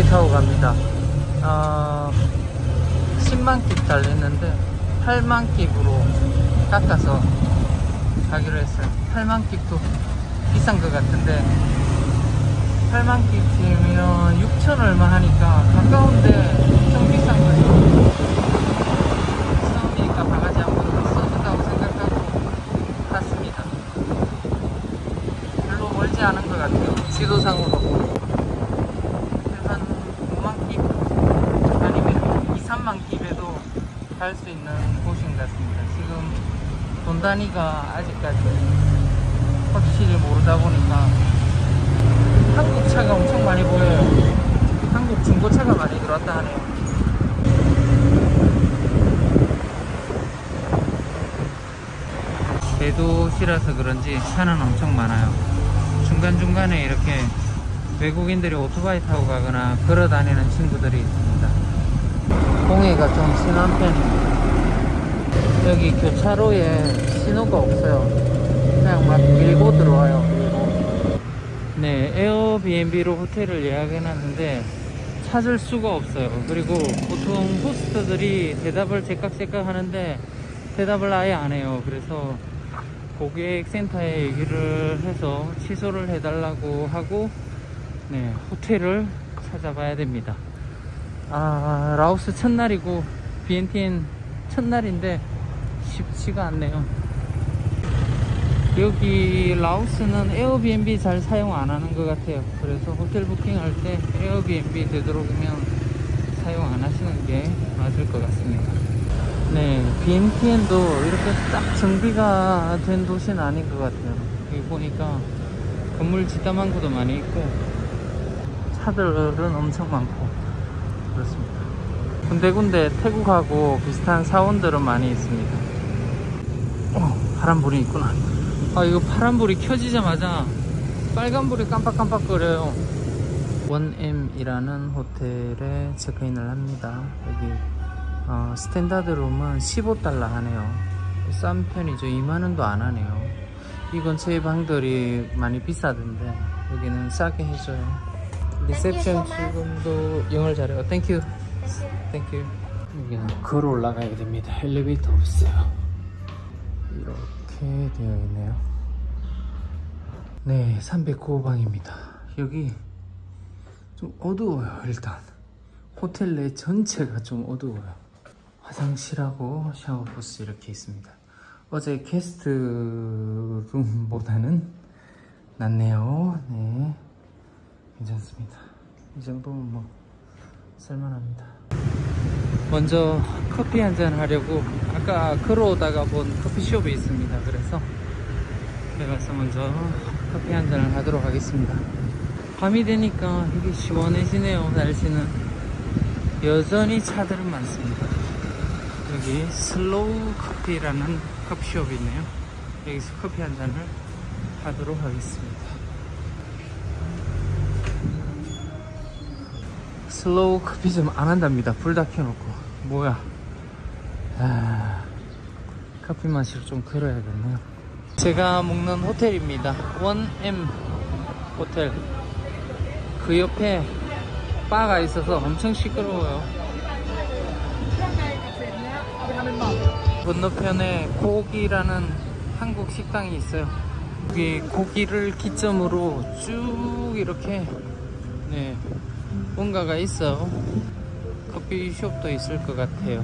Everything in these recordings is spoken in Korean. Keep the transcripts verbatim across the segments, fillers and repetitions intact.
타고 갑니다. 어, 십만 킵 달렸는데 팔만 킵으로 깎아서 가기로 했어요. 팔만 킵도 비싼 것 같은데 팔만 킵이면 육천 얼마 하니까 가까운데 엄청 비싼 거죠. 처음이니까 바가지 한번 써준다고 생각하고 탔습니다. 별로 멀지 않은 것 같아요. 지도상으로 한 오만 킵 아니면 이, 삼만 킵에도 갈 수 있는 곳인 것 같습니다. 지금 돈 단위가 아직까지 확실히 모르다 보니까 한국 차가 엄청 많이 보여요. 한국 중고차가 많이 들어왔다 하네요. 대도시라서 그런지 차는 엄청 많아요. 중간중간에 이렇게 외국인들이 오토바이 타고 가거나 걸어 다니는 친구들이 있습니다. 공해가 좀 심한 편입니다. 여기 교차로에 신호가 없어요. 그냥 막 밀고 들어와요. 밀고. 네, 에어비앤비로 호텔을 예약해놨는데 찾을 수가 없어요. 그리고 보통 호스트들이 대답을 제깍제깍 하는데 대답을 아예 안 해요. 그래서 고객센터에 얘기를 해서 취소를 해달라고 하고 네, 호텔을 찾아봐야 됩니다. 아, 라오스 첫날이고 비엔티엔 첫날인데 쉽지가 않네요. 여기 라오스는 에어비앤비 잘 사용 안 하는 것 같아요. 그래서 호텔 부킹할 때 에어비앤비 되도록이면 사용 안 하시는 게 맞을 것 같습니다. 네, 비엔티엔도 이렇게 딱 정비가 된 도시는 아닌 것 같아요. 여기 보니까 건물 지다만 구도 많이 있고 차들은 엄청 많고 그렇습니다. 군데군데 태국하고 비슷한 사원들은 많이 있습니다. 어, 파란불이 있구나. 아, 이거 파란불이 켜지자마자 빨간불이 깜빡깜빡 거려요. 원엠이라는 호텔에 체크인을 합니다. 여기 어, 스탠다드 룸은 십오 달러 하네요. 싼 편이죠. 이만 원도 안 하네요. 이 근처의 방들이 많이 비싸던데 여기는 싸게 해줘요. 리셉션 직원도 영어를 잘해요. 땡큐 땡큐. 여기는 걸어 올라가야 됩니다. 엘리베이터 없어요. 이렇게 되어 있네요. 네, 삼백구 방입니다. 여기 좀 어두워요. 일단 호텔 내 전체가 좀 어두워요. 화장실하고 샤워 부스 이렇게 있습니다. 어제 게스트룸보다는 낫네요. 네, 괜찮습니다. 이 정도면 뭐 쓸만합니다. 먼저 커피 한잔 하려고 아까 걸어오다가 본 커피숍이 있습니다. 그래서 내가서 먼저 커피 한잔을 하도록 하겠습니다. 밤이 되니까 이게 시원해지네요. 날씨는. 여전히 차들은 많습니다. 여기 슬로우 커피라는 커피숍이 있네요. 여기서 커피 한잔을 하도록 하겠습니다. 슬로우 커피 좀 안 한답니다. 불 다 켜놓고. 뭐야. 아, 커피 마시러 좀 걸어야겠네요. 제가 묵는 호텔입니다. 원엠 호텔. 그 옆에 바가 있어서 엄청 시끄러워요. 건너편에 고기라는 한국 식당이 있어요. 여기 고기를 기점으로 쭉 이렇게 네, 뭔가가 있어요. 커피숍도 있을 것 같아요.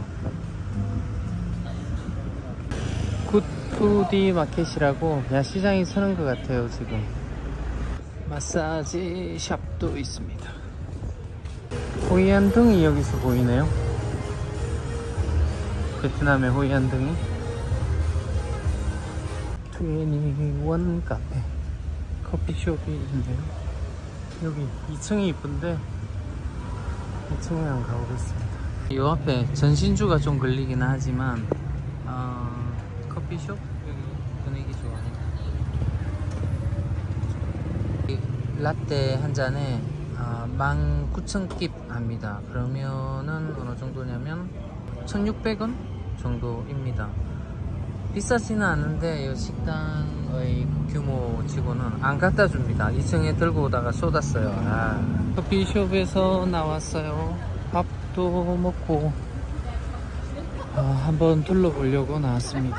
굿푸디 마켓이라고 야시장이 서는 것 같아요. 지금 마사지 샵도 있습니다. 호이안등이 여기서 보이네요. 베트남의 호이안등이. 이십일 카페 커피숍이 있네요. 여기 이 층이 이쁜데 이 층에 한번 가보겠습니다. 이 앞에 전신주가 좀 걸리긴 하지만 어, 커피숍 여기 분위기 좋아요. 라떼 한 잔에 어, 만 구천 킵 합니다. 그러면은 어느 정도냐면 천육백 원 정도입니다. 비싸지는 않은데 이 식당의 규모치고는 안 갖다 줍니다. 이 층에 들고 오다가 쏟았어요. 아. 커피숍에서 나왔어요. 밥도 먹고 아, 한번 둘러보려고 나왔습니다.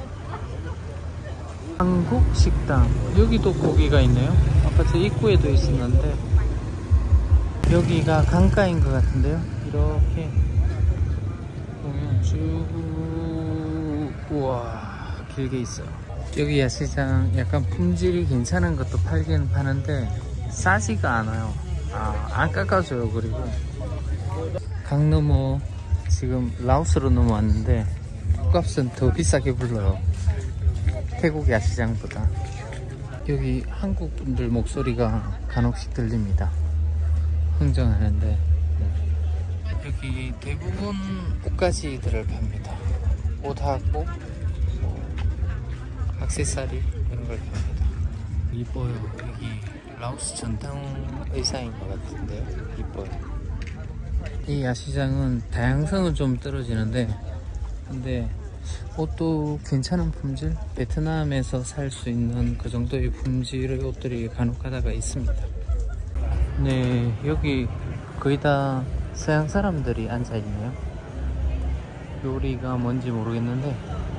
한국 식당. 여기도 고기가 있네요. 아까 저 입구에도 있었는데 여기가 강가인 것 같은데요. 이렇게 보면 쭉 우와 길게 있어요. 여기 야시장 약간 품질이 괜찮은 것도 팔긴 파는데 싸지가 않아요. 아, 안 깎아줘요. 그리고 강 넘어 지금 라오스로 넘어왔는데 값은 더 비싸게 불러요. 태국 야시장보다. 여기 한국 분들 목소리가 간혹씩 들립니다. 흥정하는데 네. 여기 대부분 옷가지들을 팝니다. 옷하고 뭐 액세서리 이런 걸 팝니다. 이뻐요. 여기 라오스 전통 의상인 것 같은데요. 이뻐요. 이 야시장은 다양성은 좀 떨어지는데 근데 옷도 괜찮은 품질? 베트남에서 살 수 있는 그 정도의 품질의 옷들이 간혹 가다가 있습니다. 네, 여기 거의 다 서양 사람들이 앉아있네요. 요리가 뭔지 모르겠는데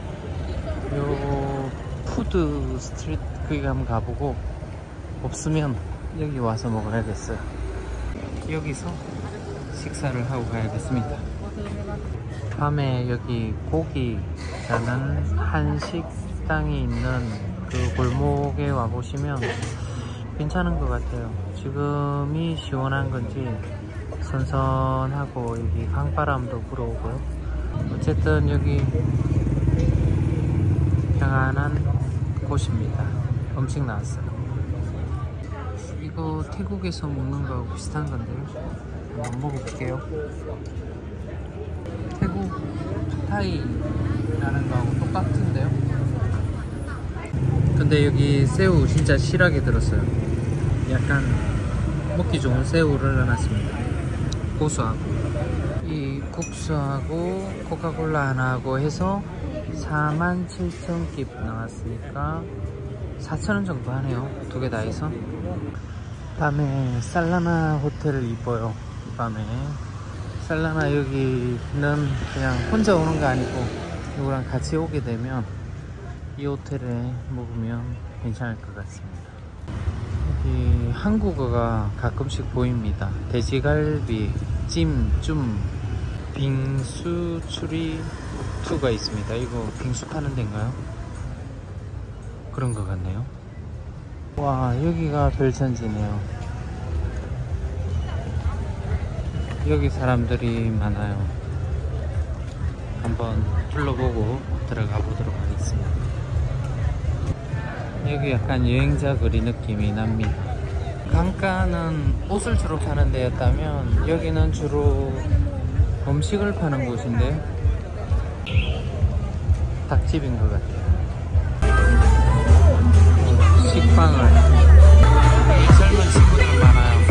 요 푸드 스트리트 거기 한번 가보고 없으면 여기 와서 먹어야겠어요. 여기서 식사를 하고 가야겠습니다. 밤에 여기 고기 자는 한식당이 있는 그 골목에 와보시면 괜찮은 것 같아요. 지금이 시원한 건지 선선하고 여기 강바람도 불어오고요. 어쨌든 여기 평안한 곳입니다. 음식 나왔어요. 이거 태국에서 먹는 거하고 비슷한 건데요. 한번 먹어볼게요. 태국 팟타이라는 거하고 똑같은데요. 근데 여기 새우 진짜 실하게 들었어요. 약간 먹기 좋은 새우를 넣어놨습니다. 고수하고 이 국수하고 코카콜라 하나하고 해서 사만 칠천 깁 나왔으니까 사천 원 정도 하네요. 두 개 다 해서. 밤에 살라나 호텔을 이뻐요. 이 밤에 살라나 여기는 그냥 혼자 오는 거 아니고 누구랑 같이 오게 되면 이 호텔에 묵으면 괜찮을 것 같습니다. 여기 한국어가 가끔씩 보입니다. 돼지갈비, 찜, 쭌, 빙수, 추리 투가 있습니다. 이거 빙수 파는 데인가요? 그런 것 같네요. 와, 여기가 별천지네요. 여기 사람들이 많아요. 한번 둘러보고 들어가 보도록 하겠습니다. 여기 약간 여행자 거리 느낌이 납니다. 강가는 옷을 주로 파는 데였다면 여기는 주로 음식을 파는 곳인데 닭집인 것 같아요. 식빵을 젊은 친구들 많아요.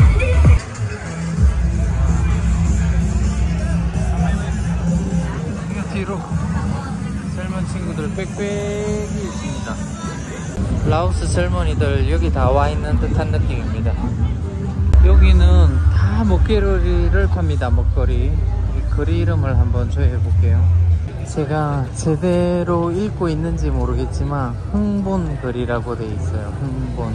이거 뒤로 젊은 친구들 빽빽이 있습니다. 라오스 젊은이들 여기 다 와 있는 듯한 느낌입니다. 여기는 다 먹거리를 팝니다. 먹거리. 이 거리 이름을 한번 조회해 볼게요. 제가 제대로 읽고 있는지 모르겠지만 흥본거리라고 돼 있어요. 흥본.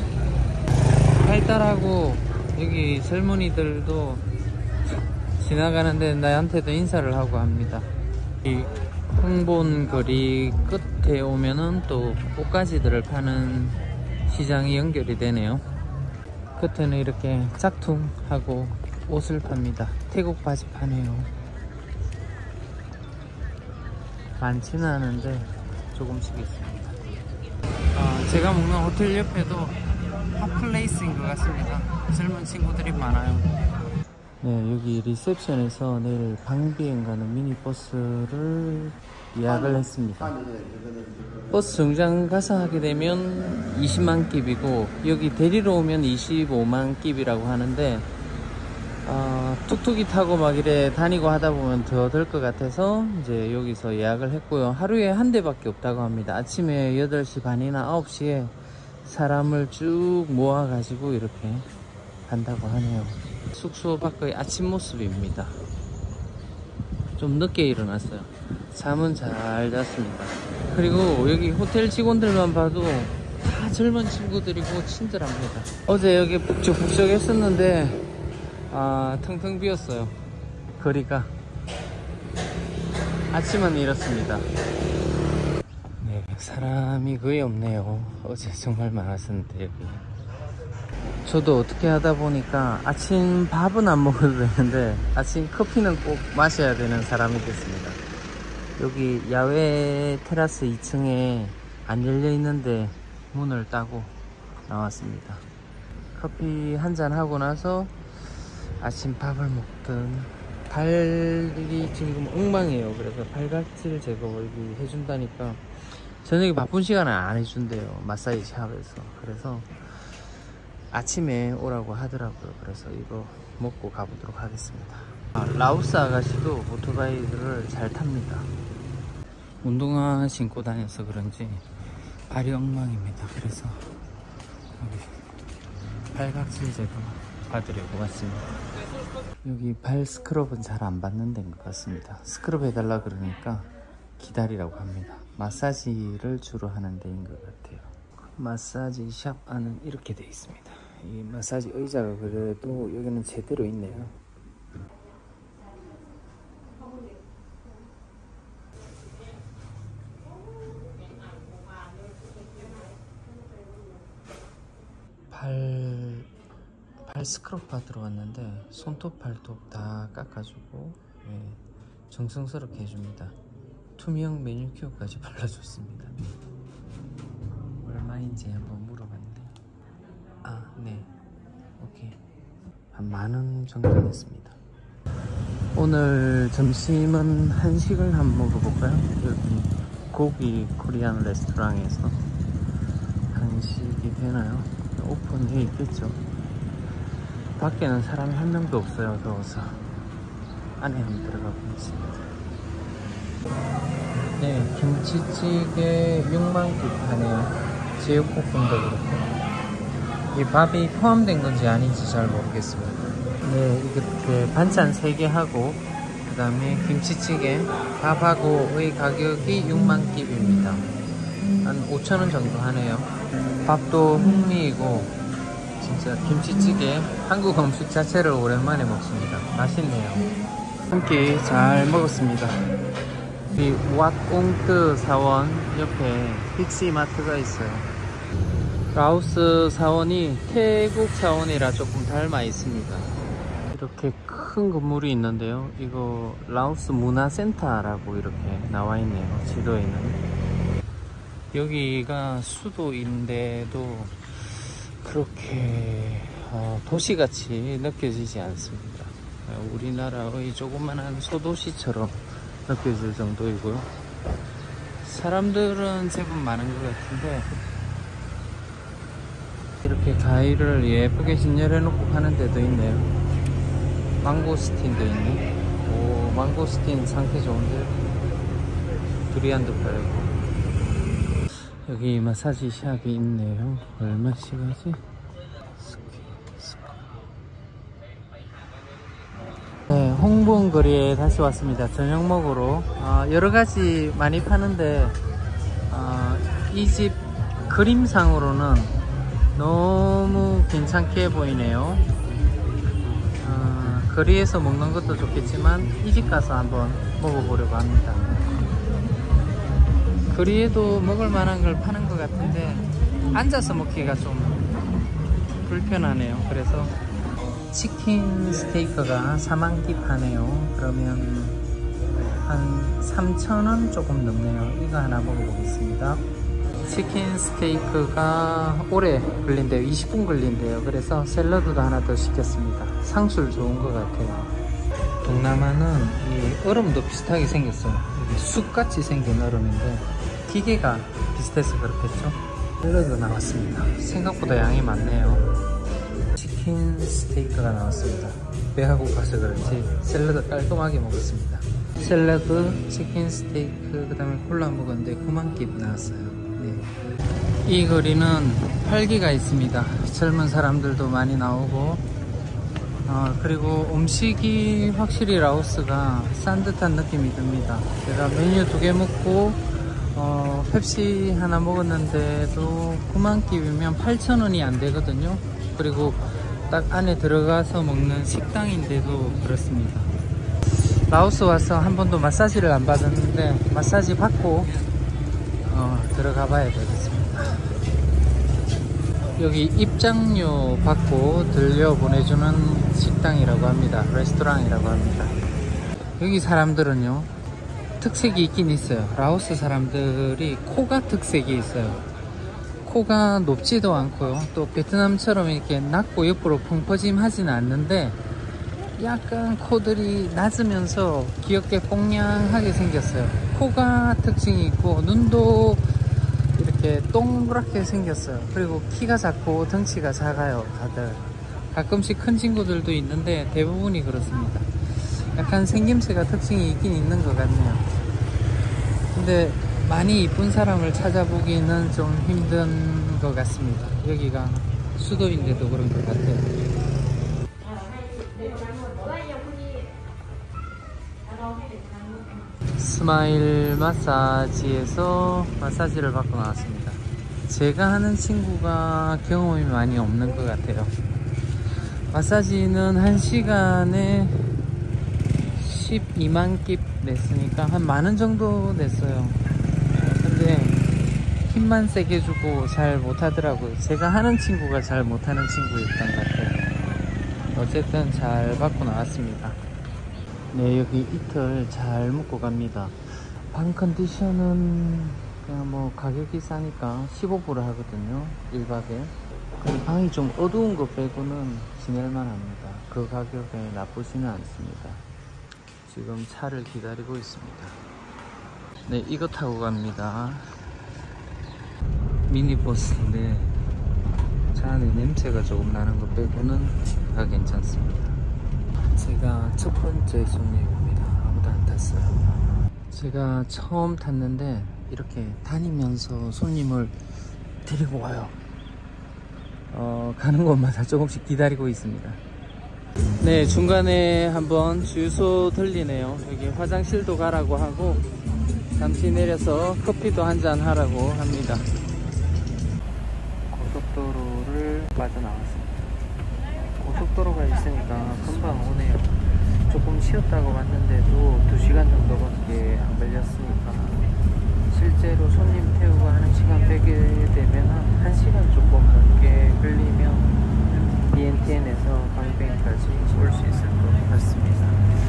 활달하고 여기 젊은이들도 지나가는데 나한테도 인사를 하고 합니다. 이 흥본거리 끝에 오면은 또 옷가지들을 파는 시장이 연결이 되네요. 끝에는 이렇게 짝퉁하고 옷을 팝니다. 태국 바지 파네요. 많지는 않은데 조금씩 있습니다. 아, 제가 먹는 호텔 옆에도 핫플레이스인 것 같습니다. 젊은 친구들이 많아요. 네, 여기 리셉션에서 내일 방비행 가는 미니버스를 예약을 했습니다. 버스 정장 가서 하게 되면 이십만 깁이고 여기 데리러 오면 이십오만 깁이라고 하는데 어, 툭툭이 타고 막 이래 다니고 하다 보면 더 될 것 같아서 이제 여기서 예약을 했고요. 하루에 한 대밖에 없다고 합니다. 아침에 여덟 시 반이나 아홉 시에 사람을 쭉 모아 가지고 이렇게 간다고 하네요. 숙소 밖의 아침 모습입니다. 좀 늦게 일어났어요. 잠은 잘 잤습니다. 그리고 여기 호텔 직원들만 봐도 다 젊은 친구들이고 친절합니다. 어제 여기 북적북적 했었는데 아, 텅텅 비었어요. 거리가. 아침은 이렇습니다. 네, 사람이 거의 없네요. 어제 정말 많았었는데 여기. 저도 어떻게 하다 보니까 아침 밥은 안 먹어도 되는데 아침 커피는 꼭 마셔야 되는 사람이 됐습니다. 여기 야외 테라스 이 층에 안 열려 있는데 문을 따고 나왔습니다. 커피 한잔 하고 나서 아침 밥을 먹든, 발이 지금 엉망이에요. 그래서 발각질 제거를 해준다니까 저녁에 바쁜 시간에 안 해준대요, 마사지 샵에서. 그래서 아침에 오라고 하더라고요. 그래서 이거 먹고 가보도록 하겠습니다. 아, 라오스 아가씨도 오토바이를 잘 탑니다. 운동화 신고 다녀서 그런지 발이 엉망입니다. 그래서 여기 발각질 제거 받으려고 왔습니다. 여기 발 스크럽은 잘 안 받는 데인 것 같습니다. 스크럽 해달라 그러니까 기다리라고 합니다. 마사지를 주로 하는 데인 것 같아요. 마사지 샵 안은 이렇게 되어 있습니다. 이 마사지 의자가 그래도 여기는 제대로 있네요. 발, 발 스크럽 받으러 왔는데 손톱 발톱 다 깎아주고 예, 정성스럽게 해줍니다. 투명 매니큐어까지 발라줬습니다. 얼마인지 한번 물어봤는데 아, 네, 오케이, 한 만원 정도 냈습니다. 오늘 점심은 한식을 한번 먹어볼까요? 여기 고기 코리안 레스토랑에서 한식이 되나요? 오픈되어 있겠죠. 밖에는 사람이 한 명도 없어요. 더워서. 안에 한번 들어가 보겠습니다. 네, 김치찌개 육만 끼 하네요. 제육볶음도 그렇고. 이 밥이 포함된 건지 아닌지 잘 모르겠습니다. 네, 이렇게 반찬 세 개 하고 그 다음에 김치찌개 밥하고의 가격이 육만 끼입니다. 한 오천 원 정도 하네요. 밥도 흑미이고 진짜 김치찌개, 한국 음식 자체를 오랜만에 먹습니다. 맛있네요. 한 끼 잘 먹었습니다. 이 왓옹뜨 사원 옆에 픽시마트가 있어요. 라오스 사원이 태국 사원이라 조금 닮아 있습니다. 이렇게 큰 건물이 있는데요. 이거 라오스 문화센터라고 이렇게 나와 있네요. 지도에는. 여기가 수도인데도 그렇게 어, 도시같이 느껴지지 않습니다. 우리나라의 조그만한 소도시처럼 느껴질 정도이고요. 사람들은 제법 많은 것 같은데 이렇게 가위를 예쁘게 진열해 놓고 파는 데도 있네요. 망고스틴도 있네. 오, 망고스틴 상태 좋은데 두리안도 팔고. 여기 마사지 샵이 있네요. 얼마씩 하지? 네, 홍보원 거리에 다시 왔습니다. 저녁 먹으러. 어, 여러가지 많이 파는데 어, 이 집 그림상으로는 너무 괜찮게 보이네요. 어, 거리에서 먹는 것도 좋겠지만 이 집 가서 한번 먹어보려고 합니다. 거리에도 먹을 만한 걸 파는 것 같은데 앉아서 먹기가 좀 불편하네요. 그래서 치킨 스테이크가 사만 끼 파네요. 그러면 한 삼천 원 조금 넘네요. 이거 하나 먹어보겠습니다. 치킨 스테이크가 오래 걸린대요. 이십 분 걸린대요. 그래서 샐러드도 하나 더 시켰습니다. 상술 좋은 것 같아요. 동남아는 이 얼음도 비슷하게 생겼어요. 쑥같이 생긴 얼음인데 기계가 비슷해서 그렇겠죠. 샐러드 나왔습니다. 생각보다 양이 많네요. 치킨 치킨 스테이크가 나왔습니다. 배가 고파서 그런지 샐러드 깔끔하게 먹었습니다. 샐러드, 치킨 스테이크, 그 다음에 콜라 먹었는데 구만 끼 나왔어요. 네. 이 거리는 활기가 있습니다. 젊은 사람들도 많이 나오고, 어, 그리고 음식이 확실히 라오스가 싼 듯한 느낌이 듭니다. 제가 메뉴 두 개 먹고 어, 펩시 하나 먹었는데도 구만 끼면 팔천 원이 안 되거든요. 그리고 딱 안에 들어가서 먹는 식당인데도 그렇습니다. 라오스 와서 한 번도 마사지를 안 받았는데 마사지 받고 어, 들어가 봐야 되겠습니다. 여기 입장료 받고 들려 보내주는 식당이라고 합니다. 레스토랑이라고 합니다. 여기 사람들은요, 특색이 있긴 있어요. 라오스 사람들이 코가 특색이 있어요. 코가 높지도 않고요, 또 베트남처럼 이렇게 낮고 옆으로 펑퍼짐하지는 않는데 약간 코들이 낮으면서 귀엽게 뽕냥하게 생겼어요. 코가 특징이 있고 눈도 이렇게 동그랗게 생겼어요. 그리고 키가 작고 덩치가 작아요. 다들 가끔씩 큰 친구들도 있는데 대부분이 그렇습니다. 약간 생김새가 특징이 있긴 있는 것 같네요. 근데 많이 이쁜 사람을 찾아보기는 좀 힘든 것 같습니다. 여기가 수도인데도 그런 것 같아요. 스마일 마사지에서 마사지를 받고 나왔습니다. 제가 하는 친구가 경험이 많이 없는 것 같아요. 마사지는 한 시간에 십이만 깁 냈으니까 한 만원 정도 냈어요. 근데 힘만 세게 주고 잘 못하더라고요. 제가 하는 친구가 잘 못하는 친구였던 것 같아요. 어쨌든 잘 받고 나왔습니다. 네, 여기 이틀 잘 묵고 갑니다. 방 컨디션은 그냥 뭐 가격이 싸니까 십오 불 하거든요, 일 박에. 방이 좀 어두운 거 빼고는 지낼만 합니다. 그 가격에 나쁘지는 않습니다. 지금 차를 기다리고 있습니다. 네, 이거 타고 갑니다. 미니버스인데 차 안에 냄새가 조금 나는 거 빼고는 다 괜찮습니다. 제가 첫 번째 손님입니다. 아무도 안 탔어요. 제가 처음 탔는데 이렇게 다니면서 손님을 데리고 와요. 어, 가는 곳마다 조금씩 기다리고 있습니다. 네, 중간에 한번 주유소 들리네요. 여기 화장실도 가라고 하고 잠시 내려서 커피도 한잔 하라고 합니다. 고속도로를 빠져나왔습니다. 고속도로가 있으니까 금방 오네요. 조금 쉬었다고 왔는데도 두 시간 정도밖에 안 걸렸으니까 실제로 손님 태우고 하는 시간 빼게 되면 한 시간 조금 넘게 걸리면 비엔티엔에서 방비엔까지 올 수 있을 것 같습니다.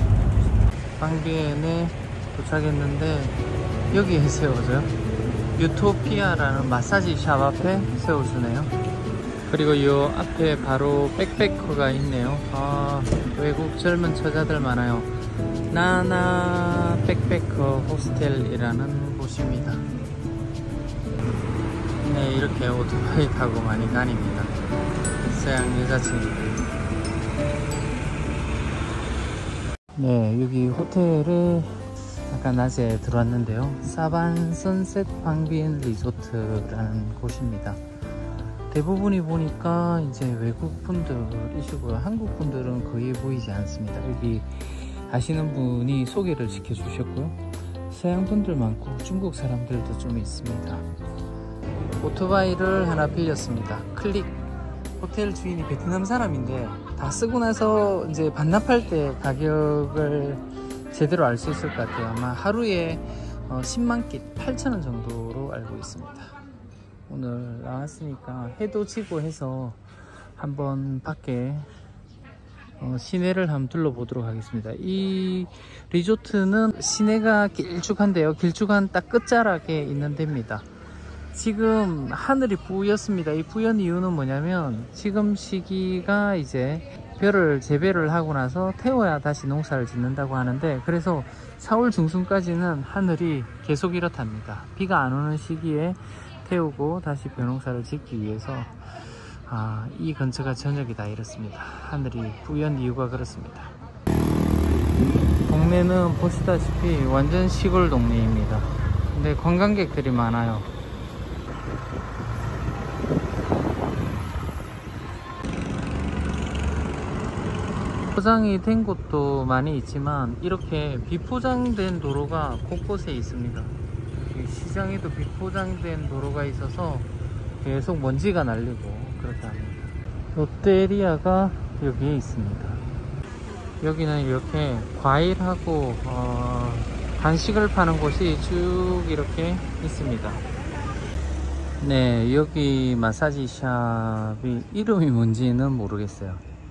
방비엔에 도착했는데 여기에 세워져요. 유토피아라는 마사지 샵 앞에 세워주네요. 그리고 이 앞에 바로 백패커가 있네요. 아, 외국 젊은 처자들 많아요. 나나 백패커 호스텔이라는 곳입니다. 네, 이렇게 오토바이 타고 많이 다닙니다. 서양 여자친구. 네, 여기 호텔에 아까 낮에 들어왔는데요. 사반 선셋 방비엔 리조트라는 곳입니다. 대부분이 보니까 이제 외국 분들이시고요. 한국 분들은 거의 보이지 않습니다. 여기 아시는 분이 소개를 시켜주셨고요. 서양 분들 많고 중국 사람들도 좀 있습니다. 오토바이를 하나 빌렸습니다. 클릭. 호텔 주인이 베트남 사람인데 다 쓰고 나서 이제 반납할 때 가격을 제대로 알 수 있을 것 같아요. 아마 하루에 십만 끼 팔천 원 정도로 알고 있습니다. 오늘 나왔으니까 해도 지고 해서 한번 밖에 어, 시내를 한번 둘러보도록 하겠습니다. 이 리조트는 시내가 길쭉한데요. 길쭉한 딱 끝자락에 있는 데입니다. 지금 하늘이 뿌였습니다. 이 뿌연 이유는 뭐냐면 지금 시기가 이제 벼를 재배를 하고 나서 태워야 다시 농사를 짓는다고 하는데, 그래서 사월 중순까지는 하늘이 계속 이렇답니다. 비가 안 오는 시기에 태우고 다시 벼농사를 짓기 위해서 아, 이 근처가 저녁이 다 이렇습니다. 하늘이 뿌연 이유가 그렇습니다. 동네는 보시다시피 완전 시골 동네입니다. 근데 관광객들이 많아요. 포장이 된 곳도 많이 있지만 이렇게 비포장된 도로가 곳곳에 있습니다. 시장에도 비포장된 도로가 있어서 계속 먼지가 날리고 그렇게 합니다. 롯데리아가 여기에 있습니다. 여기는 이렇게 과일하고 어, 간식을 파는 곳이 쭉 이렇게 있습니다. 네, 여기 마사지 샵이 이름이 뭔지는 모르겠어요.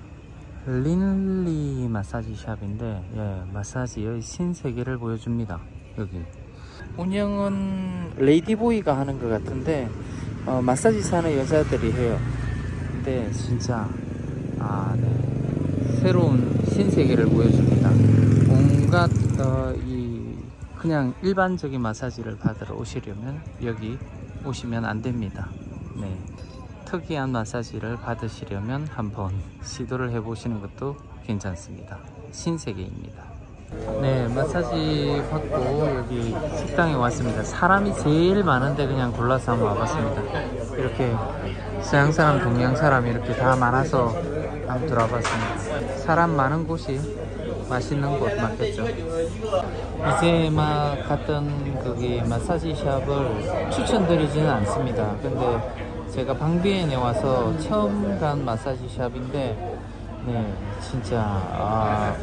린리 마사지 샵인데, 예, 마사지의 신세계를 보여줍니다. 여기 운영은 레이디보이가 하는 것 같은데 어, 마사지 사는 여자들이 해요. 근데 진짜 아, 네, 새로운 신세계를 보여줍니다. 온갖 어, 이 그냥 일반적인 마사지를 받으러 오시려면 여기 오시면 안 됩니다. 네, 특이한 마사지를 받으시려면 한번 시도를 해보시는 것도 괜찮습니다. 신세계입니다. 네, 마사지 받고 여기 식당에 왔습니다. 사람이 제일 많은데 그냥 골라서 한번 와봤습니다. 이렇게 서양 사람, 동양 사람 이렇게 다 많아서 한번 들어와봤습니다. 사람 많은 곳이 맛있는 곳 맞겠죠. 이제 막 갔던 거기 마사지 샵을 추천드리지는 않습니다. 근데 제가 방비엔에 와서 처음 간 마사지 샵인데, 네, 진짜 아,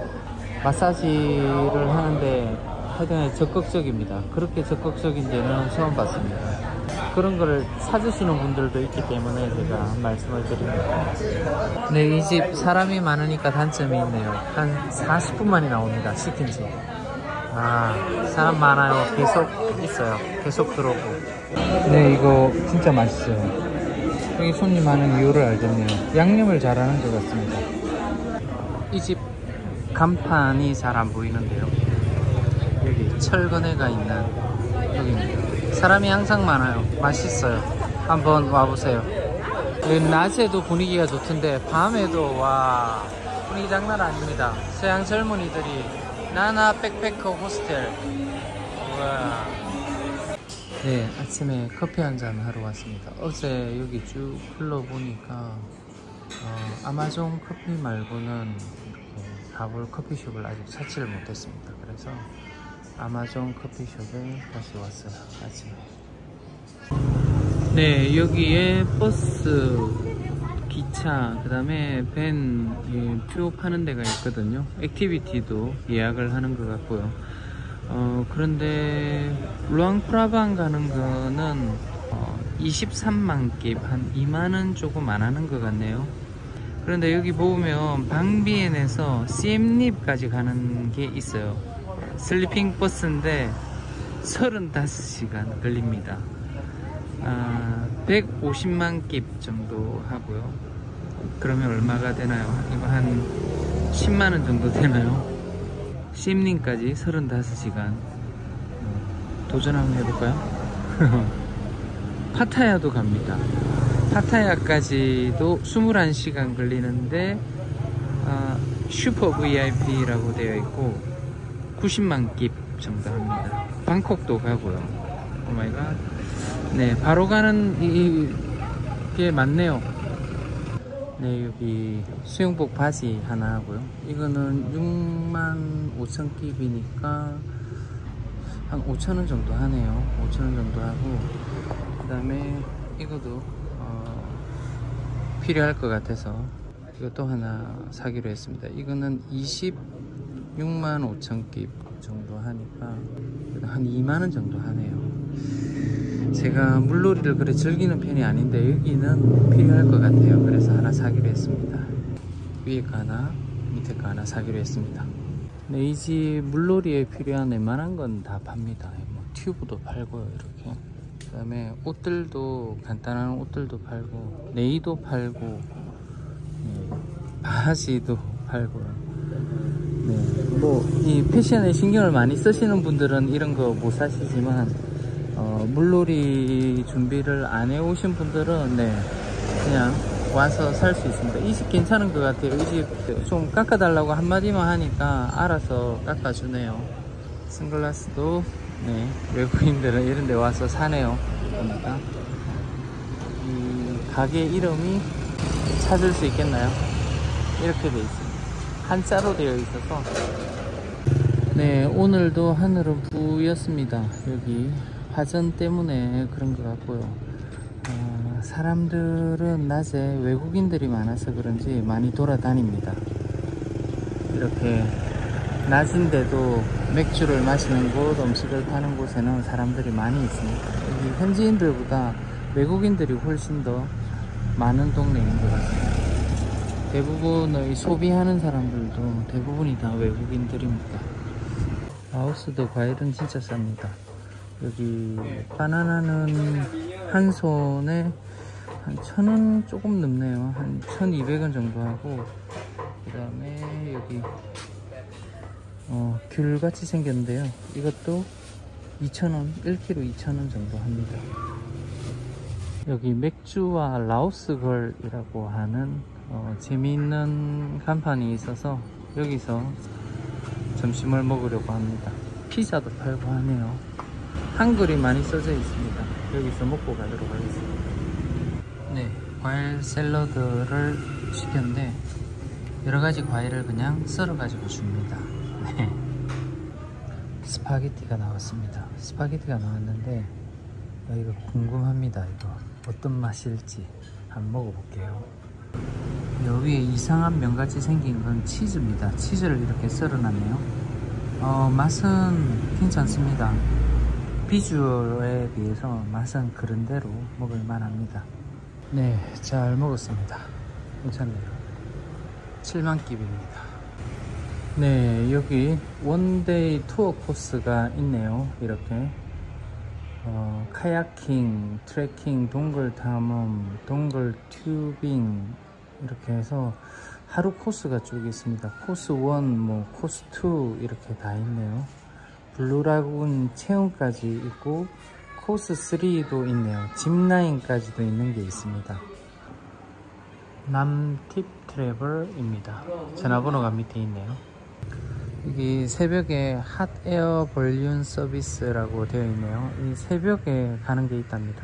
마사지를 하는데 하여튼 적극적입니다. 그렇게 적극적인 데는 처음 봤습니다. 그런 거를 찾으시는 분들도 있기 때문에 제가 말씀을 드립니다. 네, 이 집 사람이 많으니까 단점이 있네요. 한 사십 분 만에 나옵니다. 시킨 지. 아, 사람 많아요. 계속 있어요. 계속 들어오고. 네, 이거 진짜 맛있어요. 여기 손님 많은 이유를 알겠네요. 양념을 잘하는 것 같습니다. 이 집 간판이 잘 안 보이는데요. 여기 철거네가 있는 여기입니다. 사람이 항상 많아요. 맛있어요. 한번 와보세요. 여기 낮에도 분위기가 좋던데 밤에도 와, 분위기 장난 아닙니다. 서양 젊은이들이 나나 백패커 호스텔. 우와. 네, 아침에 커피 한잔 하러 왔습니다. 어제 여기 쭉 흘러보니까 어, 아마존 커피 말고는 이렇게 가볼 커피숍을 아직 찾지를 못했습니다. 그래서 아마존 커피숍에 다시 왔어요. 아침에. 네, 여기에 버스, 기차, 그 다음에 밴 표 파는 데가 있거든요. 액티비티도 예약을 하는 것 같고요. 어, 그런데 루앙프라방 가는 거는 어, 이십삼만 깁, 한 이만 원 조금 안 하는 것 같네요. 그런데 여기 보면 방비엔에서 시엠립까지 가는 게 있어요. 슬리핑 버스인데 서른다섯 시간 걸립니다. 아, 백오십만 깁 정도 하고요. 그러면 얼마가 되나요? 이거 한 십만 원 정도 되나요? 시엠립까지 서른다섯 시간. 도전 한번 해볼까요? 파타야도 갑니다. 파타야까지도 이십일 시간 걸리는데 아, 슈퍼 브이아이피라고 되어 있고 구십만 깁 정도 합니다. 방콕도 가고요. 오마이갓. 네, 바로 가는 이게 많네요. 네, 여기 수영복 바지 하나 하고요. 이거는 육만 오천 깁이니까 한 오천 원 정도 하네요. 오천 원 정도 하고, 그 다음에 이것도 어, 필요할 것 같아서 이것도 하나 사기로 했습니다. 이거는 이십육만 오천 깁 정도 하니까 한 이만 원 정도 하네요. 제가 물놀이를 그래 즐기는 편이 아닌데 여기는 필요할 것 같아요. 그래서 하나 사기로 했습니다. 위에 거 하나, 밑에 거 하나 사기로 했습니다. 네, 이 집 물놀이에 필요한 웬만한 건 다 팝니다. 뭐 튜브도 팔고요, 이렇게. 그 다음에 옷들도 간단한 옷들도 팔고, 네이도 팔고, 네, 바지도 팔고요. 네, 뭐 이 패션에 신경을 많이 쓰시는 분들은 이런 거 못 사시지만 어, 물놀이 준비를 안 해오신 분들은 네, 그냥 와서 살 수 있습니다. 이 집 괜찮은 것 같아요. 이 집 좀 깎아달라고 한마디만 하니까 알아서 깎아주네요. 선글라스도 네, 외국인들은 이런 데 와서 사네요. 보니까 이 가게 이름이 찾을 수 있겠나요? 이렇게 돼 있습니다. 한자로 되어 있어서. 네, 오늘도 하늘은 부였습니다. 여기 화전 때문에 그런 것 같고요. 어, 사람들은 낮에 외국인들이 많아서 그런지 많이 돌아다닙니다. 이렇게 낮인데도 맥주를 마시는 곳, 음식을 파는 곳에는 사람들이 많이 있습니다. 여기 현지인들보다 외국인들이 훨씬 더 많은 동네인 것 같습니다. 대부분의 소비하는 사람들도 대부분이 다 외국인들입니다. 라오스도 과일은 진짜 쌉니다. 여기 바나나는 한 손에 한 천 원 조금 넘네요. 한 천이백 원 정도 하고, 그 다음에 여기 어, 귤같이 생겼는데요. 이것도 이천 원, 일 킬로그램 이천 원 정도 합니다. 여기 맥주와 라오스걸이라고 하는 어, 재미있는 간판이 있어서 여기서 점심을 먹으려고 합니다. 피자도 팔고 하네요. 한글이 많이 써져 있습니다. 여기서 먹고 가도록 하겠습니다. 네, 과일 샐러드를 시켰는데 여러가지 과일을 그냥 썰어 가지고 줍니다. 네. 스파게티가 나왔습니다. 스파게티가 나왔는데 어, 이거 궁금합니다. 이거 어떤 맛일지 한번 먹어볼게요. 여기에 이상한 면같이 생긴 건 치즈입니다. 치즈를 이렇게 썰어놨네요. 어, 맛은 괜찮습니다. 비주얼에 비해서 맛은 그런대로 먹을만 합니다. 네, 잘 먹었습니다. 괜찮네요. 칠만 깁입니다. 네, 여기 원데이 투어 코스가 있네요. 이렇게 어, 카야킹, 트레킹, 동굴 탐험, 동굴 튜빙 이렇게 해서 하루 코스가 쭉 있습니다. 코스 일, 뭐 코스 이 이렇게 다 있네요. 블루라군 체험까지 있고 코스 삼도 있네요. 짚라인까지도 있는 게 있습니다. 남팁 트래블입니다. 전화번호가 밑에 있네요. 여기 새벽에 핫에어 볼륨 서비스라고 되어 있네요. 이 새벽에 가는 게 있답니다.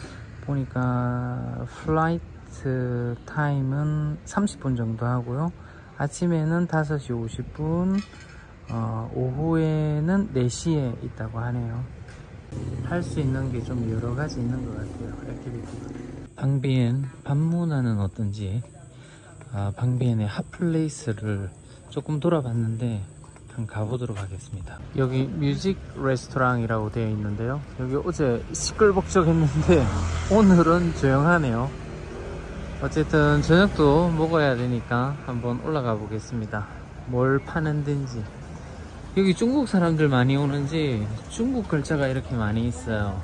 보니까 플라이트 타임은 삼십 분 정도 하고요. 아침에는 다섯 시 오십 분, 어, 오후에는 네 시에 있다고 하네요. 할 수 있는 게 좀 여러 가지 있는 것 같아요. 액티비티가. 방비엔 밤문화는 어떤지, 아, 방비엔의 핫플레이스를 조금 돌아봤는데 한번 가보도록 하겠습니다. 여기 뮤직 레스토랑이라고 되어 있는데요. 여기 어제 시끌벅적했는데 오늘은 조용하네요. 어쨌든 저녁도 먹어야 되니까 한번 올라가 보겠습니다. 뭘 파는 데인지. 여기 중국 사람들 많이 오는지 중국 글자가 이렇게 많이 있어요.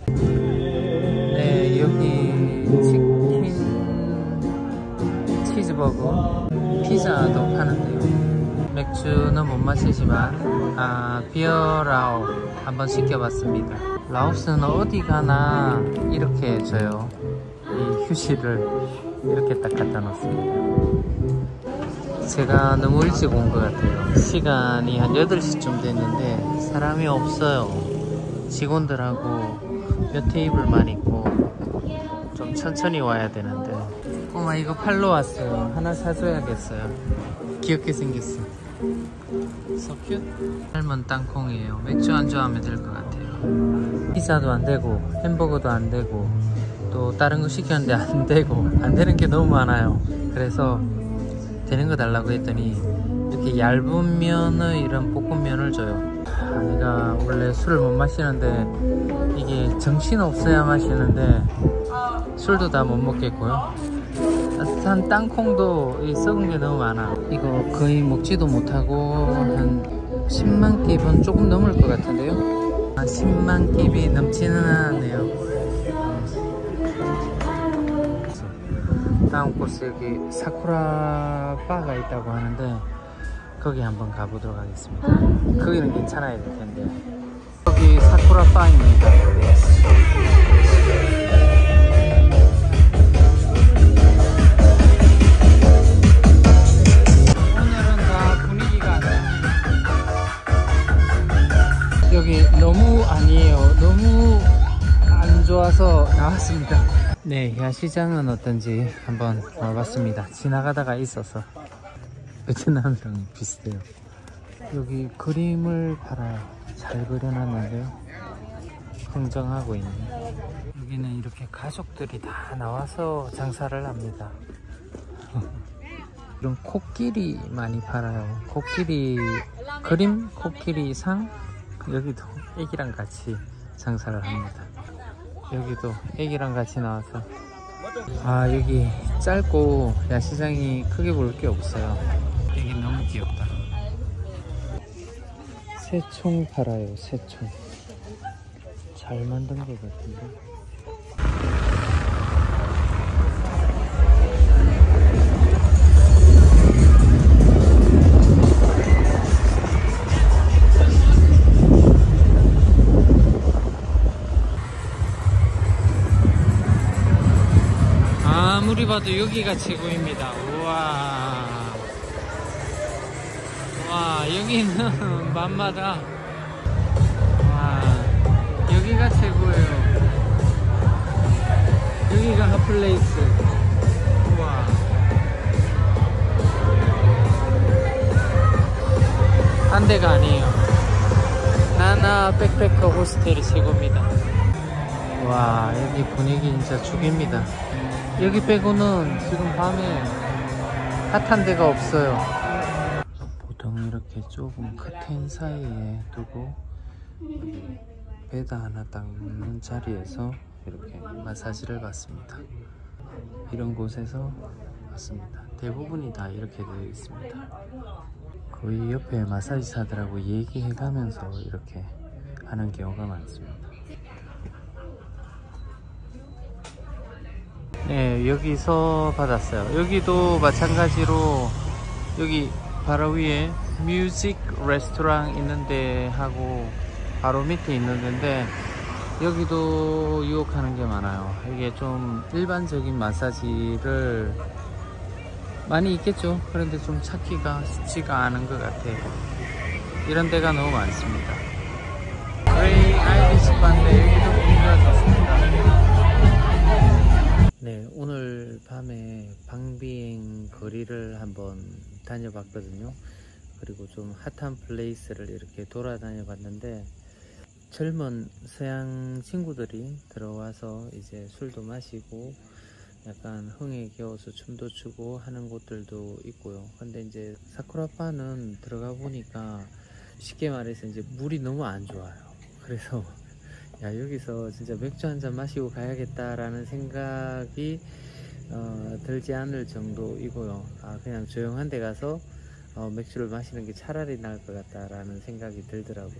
네, 여기 치킨, 치즈버거, 피자도 파는데요. 맥주는 못 마시지만 아, 비어라오 한번 시켜봤습니다. 라오스는 어디 가나 이렇게 줘요. 이 휴지를 이렇게 딱 갖다 놓습니다. 제가 너무 일찍 온 것 같아요. 시간이 한 여덟 시쯤 됐는데 사람이 없어요. 직원들하고 몇 테이블만 있고 좀 천천히 와야 되는데. 꼬마 이거 팔러 왔어요. 하나 사줘야겠어요. 귀엽게 생겼어. So cute. 삶은 땅콩이에요. 맥주 안 좋아하면 될 것 같아요. 피자도 안 되고 햄버거도 안 되고 또 다른 거 시켰는데 안 되고 안 되는 게 너무 많아요. 그래서 되는 거 달라고 했더니 이렇게 얇은 면의 이런 볶음면을 줘요. 아, 내가 원래 술을 못 마시는데 이게 정신 없어야 마시는데 술도 다 못 먹겠고요. 따뜻한 땅콩도 이 썩은 게 너무 많아. 이거 거의 먹지도 못하고 한 십만 깁은 조금 넘을 것 같은데요. 아, 십만 깁이 넘지는 않았네요. 다음 코스 여기 사쿠라 바가 있다고 하는데 거기 한번 가보도록 하겠습니다. 거기는 괜찮아야 될 텐데. 여기 사쿠라 바입니다. 나왔습니다. 네, 야시장은 어떤지 한번 와봤습니다. 지나가다가 있어서 베트남이랑 비슷해요. 여기 그림을 팔아요. 잘 그려놨는데요. 흥정하고 있네. 여기는 이렇게 가족들이 다 나와서 장사를 합니다. 이런 코끼리 많이 팔아요. 코끼리 그림, 코끼리 상. 여기도 애기랑 같이 장사를 합니다. 여기도 애기랑 같이 나와서. 아, 여기 짧고 야시장이 크게 볼 게 없어요. 여기 너무 귀엽다. 새총 팔아요. 새총 잘 만든 것 같은데. 아무리 봐도 여기가 최고입니다. 우와, 와, 여기는 밤마다, 와, 여기가 최고예요. 여기가 핫플레이스. 우와, 딴 데가 아니에요. 나나 백패커 호스텔이 최고입니다. 와, 여기 분위기 진짜 죽입니다. 여기 빼고는 지금 밤에 핫한 데가 없어요. 보통 이렇게 좁은 커튼 사이에 두고 베드 하나 닦는 자리에서 이렇게 마사지를 받습니다. 이런 곳에서 받습니다. 대부분이 다 이렇게 되어 있습니다. 거의 옆에 마사지사들하고 얘기해가면서 이렇게 하는 경우가 많습니다. 네, 여기서 받았어요. 여기도 마찬가지로 여기 바로 위에 뮤직 레스토랑 있는데 하고 바로 밑에 있는 데인데 여기도 유혹하는 게 많아요. 이게 좀 일반적인 마사지를 많이 있겠죠. 그런데 좀 찾기가 쉽지가 않은 것 같아요. 이런 데가 너무 많습니다. 그레이 아이리시 바인데 여기도 분위기가 좋습니다. 네, 오늘 밤에 방비행 거리를 한번 다녀봤거든요. 그리고 좀 핫한 플레이스를 이렇게 돌아다녀 봤는데 젊은 서양 친구들이 들어와서 이제 술도 마시고 약간 흥에 겨워서 춤도 추고 하는 곳들도 있고요. 근데 이제 사쿠라바는 들어가 보니까 쉽게 말해서 이제 물이 너무 안 좋아요. 그래서 야, 여기서 진짜 맥주 한잔 마시고 가야겠다라는 생각이 어, 들지 않을 정도이고요. 아, 그냥 조용한 데 가서 어, 맥주를 마시는 게 차라리 나을 것 같다라는 생각이 들더라고요.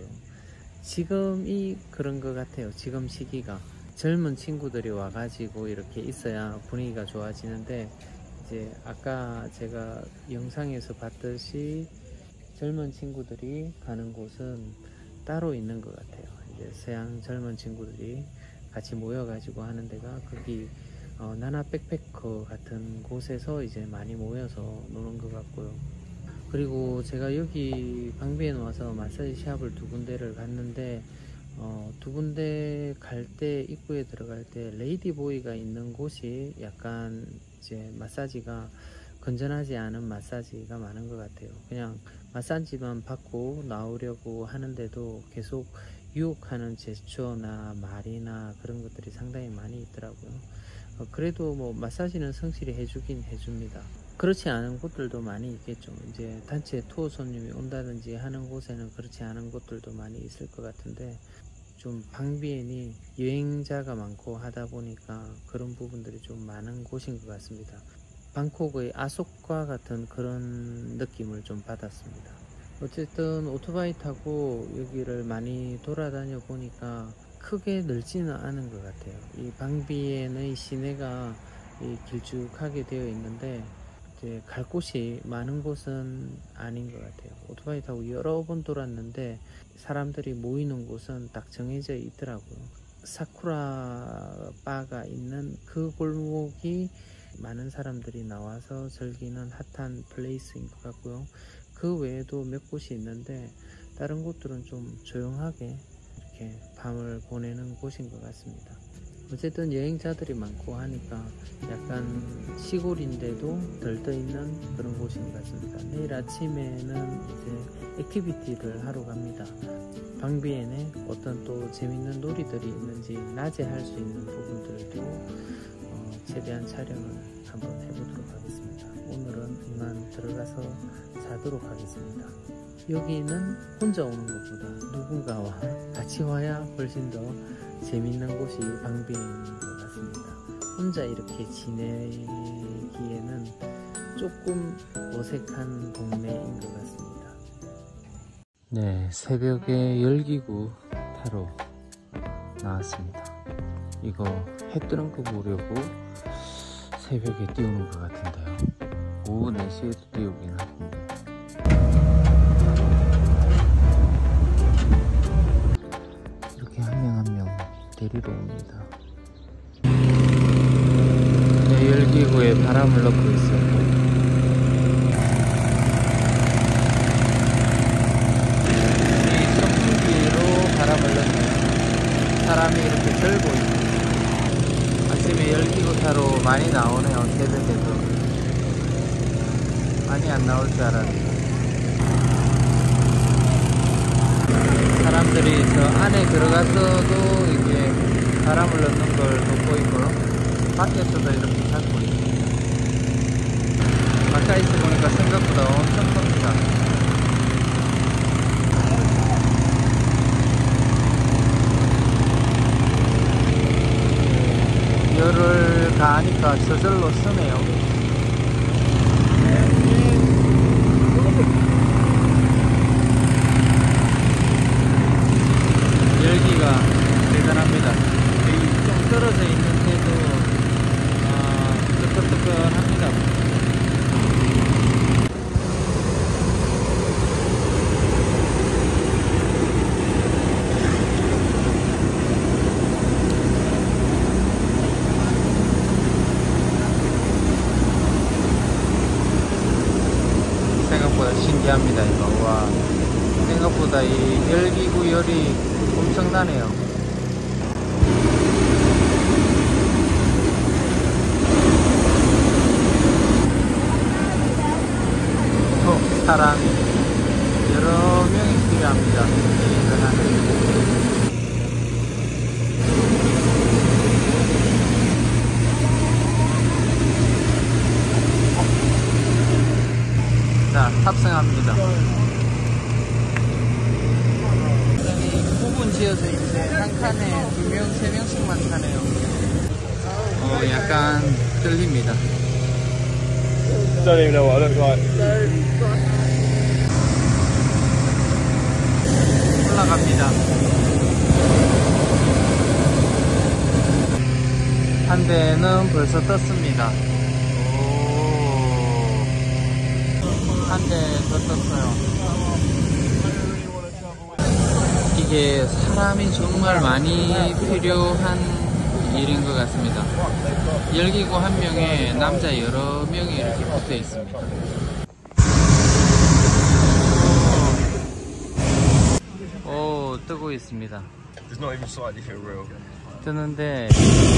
지금이 그런 것 같아요. 지금 시기가 젊은 친구들이 와가지고 이렇게 있어야 분위기가 좋아지는데 이제 아까 제가 영상에서 봤듯이 젊은 친구들이 가는 곳은 따로 있는 것 같아요. 이제 서양 젊은 친구들이 같이 모여가지고 하는 데가 거기 어, 나나 백패커 같은 곳에서 이제 많이 모여서 노는 것 같고요. 그리고 제가 여기 방비에 와서 마사지 샵을 두 군데를 갔는데 어, 두 군데 갈 때 입구에 들어갈 때 레이디보이가 있는 곳이 약간 이제 마사지가 건전하지 않은 마사지가 많은 것 같아요. 그냥 마사지만 받고 나오려고 하는데도 계속 유혹하는 제스처나 말이나 그런 것들이 상당히 많이 있더라고요. 어, 그래도 뭐 마사지는 성실히 해주긴 해줍니다. 그렇지 않은 곳들도 많이 있겠죠. 이제 단체 투어 손님이 온다든지 하는 곳에는 그렇지 않은 곳들도 많이 있을 것 같은데 좀 방비엔이 여행자가 많고 하다 보니까 그런 부분들이 좀 많은 곳인 것 같습니다. 방콕의 아속과 같은 그런 느낌을 좀 받았습니다. 어쨌든 오토바이 타고 여기를 많이 돌아다녀 보니까 크게 넓지는 않은 것 같아요. 이 방비엔의 시내가 이 길쭉하게 되어 있는데 이제 갈 곳이 많은 곳은 아닌 것 같아요. 오토바이 타고 여러 번 돌았는데 사람들이 모이는 곳은 딱 정해져 있더라고요. 사쿠라 바가 있는 그 골목이 많은 사람들이 나와서 즐기는 핫한 플레이스인 것 같고요. 그 외에도 몇 곳이 있는데 다른 곳들은 좀 조용하게 이렇게 밤을 보내는 곳인 것 같습니다. 어쨌든 여행자들이 많고 하니까 약간 시골인데도 덜 떠 있는 그런 곳인 것 같습니다. 내일 아침에는 이제 액티비티를 하러 갑니다. 방비엔에 어떤 또 재밌는 놀이들이 있는지 낮에 할 수 있는 부분들도 어, 최대한 촬영을 한번 해보도록 하겠습니다. 오늘은 이만 들어가서 자도록 하겠습니다. 여기는 혼자 오는 것보다 누군가와 같이 와야 훨씬 더 재밌는 곳이 방비엔인 것 같습니다. 혼자 이렇게 지내기에는 조금 어색한 동네인 것 같습니다. 네, 새벽에 열기구 타러 나왔습니다. 이거 해 뜨는 거 보려고 새벽에 띄우는 것 같은데요. 오후 네 시에도 띄우긴 하던데. 이렇게 한 명 한 명 데리러 옵니다. 네, 열기구에 바람을 넣고 있어요. 사람이 이렇게 들고 있고 아침에 열기구 타러 많이 나오네요. 새벽에도 많이 안 나올 줄 알았는데 사람들이 저 안에 들어가서도 이게 바람을 넣는 걸 돕고 있고 밖에서도 이렇게 찾고 있고 가까이서 보니까 생각보다 엄청 큽니다. 열을 가하니까 저절로 쓰네요. 열기가 대단합니다. 좀 떨어져 있는데도 아, 뜨끈뜨끈합니다. 생각보다 신기합니다. 이거. 와, 생각보다 이 열기구 열이 엄청나네요. 어, 사람이 여러 명이 필요합니다. 여행을 하는. 자, 탑승합니다. 구분 지어져 있는데 한 칸에 두 명, 세 명씩만 타네요. 어, 약간 떨립니다. Don't even know what I look like. 올라갑니다. 한 대는 벌써 떴습니다. 한 대 더 떴어요. 이게 사람이 정말 많이 필요한 일인 것 같습니다. 열기구 한 명에 남자 여러 명이 이렇게 붙어 있습니다. 오, 오, 뜨고 있습니다. Does not even slightly feel real. 뜨는데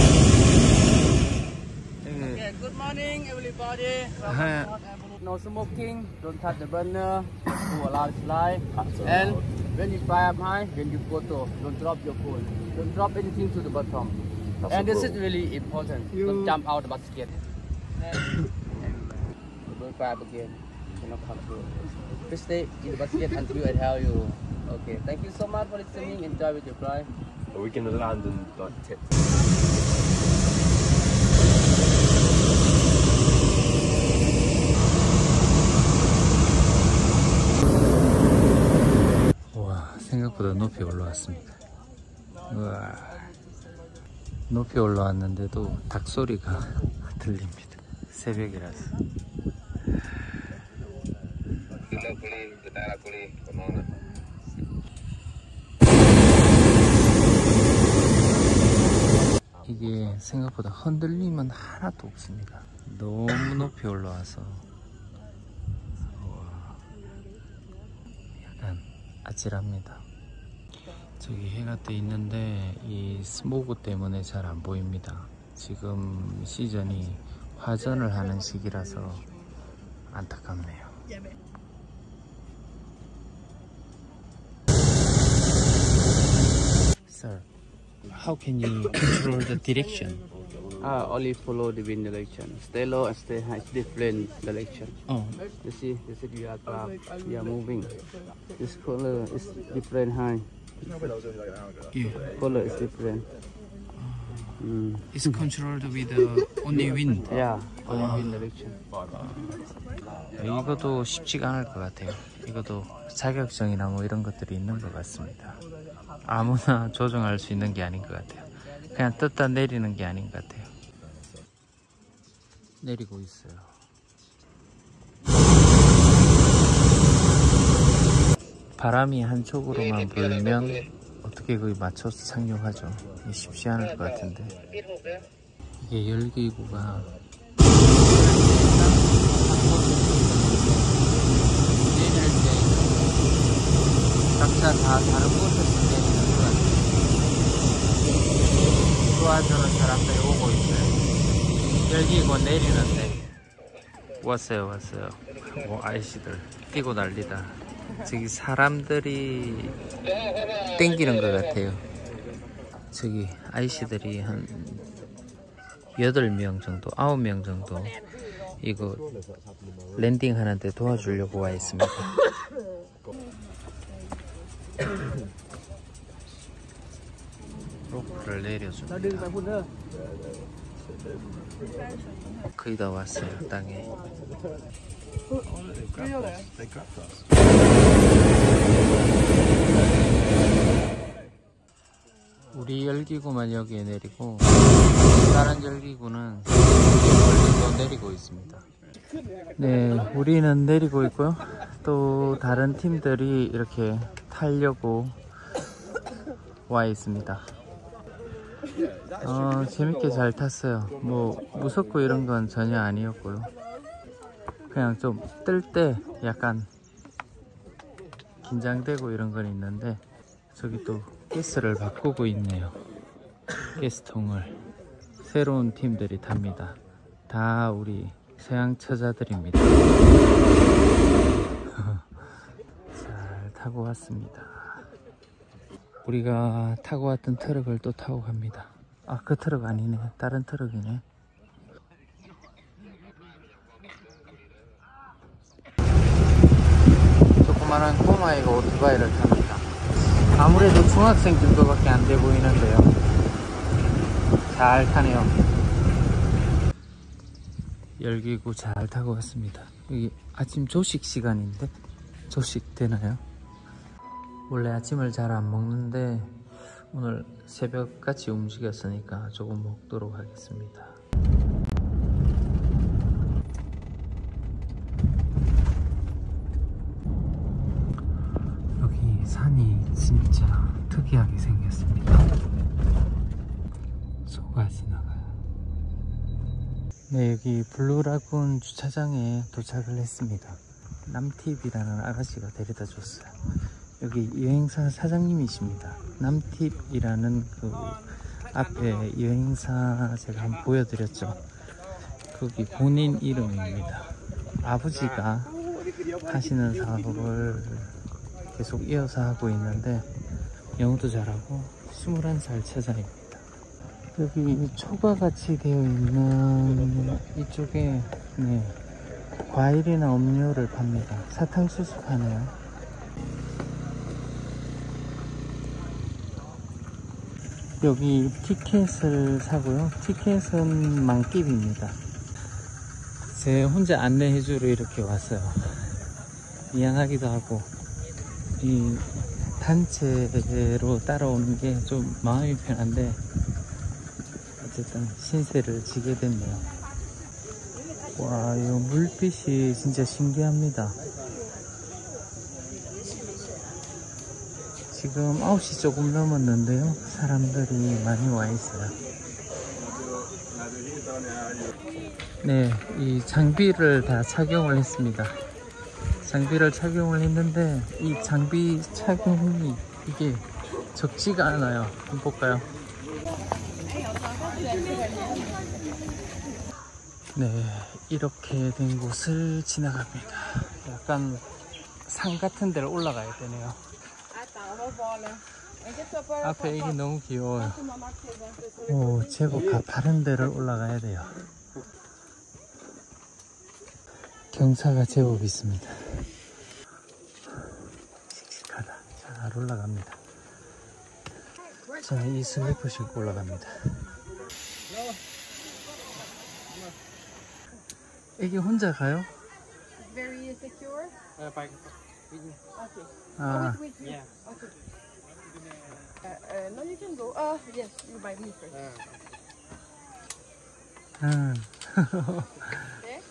Okay, good morning everybody. No smoking, don't touch the burner, who allow to fly. And when you fly up high, when you photo, don't drop your phone. Don't drop anything to the bottom. That's and this is really important. You don't jump out the basket. Don't fly up again. You not come through. Please stay in the basket until I tell you. Okay, thank you so much for listening. Enjoy with your fly. Are we gonna land and like tip? 생각보다 높이 올라왔습니다. 우와, 높이 올라왔는데도 닭소리가 들립니다. 새벽이라서. 이게 생각보다 흔들림은 하나도 없습니다. 너무 높이 올라와서 약간 아찔합니다. 저기 해가 떠 있는데 이 스모그 때문에 잘 안 보입니다. 지금 시즌이 화전을 하는 시기라서 안타깝네요. Sir, how can you control the direction? Uh, only follow the wind direction. Stay low and stay high. It's different direction. Oh, You see, you see the aircraft. We are moving. This color is different high. yeah. Color is different. Mm. It's controlled with uh, only wind. Yeah, only wind direction. 이것도 쉽지가 않을 것 같아요. 이것도 자격증이나 뭐 이런 것들이 있는 것 같습니다. 아무나 조정할 수 있는 게 아닌 것 같아요. 그냥 떴다 내리는 게 아닌 것 같아요. 내리고 있어요. 바람이 한쪽으로만 불면 어떻게 거기 맞춰서 착륙하죠. 쉽지 않을 것 같은데. 이게 열기구가 내릴 때 각자 다 다른 곳에서 내리는 것 같아요. 도와주는 사람들이 오고 있어요. 열기구 내리는데 왔어요 왔어요. 오, 아이씨들 뛰고 난리다. 저기 사람들이 땡기는 것 같아요. 저기 아이씨들이 한 여덟 명 정도, 아홉 명 정도 이거 랜딩 하는데 도와주려고 와 있습니다. 로프를 내려줍니다. 거의 다 왔어요, 땅에. 우리 열기구만 여기에 내리고 다른 열기구는 멀리 또 내리고 있습니다. 네, 우리는 내리고 있고요. 또 다른 팀들이 이렇게 타려고 와 있습니다. 어, 재밌게 잘 탔어요. 뭐 무섭고 이런 건 전혀 아니었고요. 그냥 좀 뜰 때 약간 긴장되고 이런 건 있는데 저기 또 가스를 바꾸고 있네요. 가스통을 새로운 팀들이 탑니다. 다 우리 서양 처자들입니다. 잘 타고 왔습니다. 우리가 타고 왔던 트럭을 또 타고 갑니다. 아, 그 트럭 아니네. 다른 트럭이네. 조그만한 꼬마이가 오토바이를 탑니다. 아무래도 중학생 정도밖에 안 돼 보이는데요. 잘 타네요. 열기구 잘 타고 왔습니다. 여기 아침 조식 시간인데 조식 되나요? 원래 아침을 잘 안 먹는데 오늘 새벽같이 움직였으니까 조금 먹도록 하겠습니다. 여기 산이 진짜 특이하게 생겼습니다. 소가 지나가요. 네, 여기 블루라군 주차장에 도착을 했습니다. 남팁이라는 아가씨가 데려다 줬어요. 여기 여행사 사장님이십니다. 남팁이라는 그 앞에 여행사 제가 한번 보여드렸죠. 거기 본인 이름입니다. 아버지가 하시는 사업을 계속 이어서 하고 있는데 영어도 잘하고 스물한 살 처자입니다. 여기 초가같이 되어 있는 이쪽에 네, 과일이나 음료를 팝니다. 사탕수수 파네요. 여기 티켓을 사고요. 티켓은 만깁입니다. 제 혼자 안내해주러 이렇게 왔어요. 미안하기도 하고 이 단체로 따라오는 게 좀 마음이 편한데 어쨌든 신세를 지게 됐네요. 와, 이 물빛이 진짜 신기합니다. 지금 아홉 시 조금 넘었는데요. 사람들이 많이 와 있어요. 네, 이 장비를 다 착용을 했습니다. 장비를 착용을 했는데 이 장비 착용이 이게 적지가 않아요. 한번 볼까요? 네, 이렇게 된 곳을 지나갑니다. 약간 산 같은 데를 올라가야 되네요. 앞에 이게 너무 귀여워요. 오, 제법 가파른 데를 올라가야 돼요. 경사가 제법 있습니다. 씩씩하다. 잘 올라갑니다. 자, 이 슬리퍼 신고 올라갑니다. 애기 혼자 가요? Very secure. Okay. 아, With you. Yeah. Okay. Uh, uh, no, you can go. Uh, yes, you buy me first. 음. Okay.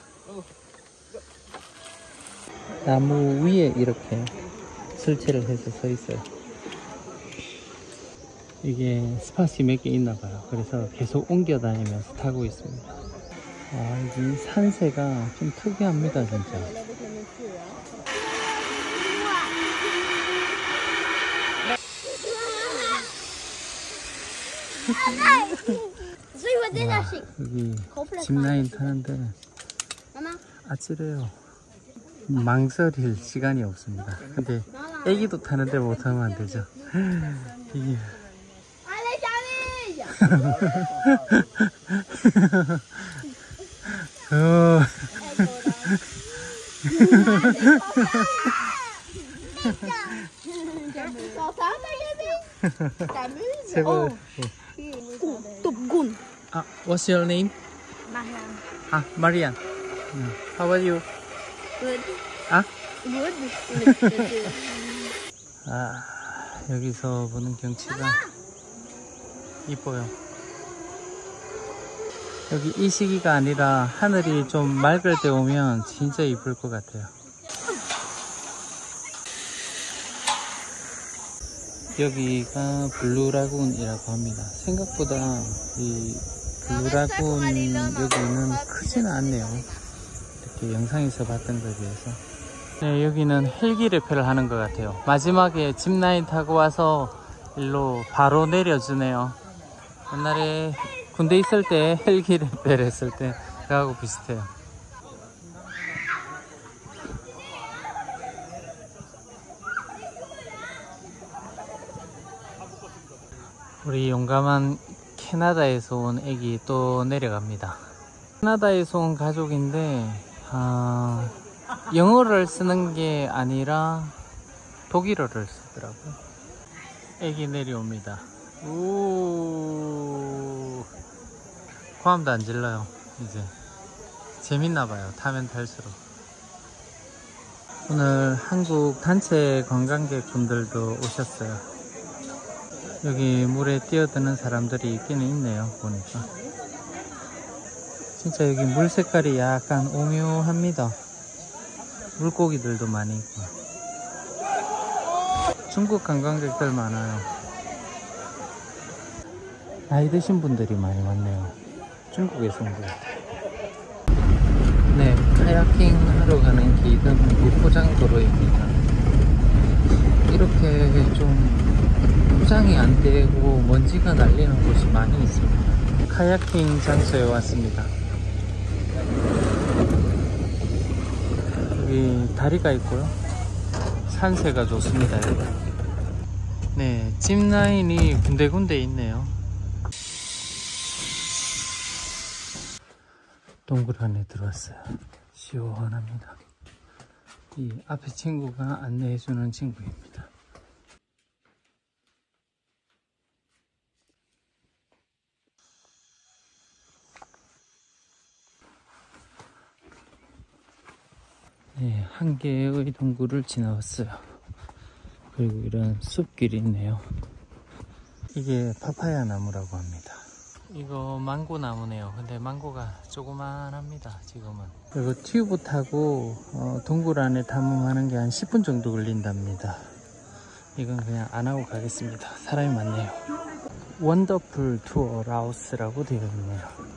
나무 위에 이렇게 설치를 해서 서 있어요. 이게 스팟이 몇 개 있나 봐요. 그래서 계속 옮겨 다니면서 타고 있습니다. 아, 이 산세가 좀 특이합니다, 진짜. 와, 여기 짚라인 타는데 아찔해요. 망설일 시간이 없습니다. 근데 애기도 타는데 못하면 안 되죠. 이게 어. 제발. 아, what's your name? Marian. 아, Marian. 음. How are you? Good. 아? Good. 아, 여기서 보는 경치가 이뻐요. 여기 이 시기가 아니라 하늘이 좀 맑을 때 오면 진짜 이쁠 것 같아요. 여기가 블루라군이라고 합니다. 생각보다 이 블루라군 여기는 크지는 않네요. 이렇게 영상에서 봤던 것에 비해서. 네, 여기는 헬기 레페를 하는 것 같아요. 마지막에 짚라인 타고 와서 일로 바로 내려주네요. 옛날에 군대 있을 때 헬기 레페를 했을 때 그거하고 비슷해요. 우리 용감한 캐나다에서 온 애기 또 내려갑니다. 캐나다에서 온 가족인데 아, 영어를 쓰는 게 아니라 독일어를 쓰더라고요. 애기 내려옵니다. 오, 고함도 안 질러요. 이제 재밌나봐요. 타면 탈수록. 오늘 한국 단체 관광객분들도 오셨어요. 여기 물에 뛰어드는 사람들이 있기는 있네요. 보니까 진짜 여기 물 색깔이 약간 오묘합니다. 물고기들도 많이 있고. 중국 관광객들 많아요. 나이 드신 분들이 많이 왔네요. 중국에서 온 것 같아요. 네, 카야킹 하러 가는 길은 무포장도로입니다. 이렇게 좀 포장이 안 되고 먼지가 날리는 곳이 많이 있습니다. 카야킹 장소에 왔습니다. 여기 다리가 있고요. 산세가 좋습니다, 여기. 네, 짚라인이 군데군데 있네요. 동굴 안에 들어왔어요. 시원합니다. 이 앞에 친구가 안내해주는 친구입니다. 네, 한 개의 동굴을 지나왔어요. 그리고 이런 숲길이 있네요. 이게 파파야 나무라고 합니다. 이거 망고 나무네요. 근데 망고가 조그만합니다, 지금은. 그리고 튜브 타고 어, 동굴 안에 탐험하는 게 한 십 분 정도 걸린답니다. 이건 그냥 안 하고 가겠습니다. 사람이 많네요. 원더풀 투어 라오스라고 되어 있네요.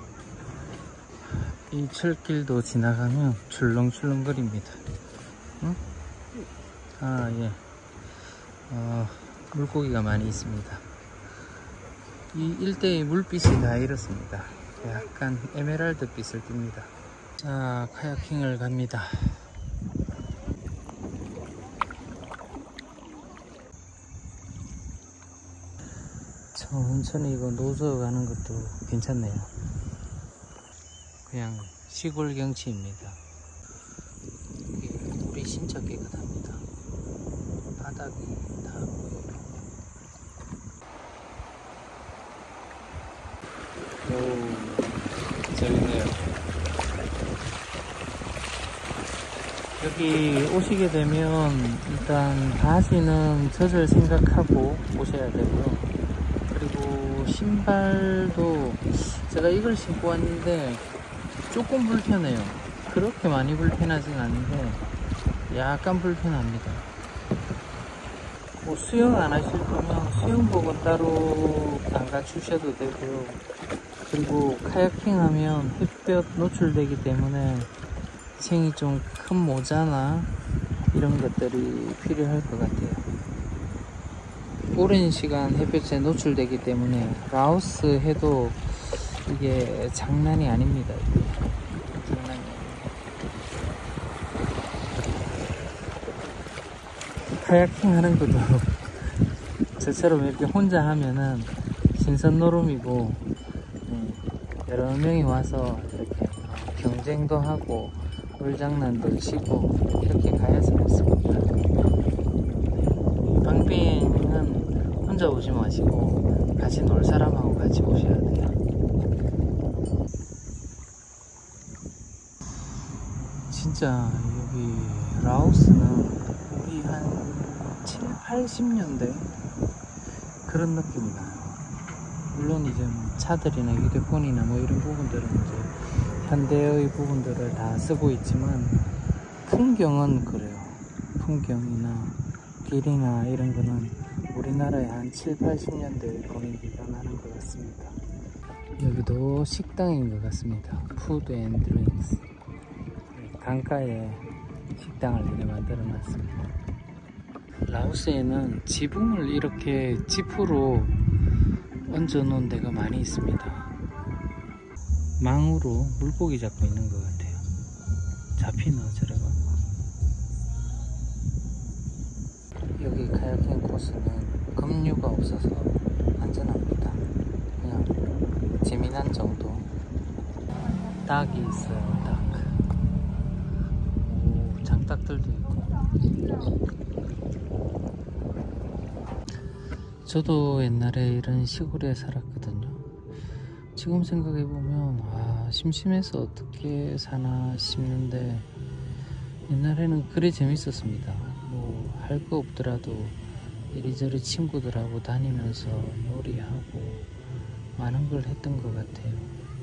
이 철길도 지나가면 출렁출렁거립니다. 응? 아, 예. 어, 물고기가 많이 있습니다. 이 일대의 물빛이 다 이렇습니다. 약간 에메랄드 빛을 띱니다. 자, 카야킹을 갑니다. 천천히 이거 노저 가는 것도 괜찮네요. 그냥 시골 경치입니다. 물이 진짜 깨끗합니다. 바닥이 다 보여요. 오, 재밌네요. 여기 오시게 되면 일단 바지는 젖을 생각하고 오셔야 되고요. 그리고 신발도 제가 이걸 신고 왔는데 조금 불편해요. 그렇게 많이 불편하진 않은데 약간 불편합니다. 뭐 수영 안 하실 거면 수영복은 따로 안 갖추셔도 되고요. 그리고 카야킹 하면 햇볕 노출되기 때문에 생이 좀 큰 모자나 이런 것들이 필요할 것 같아요. 오랜 시간 햇볕에 노출되기 때문에 라오스 해도 이게 장난이 아닙니다. 이게. 장난이 아닙니다. 카야킹 하는 것도 저처럼 이렇게 혼자 하면은 신선노름이고, 네, 여러 명이 와서 이렇게 경쟁도 하고 물장난도 치고 이렇게 가야 재밌습니다. 방비행은 혼자 오지 마시고 같이 놀 사람하고 같이 오셔야 돼요. 진짜 여기 라오스는 우리 한 칠, 팔십 년대 그런 느낌이 나요. 물론 이제 뭐 차들이나 휴대폰이나 뭐 이런 부분들은 이제 현대의 부분들을 다 쓰고 있지만 풍경은 그래요. 풍경이나 길이나 이런 거는 우리나라의 한 칠, 팔십 년대 분위기가 나는 것 같습니다. 여기도 식당인 것 같습니다. 푸드 앤 드링크스. 강가에 식당을 이렇게 만들어 놨습니다. 라오스에는 지붕을 이렇게 지프로 얹어 놓은 데가 많이 있습니다. 망으로 물고기 잡고 있는 것 같아요. 잡히나 저래가. 여기 카야킹 코스는 급류가 없어서 안전합니다. 그냥 재미난 정도. 닭이 있어요. 닭. 오, 장닭들도 있고. 저도 옛날에 이런 시골에 살았거든요. 지금 생각해보면 아, 심심해서 어떻게 사나 싶는데 옛날에는 그래 재밌었습니다. 뭐 할 거 없더라도 이리저리 친구들하고 다니면서 놀이하고 많은 걸 했던 것 같아요.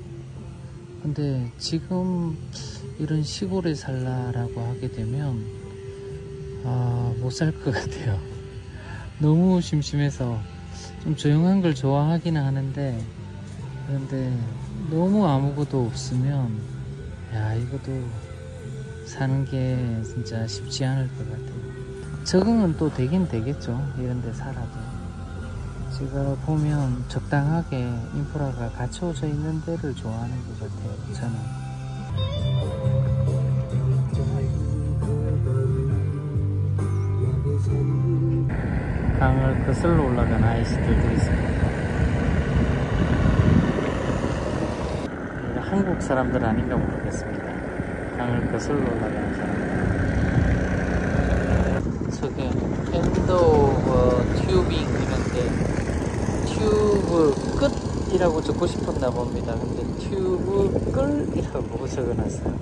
근데 지금 이런 시골에 살라라고 하게 되면 아, 못 살 것 같아요. 너무 심심해서. 좀 조용한 걸 좋아하기는 하는데 그런데 너무 아무것도 없으면 야, 이것도 사는 게 진짜 쉽지 않을 것 같아요. 적응은 또 되긴 되겠죠. 이런 데 살아도. 제가 보면 적당하게 인프라가 갖춰져 있는 데를 좋아하는 것 같아요. 저는. 강을 거슬러 올라간 아이스들도 있습니다. 한국 사람들 아닌가 모르겠습니다. 강을 거슬러 올라가는 사람들. 저게 엔드 오브 튜빙 이런데 튜브 끝이라고 적고 싶었나 봅니다. 근데 튜브 끌이라고 적어놨어요.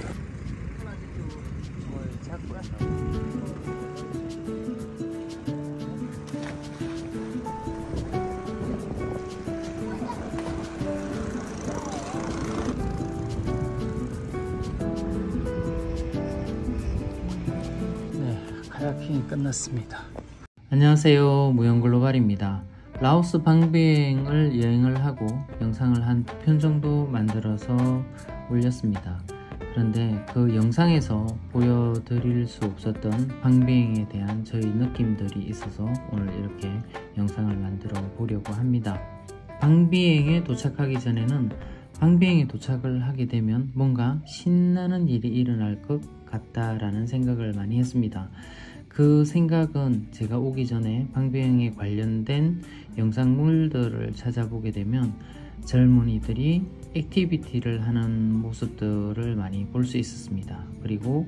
카야킹이 끝났습니다. 안녕하세요, 무영글로벌입니다. 라오스 방비행을 여행을 하고 영상을 한 편 정도 만들어서 올렸습니다. 그런데 그 영상에서 보여드릴 수 없었던 방비행에 대한 저희 느낌들이 있어서 오늘 이렇게 영상을 만들어 보려고 합니다. 방비행에 도착하기 전에는 방비행에 도착을 하게 되면 뭔가 신나는 일이 일어날 것 같다라는 생각을 많이 했습니다. 그 생각은 제가 오기 전에 방비행에 관련된 영상물들을 찾아보게 되면 젊은이들이 액티비티를 하는 모습들을 많이 볼 수 있었습니다. 그리고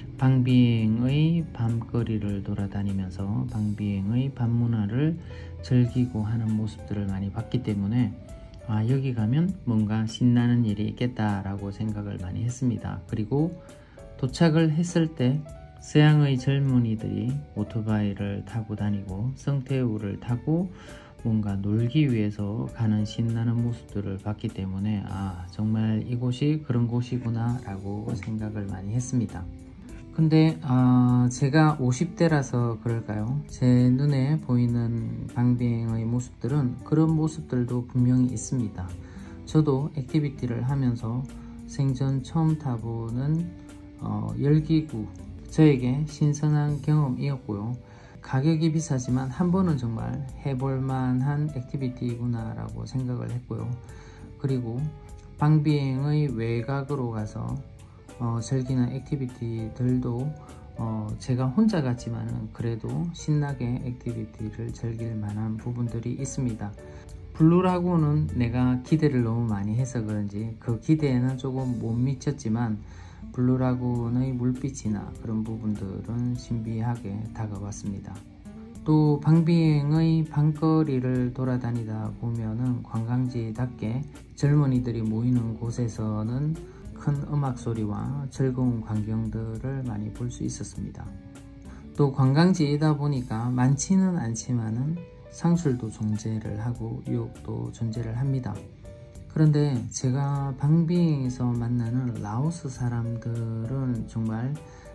방비행의 밤거리를 돌아다니면서 방비행의 밤문화를 즐기고 하는 모습들을 많이 봤기 때문에 아, 여기 가면 뭔가 신나는 일이 있겠다라고 생각을 많이 했습니다. 그리고 도착을 했을 때 서양의 젊은이들이 오토바이를 타고 다니고 성태우를 타고 뭔가 놀기 위해서 가는 신나는 모습들을 봤기 때문에 아, 정말 이곳이 그런 곳이구나 라고 생각을 많이 했습니다. 근데 어, 제가 오십 대라서 그럴까요? 제 눈에 보이는 방비행의 모습들은 그런 모습들도 분명히 있습니다. 저도 액티비티를 하면서 생전 처음 타보는 어, 열기구, 저에게 신선한 경험이었고요. 가격이 비싸지만 한 번은 정말 해볼만한 액티비티구나 라고 생각을 했고요. 그리고 방비행의 외곽으로 가서 어, 즐기는 액티비티들도 어, 제가 혼자 갔지만 그래도 신나게 액티비티를 즐길 만한 부분들이 있습니다. 블루라군은 내가 기대를 너무 많이 해서 그런지 그 기대에는 조금 못 미쳤지만 블루라군의 물빛이나 그런 부분들은 신비하게 다가왔습니다. 또 방비행의 밤거리를 돌아다니다 보면은 관광지답게 젊은이들이 모이는 곳에서는 큰 음악 소리와 즐거운 광경들을 많이 볼 수 있었습니다. 또 관광지이다 보니까 많지는 않지만은 상술도 존재를 하고 유혹도 존재를 합니다. 그런데 제가 방비행에서 만나는 라오스 사람들은 정말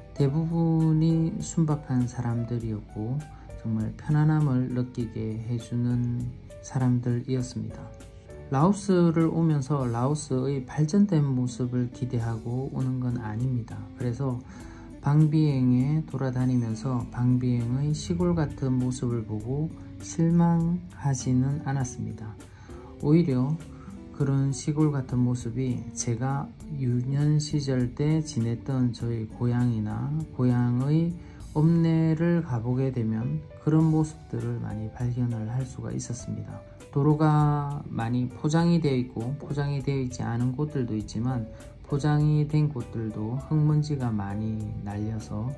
대부분이 순박한 사람들이었고 정말 편안함을 느끼게 해주는 사람들이었습니다. 라오스를 오면서 라오스의 발전된 모습을 기대하고 오는 건 아닙니다. 그래서 방비행에 돌아다니면서 방비행의 시골 같은 모습을 보고 실망하지는 않았습니다. 오히려 그런 시골 같은 모습이 제가 유년 시절 때 지냈던 저희 고향이나 고향의 읍내를 가보게 되면 그런 모습들을 많이 발견을 할 수가 있었습니다. 도로가 많이 포장이 되어 있고 포장이 되어 있지 않은 곳들도 있지만 포장이 된 곳들도 흙먼지가 많이 날려서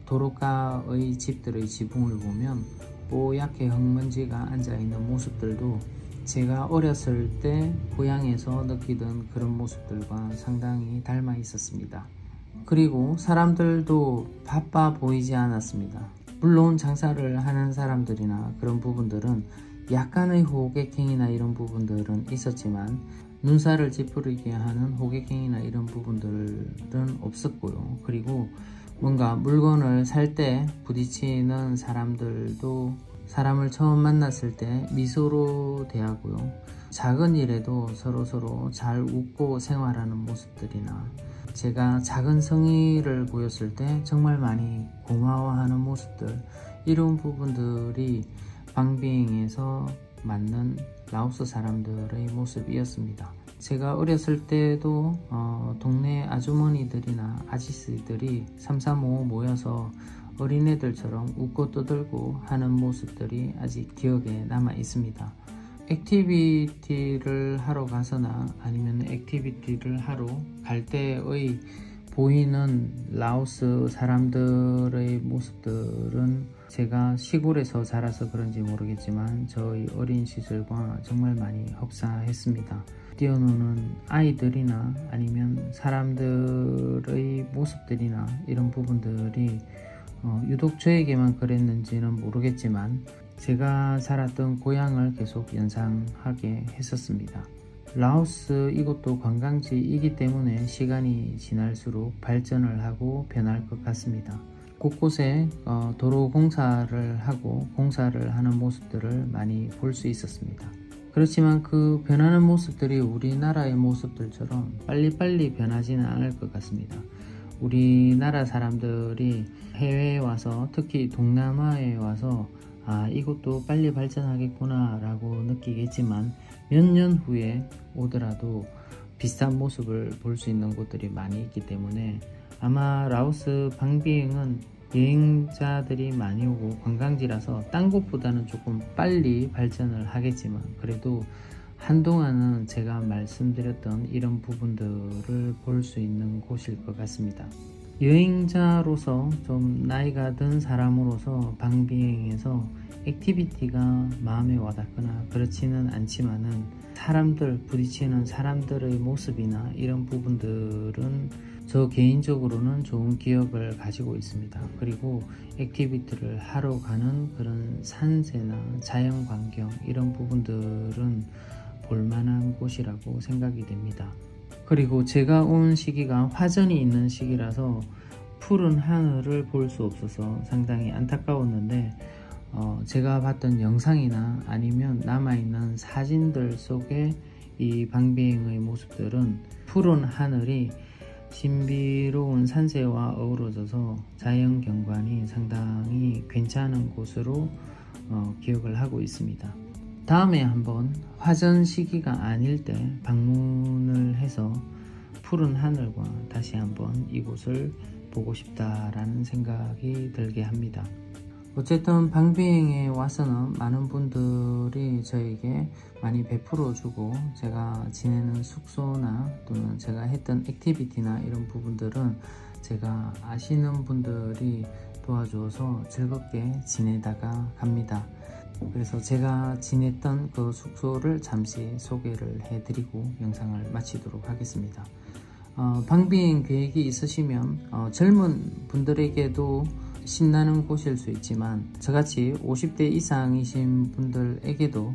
도로가의 집들의 지붕을 보면 뽀얗게 흙먼지가 앉아있는 모습들도 제가 어렸을 때 고향에서 느끼던 그런 모습들과 상당히 닮아 있었습니다. 그리고 사람들도 바빠 보이지 않았습니다. 물론 장사를 하는 사람들이나 그런 부분들은 약간의 호객행위나 이런 부분들은 있었지만 눈살을 찌푸리게 하는 호객행위나 이런 부분들은 없었고요. 그리고 뭔가 물건을 살 때 부딪히는 사람들도 사람을 처음 만났을 때 미소로 대하고요. 작은 일에도 서로서로 잘 웃고 생활하는 모습들이나 제가 작은 성의를 보였을 때 정말 많이 고마워하는 모습들, 이런 부분들이 방비행에서 맞는 라오스 사람들의 모습이었습니다. 제가 어렸을 때도 어, 동네 아주머니들이나 아저씨들이 삼삼오오 모여서 어린애들처럼 웃고 떠들고 하는 모습들이 아직 기억에 남아 있습니다. 액티비티를 하러 가서나 아니면 액티비티를 하러 갈 때의 보이는 라오스 사람들의 모습들은 제가 시골에서 자라서 그런지 모르겠지만 저희 어린 시절과 정말 많이 흡사했습니다. 뛰어노는 아이들이나 아니면 사람들의 모습들이나 이런 부분들이 어, 유독 저에게만 그랬는지는 모르겠지만 제가 살았던 고향을 계속 연상하게 했었습니다. 라오스 이곳도 관광지이기 때문에 시간이 지날수록 발전을 하고 변할 것 같습니다. 곳곳에 어, 도로 공사를 하고 공사를 하는 모습들을 많이 볼 수 있었습니다. 그렇지만 그 변하는 모습들이 우리나라의 모습들처럼 빨리빨리 변하지는 않을 것 같습니다. 우리나라 사람들이 해외에 와서, 특히 동남아에 와서 아, 이것도 빨리 발전하겠구나 라고 느끼겠지만 몇 년 후에 오더라도 비슷한 모습을 볼 수 있는 곳들이 많이 있기 때문에 아마 라오스 방비행은 여행자들이 많이 오고 관광지라서 딴 곳보다는 조금 빨리 발전을 하겠지만 그래도 한동안은 제가 말씀드렸던 이런 부분들을 볼 수 있는 곳일 것 같습니다. 여행자로서 좀 나이가 든 사람으로서 방비행에서 액티비티가 마음에 와닿거나 그렇지는 않지만은 사람들, 부딪히는 사람들의 모습이나 이런 부분들은 저 개인적으로는 좋은 기억을 가지고 있습니다. 그리고 액티비티를 하러 가는 그런 산세나 자연환경 이런 부분들은 볼만한 곳이라고 생각이 됩니다. 그리고 제가 온 시기가 화전이 있는 시기라서 푸른 하늘을 볼 수 없어서 상당히 안타까웠는데 어, 제가 봤던 영상이나 아니면 남아있는 사진들 속에 이 방비행의 모습들은 푸른 하늘이 신비로운 산세와 어우러져서 자연 경관이 상당히 괜찮은 곳으로 어, 기억을 하고 있습니다. 다음에 한번 화전 시기가 아닐 때 방문을 해서 푸른 하늘과 다시 한번 이곳을 보고 싶다라는 생각이 들게 합니다. 어쨌든 방비행에 와서는 많은 분들이 저에게 많이 베풀어 주고 제가 지내는 숙소나 또는 제가 했던 액티비티나 이런 부분들은 제가 아시는 분들이 도와줘서 즐겁게 지내다가 갑니다. 그래서 제가 지냈던 그 숙소를 잠시 소개를 해드리고 영상을 마치도록 하겠습니다. 어, 방비행 계획이 있으시면 어, 젊은 분들에게도 신나는 곳일 수 있지만 저같이 오십 대 이상이신 분들에게도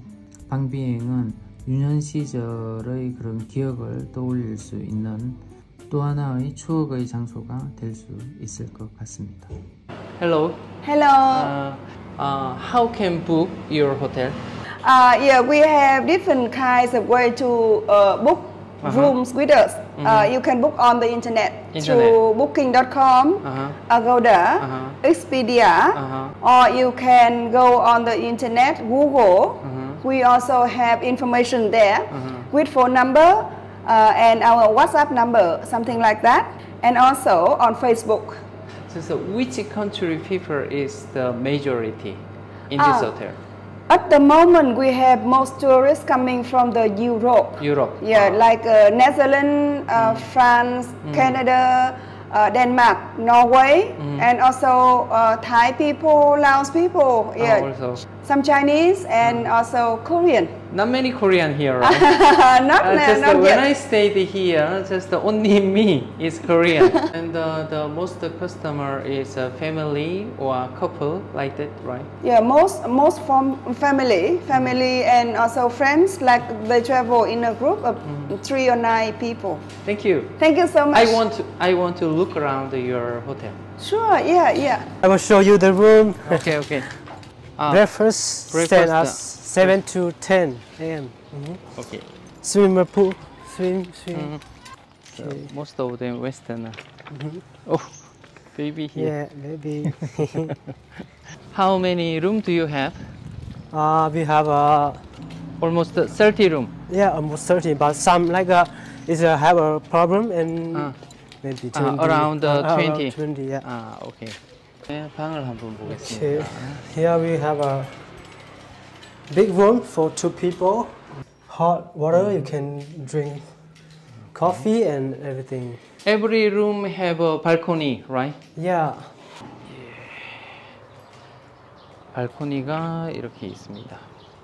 방비행은 유년 시절의 그런 기억을 떠올릴 수 있는 또 하나의 추억의 장소가 될 수 있을 것 같습니다. Hello. Hello. Uh, uh, how can book your hotel? Uh, yeah, we have different kinds of way to uh, book Uh-huh. rooms with us. Mhm. Uh, you can book on the internet, Internet. through booking dot com, Uh-huh. Agoda, Uh-huh. Expedia, Uh-huh. or you can go on the internet, Google. Uh-huh. We also have information there Uh-huh. with phone number uh, and our WhatsApp number, something like that, and also on Facebook. So, so which country people is the majority in this Ah. hotel? At the moment, we have most tourists coming from the Europe. Europe. Yeah, Ah. like uh, Netherlands, uh, France, Canada, uh, Denmark, Norway, and also uh, Thai people, Laos people. Yeah, Oh, also. some Chinese and also Korean. Not many Korean here, right? not Uh, na- just not uh, yet. when I stayed here, just uh, only me is Korean, and uh, the most customer is a family or a couple like that, right? Yeah, most most from family, family and also friends. Like they travel in a group of three or nine people. Thank you. Thank you so much. I want to I want to look around your hotel. Sure. Yeah. Yeah. I will show you the room. Okay, okay. Ah, Breakfast, breakfast, stand uh, at seven to ten a m okay. Swimmer pool, swim, swim. Mhm. So most of them Westerner. Oh, baby here. Yeah, maybe. How many room do you have? uh, we have a Almost uh, thirty room. yeah almost thirty, but some like a is a have a problem and Ah. maybe Ah, twenty. around, uh, around twenty. twenty, yeah. 아, 오케이. 네, 방을 한번 Okay. 보겠습니다. Here we have a big room for two people. Hot water, you can drink coffee and everything. Every room have a balcony, right? Yeah. 발코니가 이렇게 있습니다.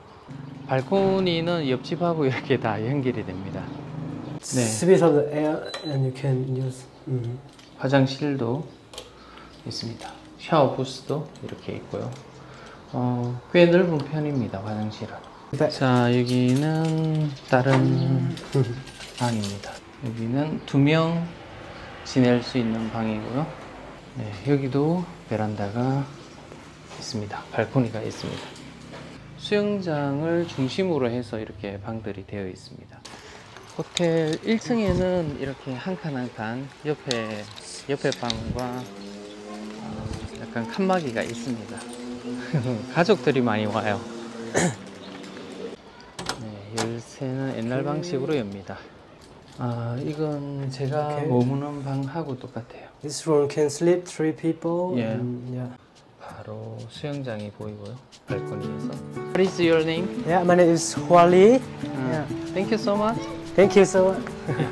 발코니는 옆집하고 이렇게 다 연결이 됩니다. 네. Switch on the air and you can use. mhm. 화장실도 있습니다. 샤워 부스도 이렇게 있고요. 어, 꽤 넓은 편입니다, 화장실은. 네. 자, 여기는 다른 방입니다. 여기는 두 명 지낼 수 있는 방이고요. 네, 여기도 베란다가 있습니다. 발코니가 있습니다. 수영장을 중심으로 해서 이렇게 방들이 되어 있습니다. 호텔 일 층에는 이렇게 한 칸 한 칸 옆에 옆에 방과 약간 칸막이가 있습니다. 가족들이 많이 와요. 네, 열쇠는 옛날 방식으로 엽니다. 아, 이건 제가 Okay. 머무는 방하고 똑같아요. This room can sleep three people. Yeah. And, yeah. 바로 수영장이 보이고요. 발코니에서. What is your name? Yeah, my name is Huali. Uh, Yeah. Thank you so much. Thank you so much.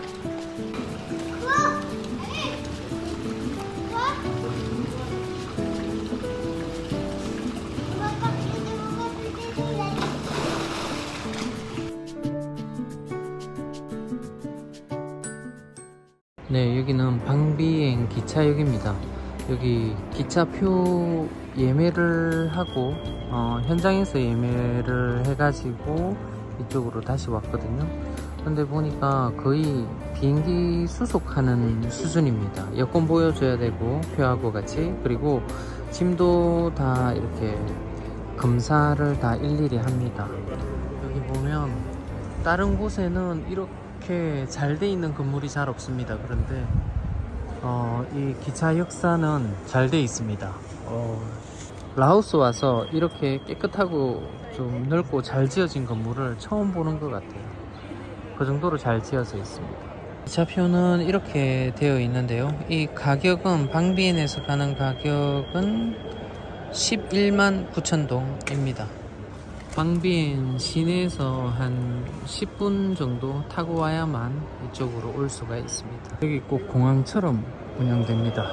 네, 여기는 방비행 기차역입니다. 여기 기차표 예매를 하고 어, 현장에서 예매를 해가지고 이쪽으로 다시 왔거든요. 근데 보니까 거의 비행기 수속하는 수준입니다. 여권 보여줘야 되고 표하고 같이, 그리고 짐도 다 이렇게 검사를 다 일일이 합니다. 여기 보면 다른 곳에는 이렇게 잘 돼 있는 건물이 잘 없습니다. 그런데 어, 이 기차 역사는 잘 돼 있습니다. 어, 라오스 와서 이렇게 깨끗하고 좀 넓고 잘 지어진 건물을 처음 보는 것 같아요. 그 정도로 잘 지어져 있습니다. 기차표는 이렇게 되어 있는데요. 이 가격은 방비엔에서 가는 가격은 십일만 구천 동입니다. 방비엔 시내에서 한 십 분 정도 타고 와야만 이쪽으로 올 수가 있습니다. 여기 꼭 공항처럼 운영됩니다.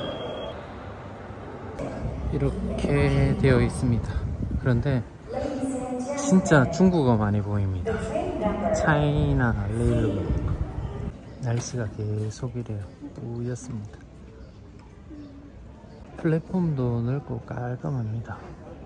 이렇게 되어 있습니다. 그런데 진짜 중국어 많이 보입니다. 차이나 레일로. 날씨가 계속 이래요. 뿌였습니다. 플랫폼도 넓고 깔끔합니다.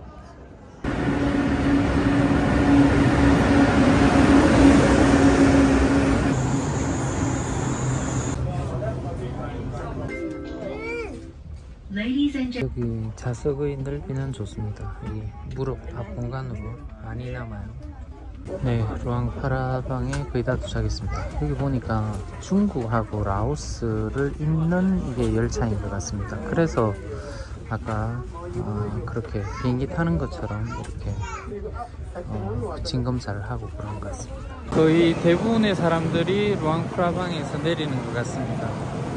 여기 좌석의 넓이는 좋습니다. 여기 무릎 앞 공간으로 많이 남아요. 네, 루앙프라방에 거의 다 도착했습니다. 여기 보니까 중국하고 라오스를 잇는 이게 열차인 것 같습니다. 그래서 아까 어, 그렇게 비행기 타는 것처럼 이렇게 어, 진검사를 하고 그런 것 같습니다. 거의 대부분의 사람들이 루앙프라방에서 내리는 것 같습니다.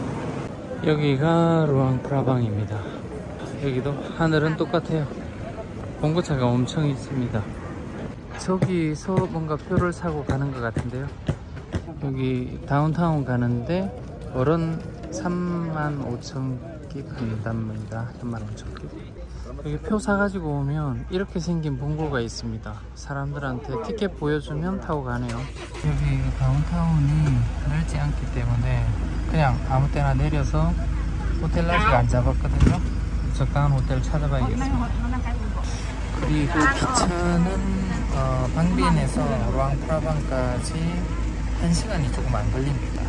여기가 루앙프라방입니다. 여기도 하늘은 똑같아요. 봉고차가 엄청 있습니다. 저기서 뭔가 표를 사고 가는 것 같은데요. 여기 다운타운 가는데 월은 삼만 오천 깁 한답니다. 삼만 오천 깁. 여기 표 사가지고 오면 이렇게 생긴 봉고가 있습니다. 사람들한테 티켓 보여주면 타고 가네요. 여기 다운타운이 넓지 않기 때문에 그냥 아무 때나 내려서 호텔 라지가 안 잡았거든요. 적당한 호텔을 찾아봐야겠습니다. 그리고 기차는 어, 방비엔에서 루앙프라방까지 한 시간이 조금 안 걸립니다.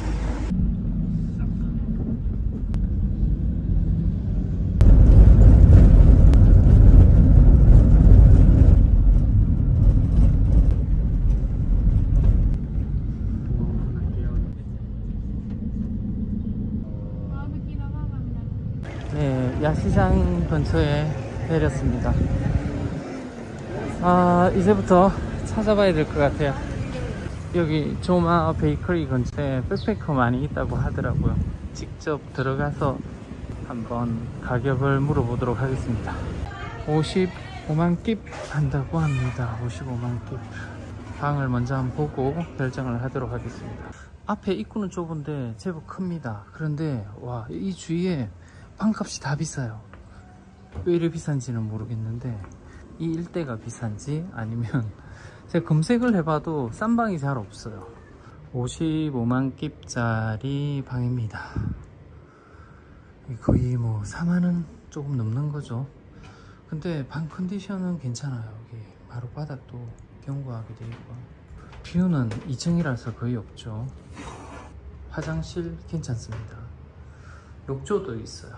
네, 야시장 근처에 내렸습니다. 아, 이제부터 찾아봐야 될 것 같아요. 여기 조마 베이커리 근처에 백패커 많이 있다고 하더라고요. 직접 들어가서 한번 가격을 물어보도록 하겠습니다. 오십오만 깁 한다고 합니다. 오십오만 깁. 방을 먼저 한번 보고 결정을 하도록 하겠습니다. 앞에 입구는 좁은데 제법 큽니다. 그런데 와, 이 주위에 방값이 다 비싸요. 왜 이렇게 비싼지는 모르겠는데 이 일대가 비싼지 아니면 제가 검색을 해봐도 싼 방이 잘 없어요. 오십오만 깁짜리 방입니다. 거의 뭐 사만 원 조금 넘는 거죠. 근데 방 컨디션은 괜찮아요. 여기 바로 바닥도 견고하게 되어 있고 뷰는 이 층이라서 거의 없죠. 화장실 괜찮습니다. 욕조도 있어요.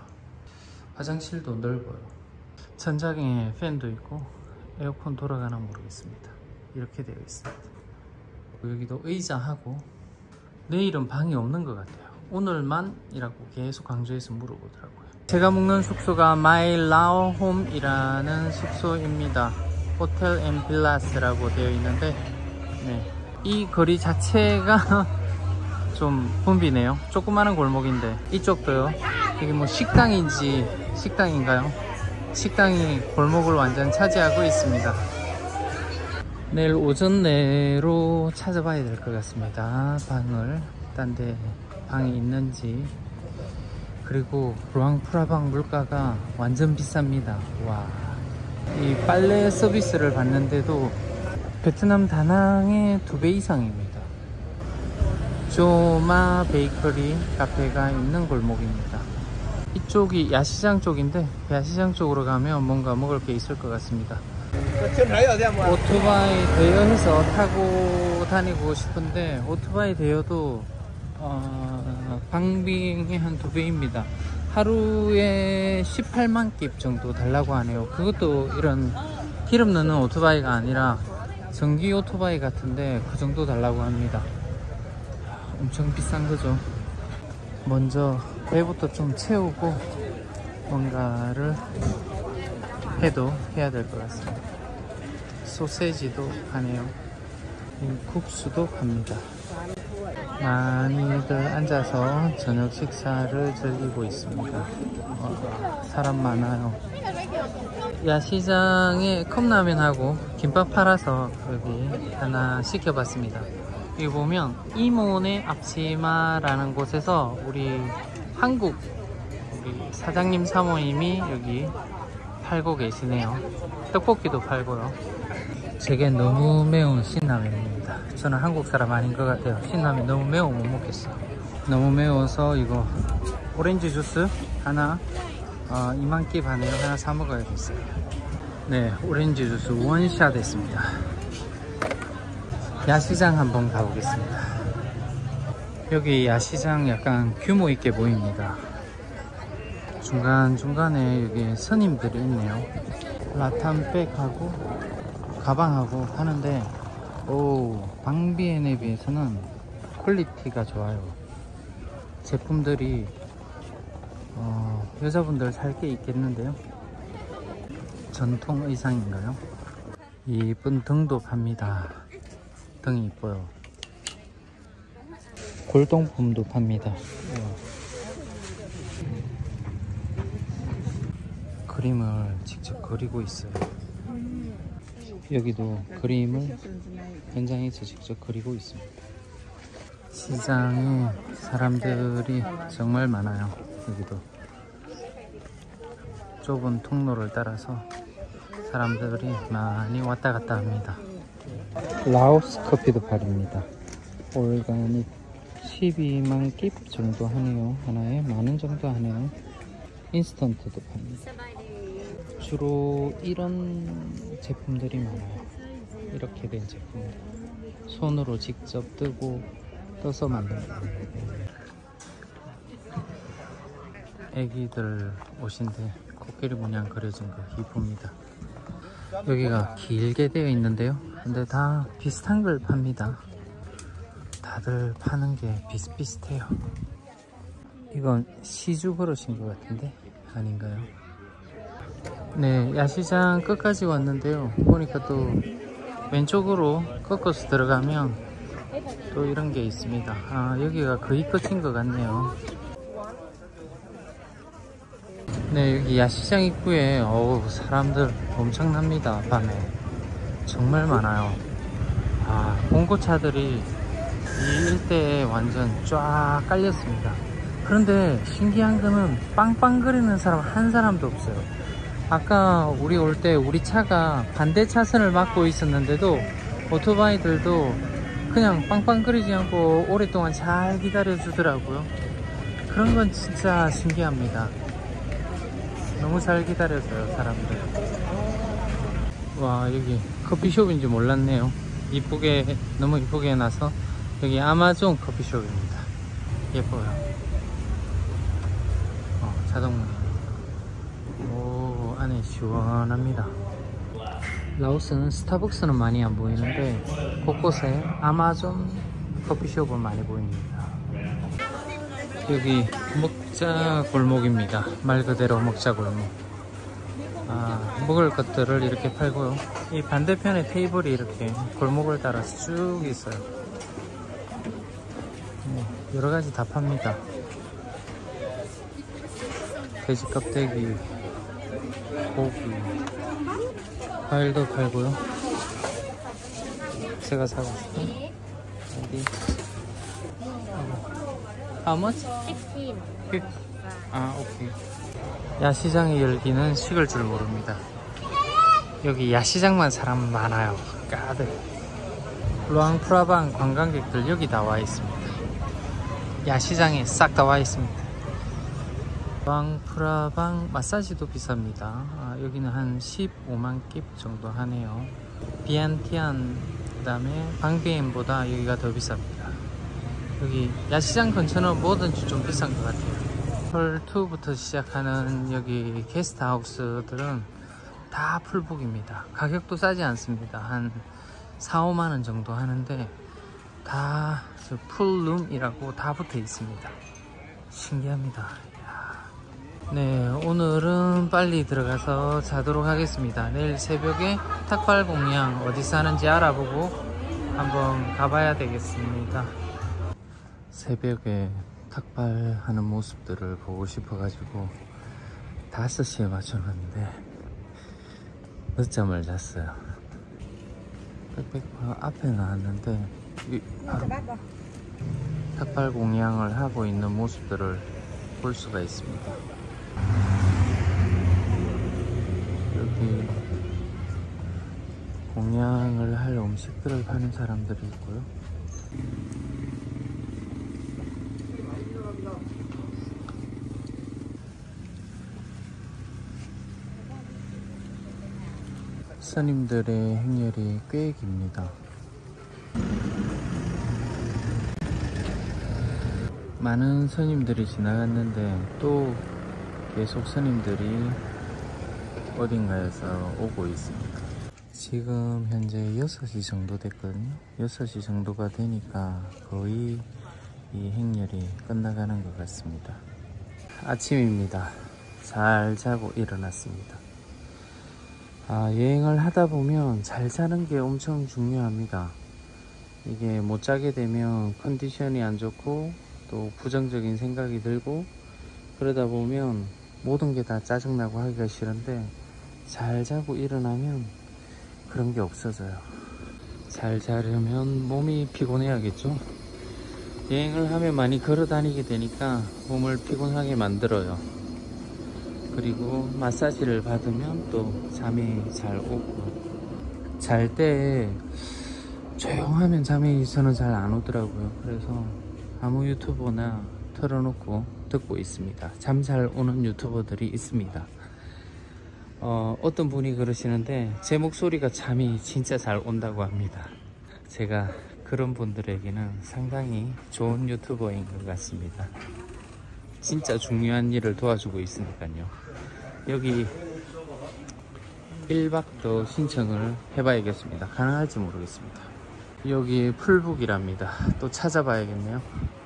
화장실도 넓어요. 천장에 팬도 있고 에어컨 돌아가나 모르겠습니다. 이렇게 되어 있습니다. 여기도 의자하고 내일은 방이 없는 것 같아요. 오늘만 이라고 계속 강조해서 물어보더라고요. 제가 묵는 숙소가 My Lao Home이라는 숙소입니다. 호텔 앤 빌라스라고 되어 있는데 네. 이 거리 자체가 좀 붐비네요. 조그마한 골목인데 이쪽도요. 이게 뭐 식당인지 식당인가요? 식당이 골목을 완전 차지하고 있습니다. 내일 오전 내로 찾아봐야 될 것 같습니다. 방을 딴 데 방이 있는지. 그리고 루앙프라방 물가가 완전 비쌉니다. 와, 이 빨래 서비스를 받는데도 베트남 다낭의 두 배 이상입니다. 조마 베이커리 카페가 있는 골목입니다. 이쪽이 야시장 쪽인데 야시장 쪽으로 가면 뭔가 먹을 게 있을 것 같습니다. 오토바이 대여해서 타고 다니고 싶은데 오토바이 대여도 어, 방빙이 한 두 배입니다. 하루에 십팔만 깁 정도 달라고 하네요. 그것도 이런 기름 넣는 오토바이가 아니라 전기 오토바이 같은데 그 정도 달라고 합니다. 엄청 비싼 거죠. 먼저 배부터 좀 채우고 뭔가를 해도 해야 될 것 같습니다. 소세지도 파네요. 국수도 팝니다. 많이들 앉아서 저녁 식사를 즐기고 있습니다. 어, 사람 많아요. 야시장에 컵라면하고 김밥 팔아서 여기 하나 시켜봤습니다. 여기 보면 이모네 앞치마라는 곳에서 우리 한국 우리 사장님 사모님이 여기 팔고 계시네요. 떡볶이도 팔고요. 제게 너무 매운 신라면입니다. 저는 한국 사람 아닌 것 같아요. 신라면 너무 매워 못 먹겠어요. 너무 매워서 이거 오렌지 주스 하나 어, 이만 깁 하네요. 하나 사 먹어야겠어요. 네, 오렌지 주스 원샷 했습니다. 야시장 한번 가보겠습니다. 여기 야시장 약간 규모 있게 보입니다. 중간중간에 여기 스님들이 있네요. 라탄백하고 가방하고 하는데 오, 방비엔에 비해서는 퀄리티가 좋아요. 제품들이 어, 여자분들 살 게 있겠는데요. 전통 의상인가요? 이쁜 등도 팝니다. 등이 이뻐요. 골동품도 팝니다. 그림을 직접 그리고 있어요. 여기도 그림을 현장에서 직접 그리고 있습니다. 시장에 사람들이 정말 많아요. 여기도 좁은 통로를 따라서 사람들이 많이 왔다 갔다 합니다. 라오스 커피도 팔립니다. 올가닉 십이만 깁 정도 하네요. 하나에 만원 정도 하네요. 인스턴트도 팝니다. 주로 이런 제품들이 많아요. 이렇게 된 제품들. 손으로 직접 뜨고 떠서 만든 거. 애기들 옷인데 코끼리 문양 그려진 거 이쁩니다. 여기가 길게 되어 있는데요. 근데 다 비슷한 걸 팝니다. 다들 파는 게 비슷비슷해요. 이건 시주 그릇인 것 같은데 아닌가요? 네, 야시장 끝까지 왔는데요. 보니까 또 왼쪽으로 꺾어서 들어가면 또 이런 게 있습니다. 아, 여기가 거의 끝인 것 같네요. 네, 여기 야시장 입구에 어우, 사람들 엄청납니다. 밤에 정말 많아요. 아, 봉고차들이 이 일대에 완전 쫙 깔렸습니다. 그런데 신기한 거는 빵빵거리는 사람 한 사람도 없어요. 아까 우리 올 때 우리 차가 반대 차선을 막고 있었는데도 오토바이들도 그냥 빵빵거리지 않고 오랫동안 잘 기다려 주더라고요. 그런 건 진짜 신기합니다. 너무 잘 기다려줘요, 사람들. 와, 여기 커피숍인지 몰랐네요. 이쁘게, 너무 이쁘게 해놔서. 여기 아마존 커피숍입니다. 예뻐요. 어, 자동문. 오, 안에 시원합니다. 라오스는 스타벅스는 많이 안 보이는데 곳곳에 아마존 커피숍은 많이 보입니다. 여기 먹자 골목입니다. 말 그대로 먹자 골목. 아, 먹을 것들을 이렇게 팔고요. 이 반대편에 테이블이 이렇게 골목을 따라서 쭉 있어요. 여러가지 다 팝니다. 돼지 껍데기, 고기, 과일도 팔고요. 제가 사고 싶은 어디? How much? sixteen. 아, 오케이. 야시장의 열기는 식을 줄 모릅니다. 여기 야시장만 사람 많아요. 가득. 루앙프라방 관광객들 여기 다 와 있습니다. 야시장에 싹 다 와 있습니다. 루앙프라방 마사지도 비쌉니다. 아, 여기는 한 십오만 깁 정도 하네요. 비안티안 그 다음에 방비엔보다 여기가 더 비쌉니다. 여기 야시장 근처는 뭐든지 좀 비싼 것 같아요. 펄이부터 시작하는 여기 게스트하우스들은 다 풀북입니다. 가격도 싸지 않습니다. 한 사, 오만 원 정도 하는데 다 풀룸이라고 다 붙어 있습니다. 신기합니다. 네, 오늘은 빨리 들어가서 자도록 하겠습니다. 내일 새벽에 탁발 공양 어디서 하는지 알아보고 한번 가봐야 되겠습니다. 새벽에 탁발 하는 모습들을 보고 싶어가지고 다섯 시에 맞춰놨는데 늦잠을 잤어요. 백백파 앞에 나왔는데 바로 탁발 공양을 하고 있는 모습들을 볼 수가 있습니다. 여기 공양을 할 음식들을 파는 사람들이 있고요. 스님들의 행렬이 꽤 깁니다. 많은 스님들이 지나갔는데 또 계속 스님들이 어딘가에서 오고 있습니다. 지금 현재 여섯 시 정도 됐거든요. 여섯 시 정도가 되니까 거의 이 행렬이 끝나가는 것 같습니다. 아침입니다. 잘 자고 일어났습니다. 아, 여행을 하다 보면 잘 자는 게 엄청 중요합니다. 이게 못 자게 되면 컨디션이 안 좋고 또 부정적인 생각이 들고 그러다 보면 모든 게 다 짜증나고 하기가 싫은데 잘 자고 일어나면 그런 게 없어져요. 잘 자려면 몸이 피곤해야겠죠. 여행을 하면 많이 걸어 다니게 되니까 몸을 피곤하게 만들어요. 그리고 마사지를 받으면 또 잠이 잘 오고, 잘 때 조용하면 잠이 저는 잘 안 오더라고요. 그래서 아무 유튜버나 틀어놓고 듣고 있습니다. 잠 잘 오는 유튜버들이 있습니다. 어, 어떤 분이 그러시는데 제 목소리가 잠이 진짜 잘 온다고 합니다. 제가 그런 분들에게는 상당히 좋은 유튜버인 것 같습니다. 진짜 중요한 일을 도와주고 있으니까요. 여기 일 박 더 신청을 해봐야겠습니다. 가능할지 모르겠습니다. 여기 풀북이랍니다. 또 찾아봐야겠네요.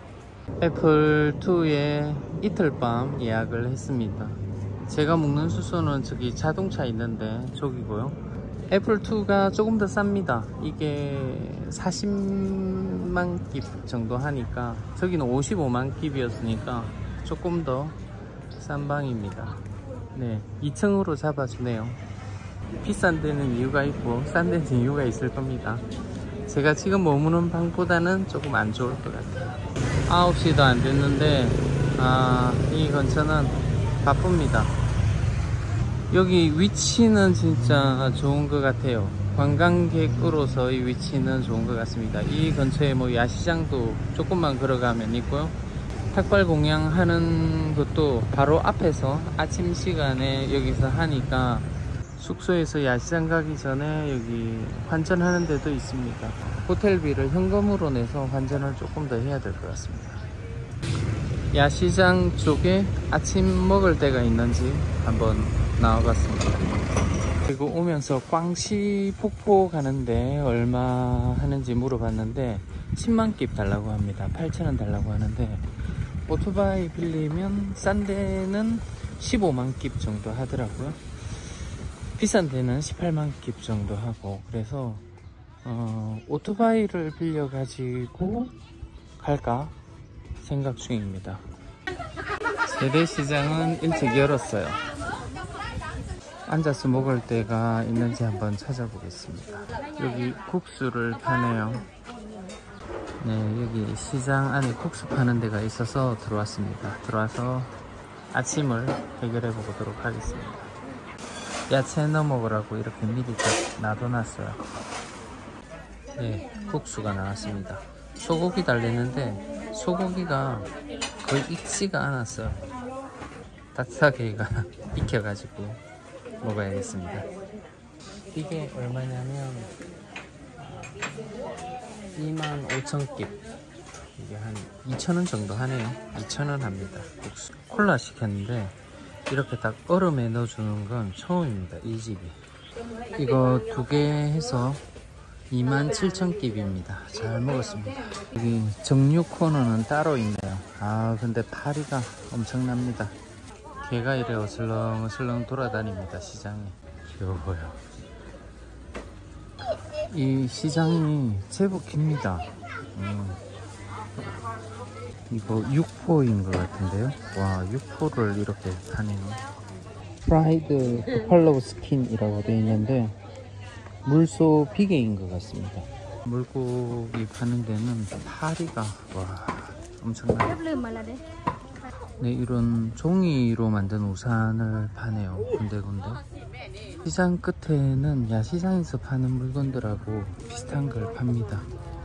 애플이에 이틀밤 예약을 했습니다. 제가 묵는 숙소는 저기 자동차 있는데 저기고요. 애플이가 조금 더 쌉니다. 이게 사십만 깁 정도 하니까 저기는 오십오만 깁이었으니까 조금 더 싼 방입니다. 네, 이 층으로 잡아주네요. 비싼 데는 이유가 있고 싼 데는 이유가 있을 겁니다. 제가 지금 머무는 방보다는 조금 안 좋을 것 같아요. 아홉 시도 안 됐는데 아, 이 근처는 바쁩니다. 여기 위치는 진짜 좋은 것 같아요. 관광객으로서 이 위치는 좋은 것 같습니다. 이 근처에 뭐 야시장도 조금만 걸어가면 있고요. 탁발 공양하는 것도 바로 앞에서 아침 시간에 여기서 하니까 숙소에서 야시장 가기 전에 여기 환전하는 데도 있습니다. 호텔비를 현금으로 내서 환전을 조금 더 해야 될 것 같습니다. 야시장 쪽에 아침 먹을 데가 있는지 한번 나와봤습니다. 그리고 오면서 광시 폭포 가는데 얼마 하는지 물어봤는데 십만 깁 달라고 합니다. 팔천 원 달라고 하는데 오토바이 빌리면 싼 데는 십오만 깁 정도 하더라고요. 비싼 데는 십팔만 깁 정도 하고, 그래서 어, 오토바이를 빌려 가지고 갈까 생각 중입니다. 세대시장은 일찍 열었어요. 앉아서 먹을 데가 있는지 한번 찾아보겠습니다. 여기 국수를 파네요. 네, 여기 시장 안에 국수 파는 데가 있어서 들어왔습니다. 들어와서 아침을 해결해 보도록 하겠습니다. 야채 넣어 먹으라고 이렇게 미리 놔둬놨어요. 네, 국수가 나왔습니다. 소고기 달랬는데 소고기가 거의 익지가 않았어요. 따뜻하게 익혀가지고 먹어야겠습니다. 이게 얼마냐면 이만 오천 깁, 이게 한 이천 원 정도 하네요. 이천 원 합니다. 국수. 콜라 시켰는데 이렇게 딱 얼음에 넣어주는 건 처음입니다. 이 집이. 이거 두 개 해서 이만 칠천 깁입니다. 잘 먹었습니다. 여기 정육 코너는 따로 있네요. 아 근데 파리가 엄청납니다. 개가 이래 어슬렁 어슬렁 돌아다닙니다. 시장에. 귀여워요. 이 시장이 제법 깁니다. 음. 이거 육포인 것 같은데요. 와, 육포를 이렇게 파네요. 프라이드 버팔로우 스킨이라고 되어 있는데 물소 비계인 것 같습니다. 물고기 파는 데는 파리가 와 엄청나요. 네, 이런 종이로 만든 우산을 파네요. 군데군데. 시장 끝에는 야시장에서 파는 물건들하고 비슷한 걸 팝니다.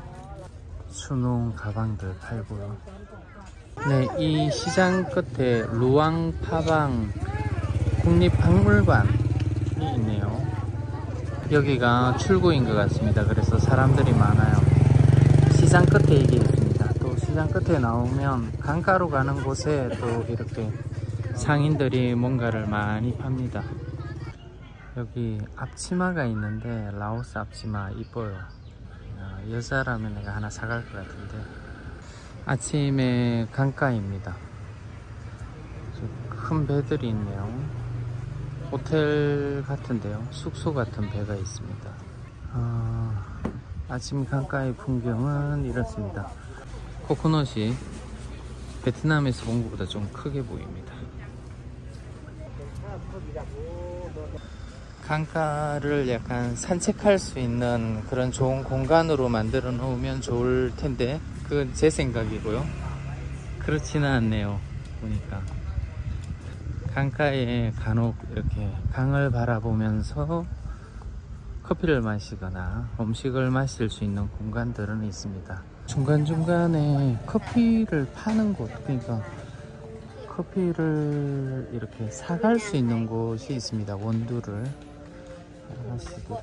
수농 가방들 팔고요. 네, 이 시장 끝에 루앙 파방 국립박물관이 있네요. 여기가 출구인 것 같습니다. 그래서 사람들이 많아요. 시장 끝에 이게 있습니다. 또 시장 끝에 나오면 강가로 가는 곳에 또 이렇게 상인들이 뭔가를 많이 팝니다. 여기 앞치마가 있는데 라오스 앞치마 이뻐요. 여자라면 내가 하나 사갈 것 같은데. 아침에 강가입니다. 큰 배들이 있네요. 호텔 같은데요. 숙소 같은 배가 있습니다. 아, 아침 강가의 풍경은 이렇습니다. 코코넛이 베트남에서 본 것보다 좀 크게 보입니다. 강가를 약간 산책할 수 있는 그런 좋은 공간으로 만들어 놓으면 좋을 텐데 그건 제 생각이고요. 그렇지는 않네요. 보니까 강가에 간혹 이렇게 강을 바라보면서 커피를 마시거나 음식을 마실 수 있는 공간들은 있습니다. 중간중간에 커피를 파는 곳, 그러니까 커피를 이렇게 사갈 수 있는 곳이 있습니다. 원두를 아가씨들이.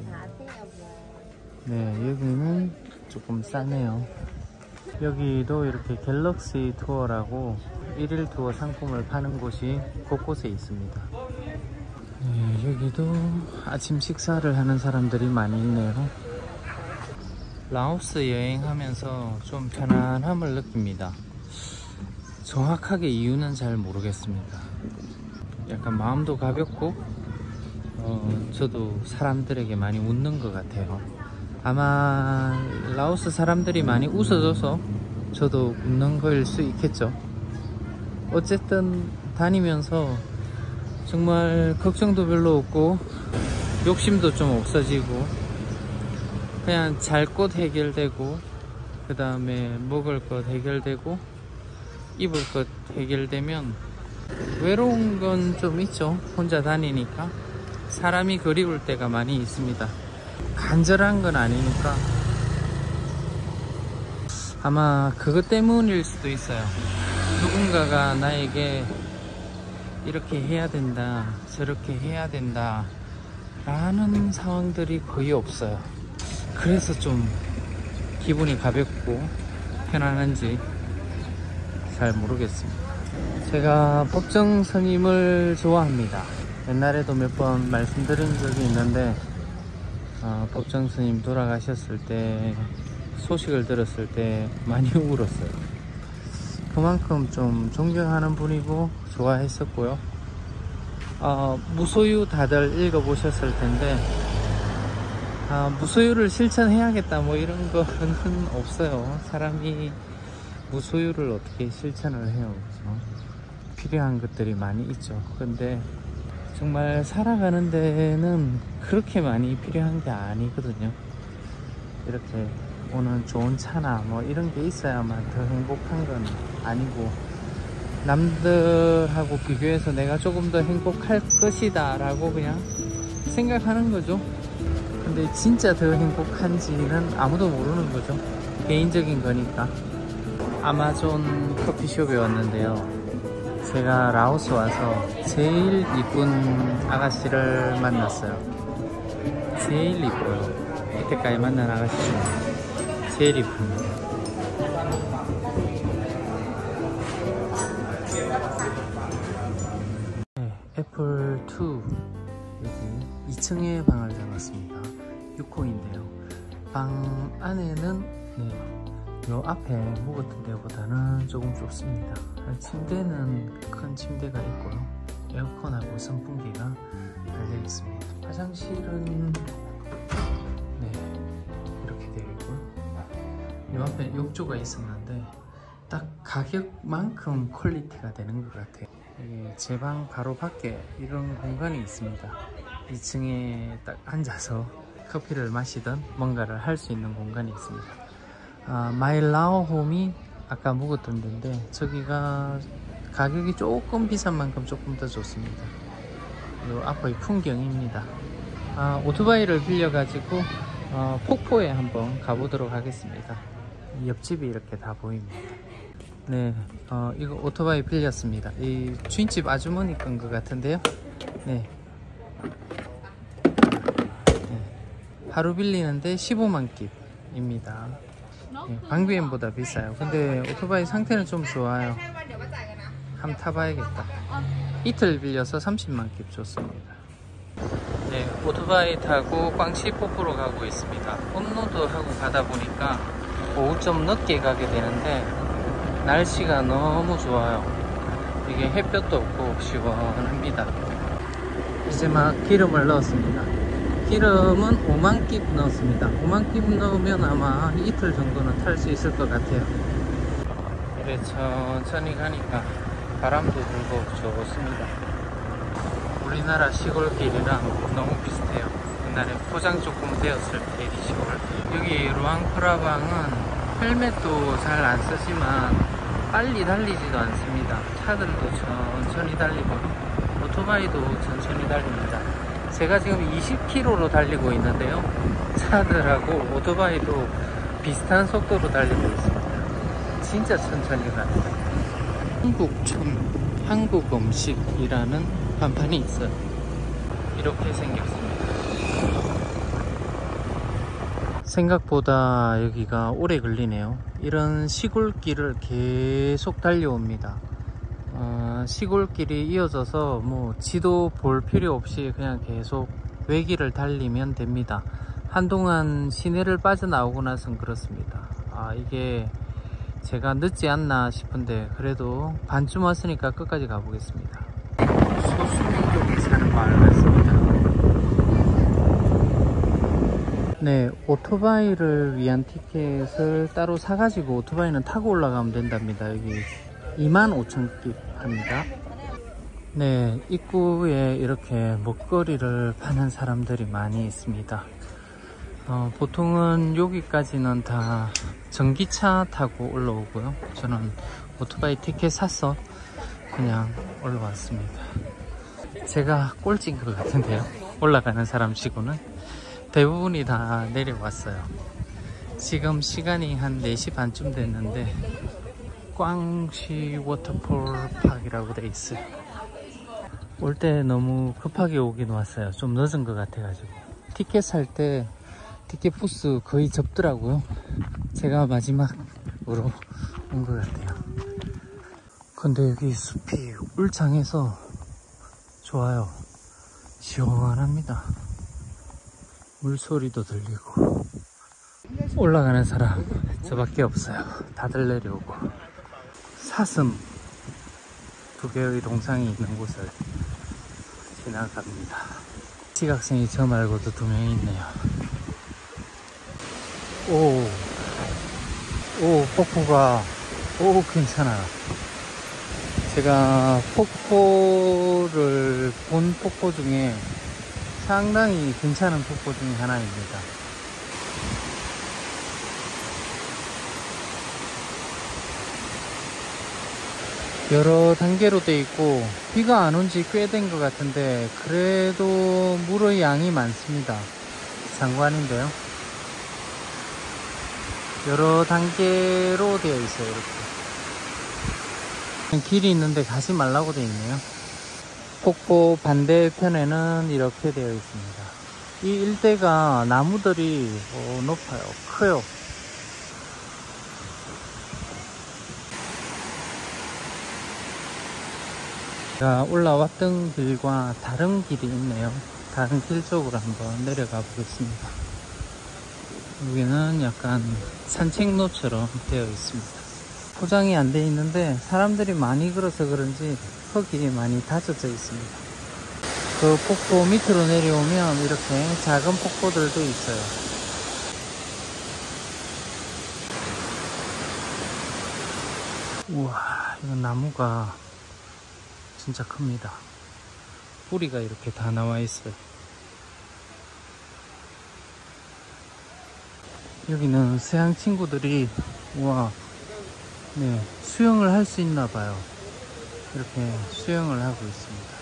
네, 여기는 조금 싸네요. 여기도 이렇게 갤럭시 투어라고 일일 투어 상품을 파는 곳이 곳곳에 있습니다. 네, 여기도 아침 식사를 하는 사람들이 많이 있네요. 라오스 여행하면서 좀 편안함을 느낍니다. 정확하게 이유는 잘 모르겠습니다. 약간 마음도 가볍고 어, 저도 사람들에게 많이 웃는 것 같아요. 아마 라오스 사람들이 많이 웃어줘서 저도 웃는 거일 수 있겠죠. 어쨌든 다니면서 정말 걱정도 별로 없고 욕심도 좀 없어지고 그냥 잘 곳 해결되고 그 다음에 먹을 것 해결되고 입을 것 해결되면 외로운 건 좀 있죠. 혼자 다니니까 사람이 그리울 때가 많이 있습니다. 간절한 건 아니니까 아마 그것 때문일 수도 있어요. 누군가가 나에게 이렇게 해야 된다 저렇게 해야 된다 라는 상황들이 거의 없어요. 그래서 좀 기분이 가볍고 편안한지 잘 모르겠습니다. 제가 법정 스님을 좋아합니다. 옛날에도 몇 번 말씀드린 적이 있는데 어, 법정 스님 돌아가셨을 때 소식을 들었을 때 많이 울었어요. 그만큼 좀 존경하는 분이고 좋아했었고요. 어, 무소유 다들 읽어보셨을 텐데 아, 무소유를 실천해야겠다 뭐 이런 거는 없어요. 사람이 무소유를 어떻게 실천을 해요. 그렇죠? 필요한 것들이 많이 있죠. 근데 정말 살아가는 데는 그렇게 많이 필요한 게 아니거든요. 이렇게 오는 좋은 차나 뭐 이런 게 있어야만 더 행복한 건 아니고, 남들하고 비교해서 내가 조금 더 행복할 것이다 라고 그냥 생각하는 거죠. 근데 진짜 더 행복한지는 아무도 모르는 거죠. 개인적인 거니까. 아마존 커피숍에 왔는데요, 제가 라오스 와서 제일 이쁜 아가씨를 만났어요. 제일 이뻐요. 이때까지 만난 아가씨 중에 제일 이쁩니다. 네, 애플 투 여기 이 층에 방을 잡았습니다. 육 호인데요 방 안에는 네, 요 앞에 묵었던 데보다는 조금 좁습니다. 침대는 큰 침대가 있고요, 에어컨하고 선풍기가 달려 있습니다. 화장실은 네, 이렇게 되어 있고요. 요 앞에 욕조가 있었는데 딱 가격만큼 퀄리티가 되는 것 같아요. 제 방 바로 밖에 이런 공간이 있습니다. 이 층에 딱 앉아서 커피를 마시던 뭔가를 할 수 있는 공간이 있습니다. 아, 마일라오 홈이 아까 묵었던 데인데 저기가 가격이 조금 비싼 만큼 조금 더 좋습니다. 요 앞의 풍경입니다. 아, 오토바이를 빌려 가지고 어, 폭포에 한번 가보도록 하겠습니다. 옆집이 이렇게 다 보입니다. 네, 어, 이거 오토바이 빌렸습니다. 이 주인집 아주머니 건 것 같은데요. 네. 네, 하루 빌리는데 십오만 깁입니다. 네, 방비엠보다 비싸요. 근데 오토바이 상태는 좀 좋아요. 한번 타봐야겠다. 이틀 빌려서 삼십만 깁 줬습니다. 네, 오토바이 타고 꽝시 폭포로 가고 있습니다. 업로드하고 가다 보니까 오후 좀 늦게 가게 되는데 날씨가 너무 좋아요. 이게 햇볕도 없고 시원합니다. 이제 막 기름을 넣었습니다. 기름은 오만 깁 넣었습니다. 오만 깁 넣으면 아마 이틀 정도는 탈 수 있을 것 같아요. 이래 천천히 가니까 바람도 불고 좋습니다. 우리나라 시골길이랑 너무 비슷해요. 옛날에 포장 조금 되었을 때 이 시골. 여기 루앙프라방은 헬멧도 잘 안 쓰지만 빨리 달리지도 않습니다. 차들도 천천히 달리고 오토바이도 천천히 달립니다. 제가 지금 이십 킬로미터로 달리고 있는데요, 차들하고 오토바이도 비슷한 속도로 달리고 있습니다. 진짜 천천히 갑니다. 한국촌, 한국 음식이라는 간판이 있어요. 이렇게 생겼습니다. 생각보다 여기가 오래 걸리네요. 이런 시골길을 계속 달려옵니다. 어, 시골길이 이어져서 뭐 지도 볼 필요 없이 그냥 계속 외길을 달리면 됩니다. 한동안 시내를 빠져나오고 나선 그렇습니다. 아, 이게 제가 늦지 않나 싶은데 그래도 반쯤 왔으니까 끝까지 가보겠습니다. 소수민족이 사는 마을 같습니다. 네, 오토바이를 위한 티켓을 따로 사가지고 오토바이는 타고 올라가면 된답니다. 여기 이만 오천 깁 합니다. 네, 입구에 이렇게 먹거리를 파는 사람들이 많이 있습니다. 어, 보통은 여기까지는 다 전기차 타고 올라오고요. 저는 오토바이 티켓 사서 그냥 올라왔습니다. 제가 꼴찌인 것 같은데요, 올라가는 사람 치고는. 대부분이 다 내려왔어요. 지금 시간이 한 네 시 반쯤 됐는데 꽝시 워터폴 파크라고 돼 있어요. 올 때 너무 급하게 오긴 왔어요. 좀 늦은 것 같아가지고. 티켓 살 때 티켓 부스 거의 접더라고요. 제가 마지막으로 온 것 같아요. 근데 여기 숲이 울창해서 좋아요. 시원합니다. 물소리도 들리고. 올라가는 사람 저밖에 없어요. 다들 내려오고. 사슴 두 개의 동상이 있는 곳을 지나갑니다. 지각생이 저 말고도 두 명이 있네요. 오, 오, 폭포가, 오, 괜찮아. 제가 폭포를 본 폭포 중에 상당히 괜찮은 폭포 중에 하나입니다. 여러 단계로 되어 있고 비가 안 온 지 꽤 된 것 같은데 그래도 물의 양이 많습니다. 장관인데요. 여러 단계로 되어 있어요. 이렇게 길이 있는데 가지 말라고 되어 있네요. 폭포 반대편에는 이렇게 되어 있습니다. 이 일대가 나무들이 어, 높아요. 커요. 제가 올라왔던 길과 다른 길이 있네요. 다른 길 쪽으로 한번 내려가 보겠습니다. 여기는 약간 산책로처럼 되어 있습니다. 포장이 안 되어 있는데 사람들이 많이 걸어서 그런지 흙이 많이 다져져 있습니다. 그 폭포 밑으로 내려오면 이렇게 작은 폭포들도 있어요. 우와, 이건 나무가 진짜 큽니다. 뿌리가 이렇게 다 나와 있어요. 여기는 서양 친구들이 우와, 네, 수영을 할 수 있나 봐요. 이렇게 수영을 하고 있습니다.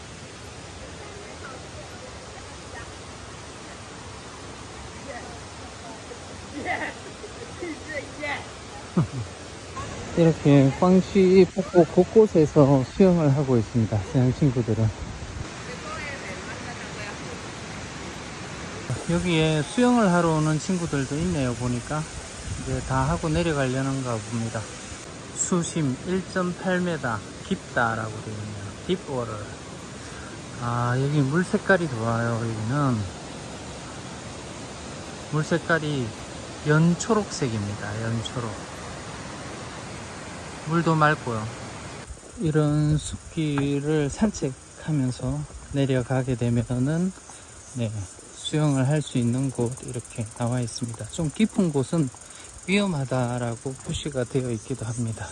이렇게 광시 폭포 곳곳에서 수영을 하고 있습니다. 서양 친구들은. 여기에 수영을 하러 오는 친구들도 있네요. 보니까 이제 다 하고 내려가려는가 봅니다. 수심 일 점 팔 미터 깊다라고 되어 있네요. 딥워터. 아, 여기 물 색깔이 좋아요. 여기는 물 색깔이 연초록색입니다. 연초록. 물도 맑고요. 이런 숲길을 산책하면서 내려가게 되면은 네, 수영을 할 수 있는 곳 이렇게 나와 있습니다. 좀 깊은 곳은 위험하다라고 표시가 되어 있기도 합니다.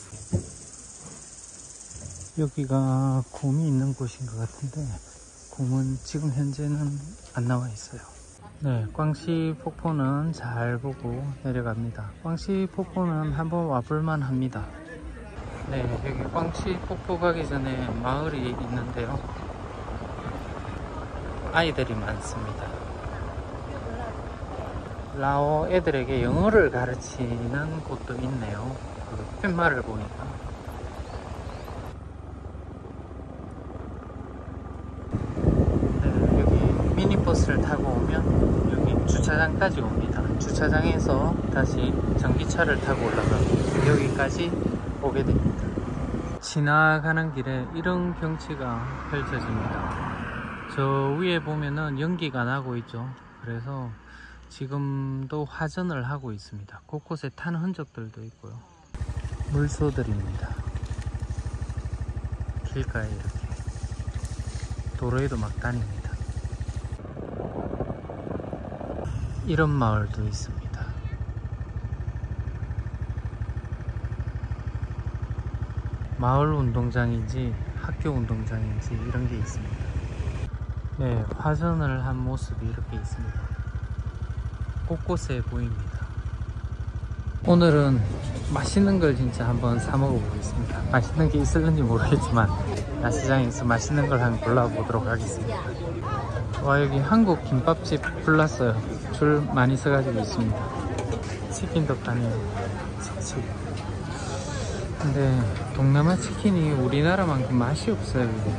여기가 곰이 있는 곳인 것 같은데 곰은 지금 현재는 안 나와 있어요. 네, 광시 폭포는 잘 보고 내려갑니다. 광시 폭포는 한번 와볼만 합니다. 네, 여기 광시 폭포 가기 전에 마을이 있는데요. 아이들이 많습니다. 라오 애들에게 영어를 가르치는 곳도 있네요. 그 팻말을 보니까. 네, 여기 미니버스를 타고 오면 여기 주차장까지 옵니다. 주차장에서 다시 전기차를 타고 올라가고 여기까지 오게 됩니다. 지나가는 길에 이런 경치가 펼쳐집니다. 저 위에 보면은 연기가 나고 있죠. 그래서 지금도 화전을 하고 있습니다. 곳곳에 탄 흔적들도 있고요. 물소들입니다. 길가에 이렇게 도로에도 막 다닙니다. 이런 마을도 있습니다. 마을 운동장인지 학교 운동장인지 이런 게 있습니다. 네, 화전을 한 모습이 이렇게 있습니다. 곳곳에 보입니다. 오늘은 맛있는 걸 진짜 한번 사 먹어보겠습니다. 맛있는 게 있을는지 모르겠지만 야시장에서 맛있는 걸 한번 골라보도록 하겠습니다. 와, 여기 한국 김밥집 불났어요. 줄 많이 서가지고 있습니다. 치킨도 파네요. 치킨. 근데 동남아 치킨이 우리나라만큼 맛이 없어요. 이게.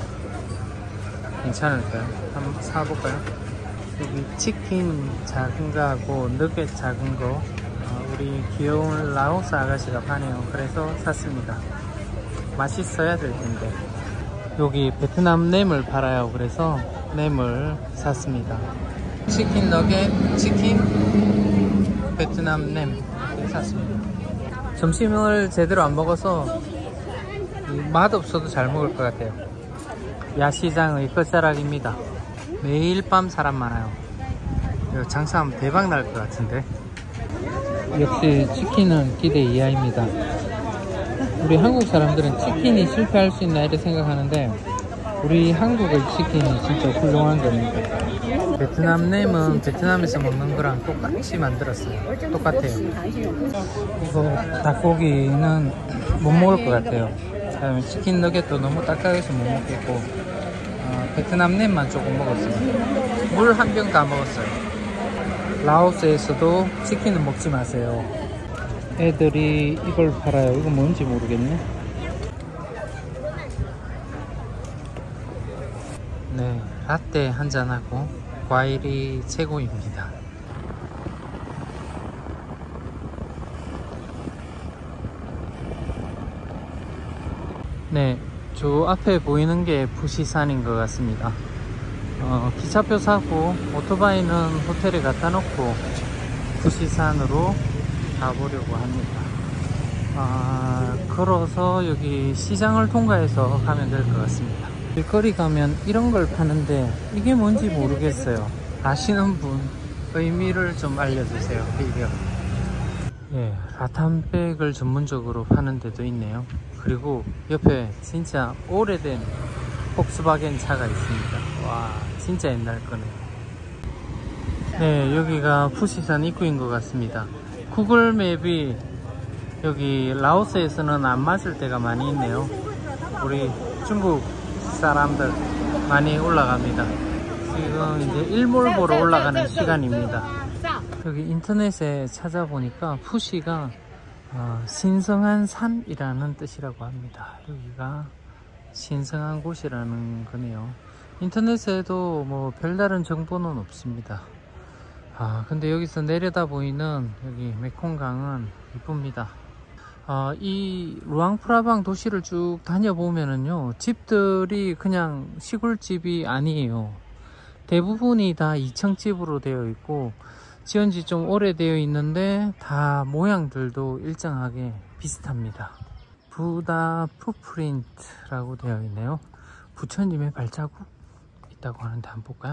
괜찮을까요? 한번 사볼까요? 여기 치킨 작은 거 하고 너겟 작은 거 어, 우리 귀여운 라오스 아가씨가 파네요. 그래서 샀습니다. 맛있어야 될 텐데. 여기 베트남 램을 팔아요. 그래서 램을 샀습니다. 치킨 너겟, 치킨, 베트남 램 샀습니다. 점심을 제대로 안 먹어서 맛없어도 잘 먹을 것 같아요. 야시장의 끝자락입니다. 매일 밤 사람 많아요. 장사하면 대박 날 것 같은데. 역시 치킨은 기대 이하입니다. 우리 한국 사람들은 치킨이 실패할 수 있나 이렇게 생각하는데 우리 한국의 치킨이 진짜 훌륭한 겁니다. 베트남 램은 베트남에서 먹는 거랑 똑같이 만들었어요. 똑같아요. 이거 닭고기는 못 먹을 것 같아요. 그다음에 치킨 너겟도 너무 딱딱해서 못 먹겠고 어, 베트남 램만 조금 먹었어요. 물 한 병 다 먹었어요. 라오스에서도 치킨은 먹지 마세요. 애들이 이걸 팔아요. 이거 뭔지 모르겠네. 네, 라떼 한잔하고 과일이 최고입니다. 네, 저 앞에 보이는 게 푸시산인 것 같습니다. 어, 기차표 사고 오토바이는 호텔에 갖다 놓고 푸시산으로 가보려고 합니다. 아, 걸어서 여기 시장을 통과해서 가면 될 것 같습니다. 길거리 가면 이런 걸 파는데 이게 뭔지 모르겠어요. 아시는 분 의미를 좀 알려주세요. 이게 예, 라탄백을 전문적으로 파는 데도 있네요. 그리고 옆에 진짜 오래된 폭스바겐 차가 있습니다. 와, 진짜 옛날 거네요. 네, 여기가 푸시산 입구인 것 같습니다. 구글 맵이 여기 라오스에서는 안 맞을 때가 많이 있네요. 우리 중국 사람들 많이 올라갑니다. 지금 이제 일몰 보러 올라가는 시간입니다. 여기 인터넷에 찾아보니까 푸시가 어, 신성한 산이라는 뜻이라고 합니다. 여기가 신성한 곳이라는 거네요. 인터넷에도 뭐 별다른 정보는 없습니다. 아, 근데 여기서 내려다 보이는 여기 메콩강은 이쁩니다. 아, 이 루앙프라방 도시를 쭉 다녀보면은요, 집들이 그냥 시골집이 아니에요. 대부분이 다 이 층 집으로 되어 있고 지은지 좀 오래되어 있는데 다 모양들도 일정하게 비슷합니다. 부다 푸프린트라고 되어 있네요. 부처님의 발자국 있다고 하는데 한번 볼까요?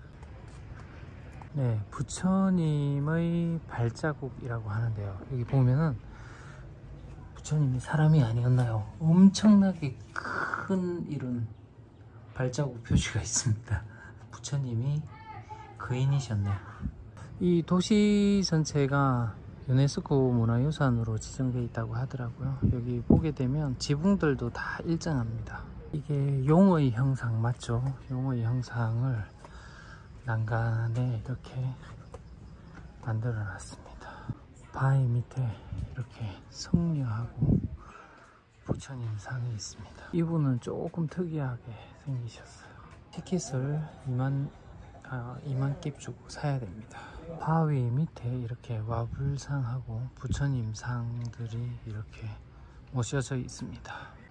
네, 부처님의 발자국이라고 하는데요. 여기 보면은 부처님이 사람이 아니었나요? 엄청나게 큰 이런 발자국 표시가 있습니다. 부처님이 거인이셨네요. 이 도시 전체가 유네스코 문화유산으로 지정되어 있다고 하더라고요. 여기 보게 되면 지붕들도 다 일정합니다. 이게 용의 형상 맞죠? 용의 형상을 난간에 이렇게 만들어 놨습니다. 바위 밑에 이렇게 성녀하고 부처님 상이 있습니다. 이분은 조금 특이하게 생기셨어요. 티켓을 이만, 아, 이만 깁 주고 사야 됩니다. 바위 밑에 이렇게 와불상하고 부처님 상들이 이렇게 모셔져 있습니다.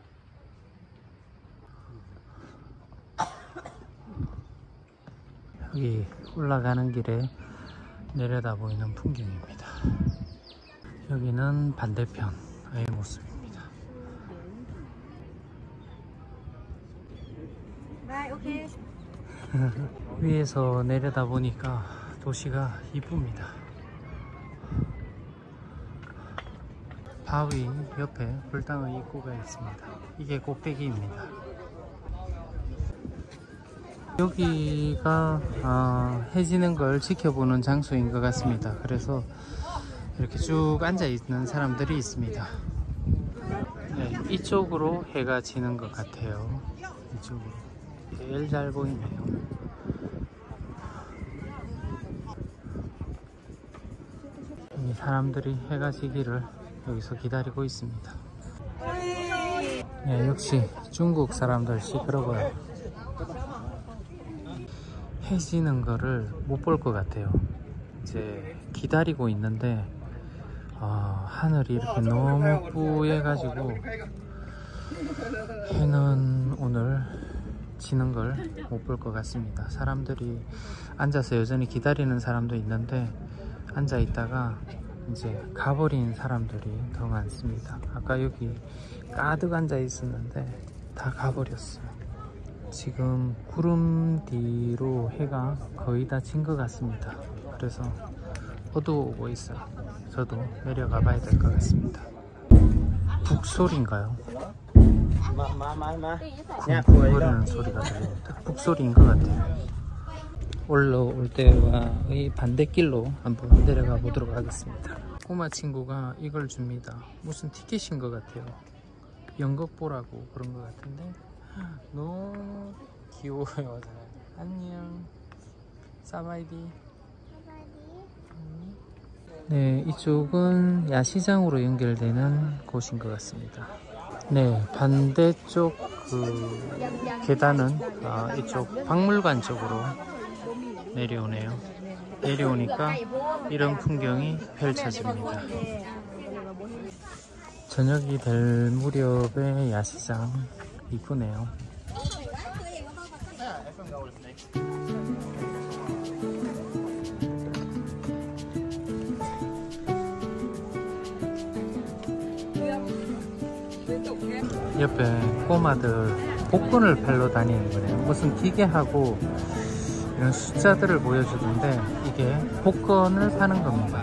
여기 올라가는 길에 내려다 보이는 풍경입니다. 여기는 반대편의 모습입니다. 위에서 내려다 보니까 도시가 이쁩니다. 바위 옆에 불당의 입구가 있습니다. 이게 꼭대기입니다. 여기가 어, 해지는 걸 지켜보는 장소인 것 같습니다. 그래서 이렇게 쭉 앉아 있는 사람들이 있습니다. 네, 이쪽으로 해가 지는 것 같아요. 이쪽으로 제일 잘 보이네요. 이 사람들이 해가 지기를 여기서 기다리고 있습니다. 네, 역시 중국 사람들 시끄러워요. 해 지는 거를 못 볼 것 같아요. 이제 기다리고 있는데 어, 하늘이 이렇게 너무 뿌얘 가지고 해는 오늘 지는 걸 못 볼 것 같습니다. 사람들이 앉아서 여전히 기다리는 사람도 있는데 앉아 있다가 이제 가버린 사람들이 더 많습니다. 아까 여기 가득 앉아 있었는데 다 가버렸어요. 지금 구름 뒤로 해가 거의 다 진 것 같습니다. 그래서 어두워오고 있어요. 저도 내려가 봐야 될 것 같습니다. 북소리인가요? 쿵쿵거리는 소리가 들립니다. 북소리인 것 같아요. 올라올 때와의 반대길로 한번 내려가 보도록 하겠습니다. 꼬마 친구가 이걸 줍니다. 무슨 티켓인 것 같아요. 연극 보라고 그런 것 같은데 너무 귀여워요. 안녕. 사바이디. 네, 이쪽은 야시장으로 연결되는 곳인 것 같습니다. 네, 반대쪽 그 계단은 아, 이쪽 박물관 쪽으로 내려오네요. 내려오니까 이런 풍경이 펼쳐집니다. 저녁이 될 무렵의 야시장 이쁘네요. 옆에 꼬마들 복근을 팔러 다니는 거네요. 무슨 기계하고 이런 숫자들을 보여주는데 이게 복권을 파는 겁니다.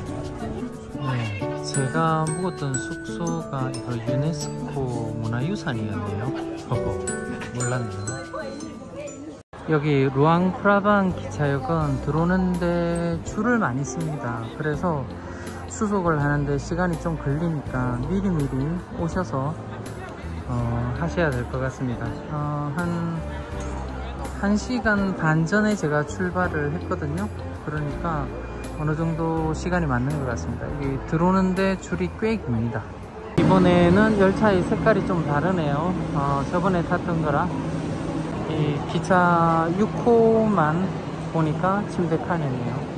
네, 제가 묵었던 숙소가 이거 유네스코 문화유산이었네요. 어허, 몰랐네요. 여기 루앙프라방 기차역은 들어오는데 줄을 많이 씁니다. 그래서 수속을 하는데 시간이 좀 걸리니까 미리미리 오셔서 어, 하셔야 될 것 같습니다. 어, 한, 한 시간 반 전에 제가 출발을 했거든요. 그러니까 어느 정도 시간이 맞는 것 같습니다. 여기 들어오는데 줄이 꽤 깁니다. 이번에는 열차의 색깔이 좀 다르네요. 어, 저번에 탔던 거랑 이 기차 육 호만 보니까 침대 칸이네요.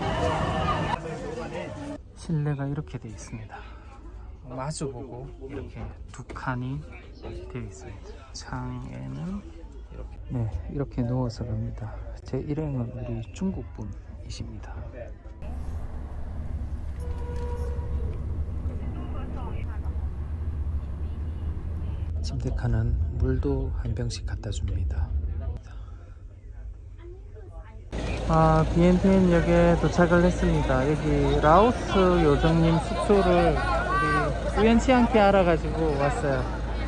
실내가 이렇게 되어 있습니다. 마주보고 이렇게 두 칸이 되어 있습니다. 창에는 이렇게, 네, 이렇게 누워서 갑니다. 제 일행은 우리 중국 분이십니다. 침대칸은 물도 한 병씩 갖다 줍니다. 아, 비엔티엔역에 도착을 했습니다. 여기 라오스 요정님 숙소를 우리 우연치 않게 알아가지고 왔어요.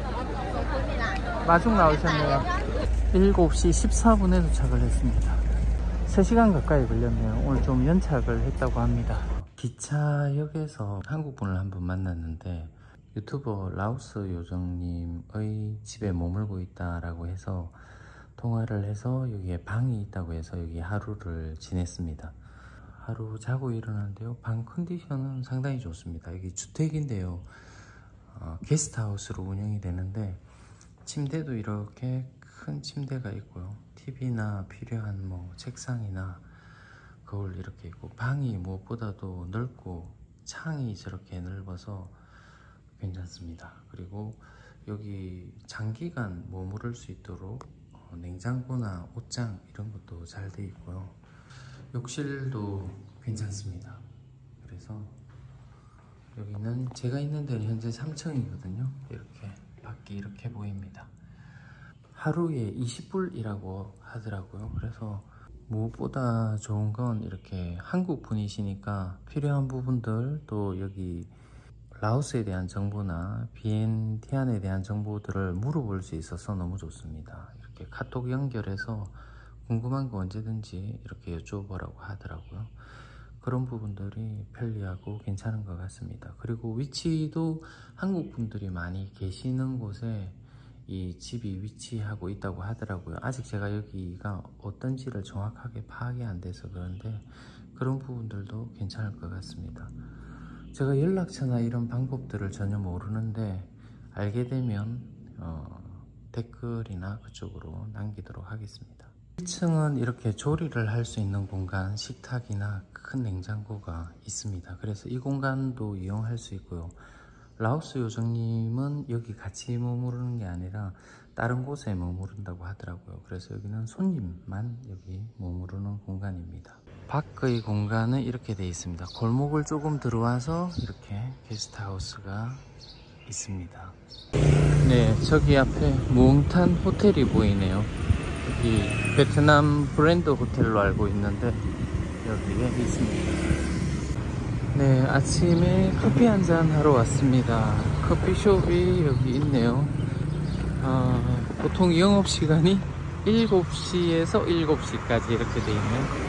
마중 나오셨네요. 일곱 시 십사 분에 도착을 했습니다. 세 시간 가까이 걸렸네요. 오늘 좀 연착을 했다고 합니다. 기차역에서 한국분을 한 분 만났는데 유튜버 라오스 요정님의 집에 머물고 있다라고 해서 통화를 해서 여기에 방이 있다고 해서 여기 하루를 지냈습니다. 하루 자고 일어났는데요, 방 컨디션은 상당히 좋습니다. 여기 주택인데요, 어, 게스트하우스로 운영이 되는데 침대도 이렇게 큰 침대가 있고요, 티비나 필요한 뭐 책상이나 거울 이렇게 있고, 방이 무엇보다도 넓고 창이 저렇게 넓어서 괜찮습니다. 그리고 여기 장기간 머무를 수 있도록 냉장고나 옷장 이런 것도 잘 돼 있고요, 욕실도 괜찮습니다. 그래서 여기는 제가 있는 데는 현재 삼 층이거든요 이렇게 밖이 이렇게 보입니다. 하루에 이십 불이라고 하더라고요. 그래서 무엇보다 좋은 건 이렇게 한국 분이시니까 필요한 부분들, 또 여기 라오스에 대한 정보나 비엔티안에 대한 정보들을 물어볼 수 있어서 너무 좋습니다. 이렇게 카톡 연결해서 궁금한 거 언제든지 이렇게 여쭤보라고 하더라고요. 그런 부분들이 편리하고 괜찮은 것 같습니다. 그리고 위치도 한국 분들이 많이 계시는 곳에 이 집이 위치하고 있다고 하더라고요. 아직 제가 여기가 어떤지를 정확하게 파악이 안 돼서 그런데 그런 부분들도 괜찮을 것 같습니다. 제가 연락처나 이런 방법들을 전혀 모르는데 알게 되면 어, 댓글이나 그쪽으로 남기도록 하겠습니다. 일 층은 이렇게 조리를 할 수 있는 공간, 식탁이나 큰 냉장고가 있습니다. 그래서 이 공간도 이용할 수 있고요, 라오스 요정님은 여기 같이 머무르는 게 아니라 다른 곳에 머무른다고 하더라고요. 그래서 여기는 손님만 여기 머무르는 공간입니다. 밖의 공간은 이렇게 되어 있습니다. 골목을 조금 들어와서 이렇게 게스트하우스가 있습니다. 네, 저기 앞에 무웅탄 호텔이 보이네요. 여기 베트남 브랜드 호텔로 알고 있는데 여기에 있습니다. 네, 아침에 커피 한잔 하러 왔습니다. 커피숍이 여기 있네요. 어, 보통 영업시간이 일곱 시에서 일곱 시까지 이렇게 돼 있네요.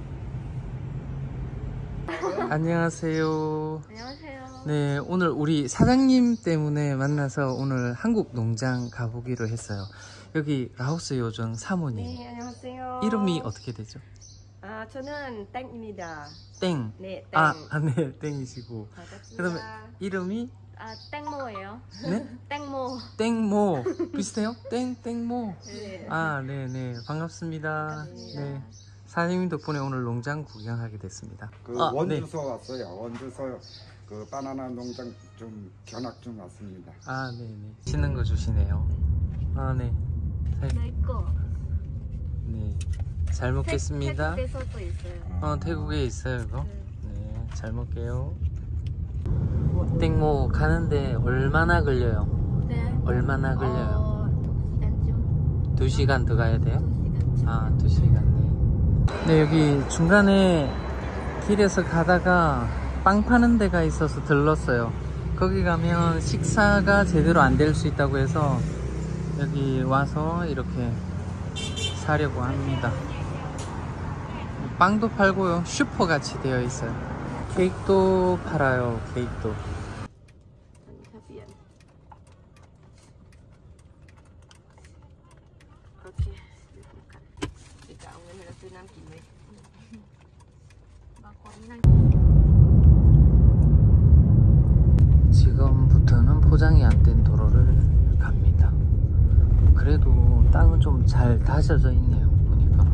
안녕하세요. 안녕하세요. 네, 오늘 우리 사장님 때문에 만나서 오늘 한국 농장 가보기로 했어요. 여기 라오스 요정 사모님. 네, 안녕하세요. 이름이 어떻게 되죠? 아, 저는 땡입니다. 땡. 네, 땡. 아, 아 네, 땡이시고. 반갑습니다. 그러면 이름이? 아, 땡모예요. 네? 땡모. 땡모. 비슷해요? 땡, 땡모. 네. 아, 네네. 반갑습니다. 반갑습니다. 네. 사장님 덕분에 오늘 농장 구경하게 됐습니다. 그 아, 원주소 네. 왔어요. 원주소 그 바나나 농장 좀 견학 중 왔습니다. 아, 네네. 치는 거 주시네요. 아, 네. 내 거. 네. 잘 먹겠습니다. 태국에서도 있어요. 어, 태국에 있어요, 이거? 네. 잘 먹게요. 땡모 가는데 얼마나 걸려요? 네. 얼마나 걸려요? 어, 시간쯤. 두 시간 더 가야 돼요? 두 시간쯤. 아, 두 시간, 네. 네, 여기 중간에 길에서 가다가 빵 파는 데가 있어서 들렀어요. 거기 가면 식사가 제대로 안 될 수 있다고 해서 여기 와서 이렇게 사려고 합니다. 빵도 팔고요. 슈퍼 같이 되어 있어요. 케이크도 팔아요. 케이크도. 지금부터는 포장이 안 된 도로를 갑니다. 그래도 땅은 좀 잘 다져져 있네요. 보니까.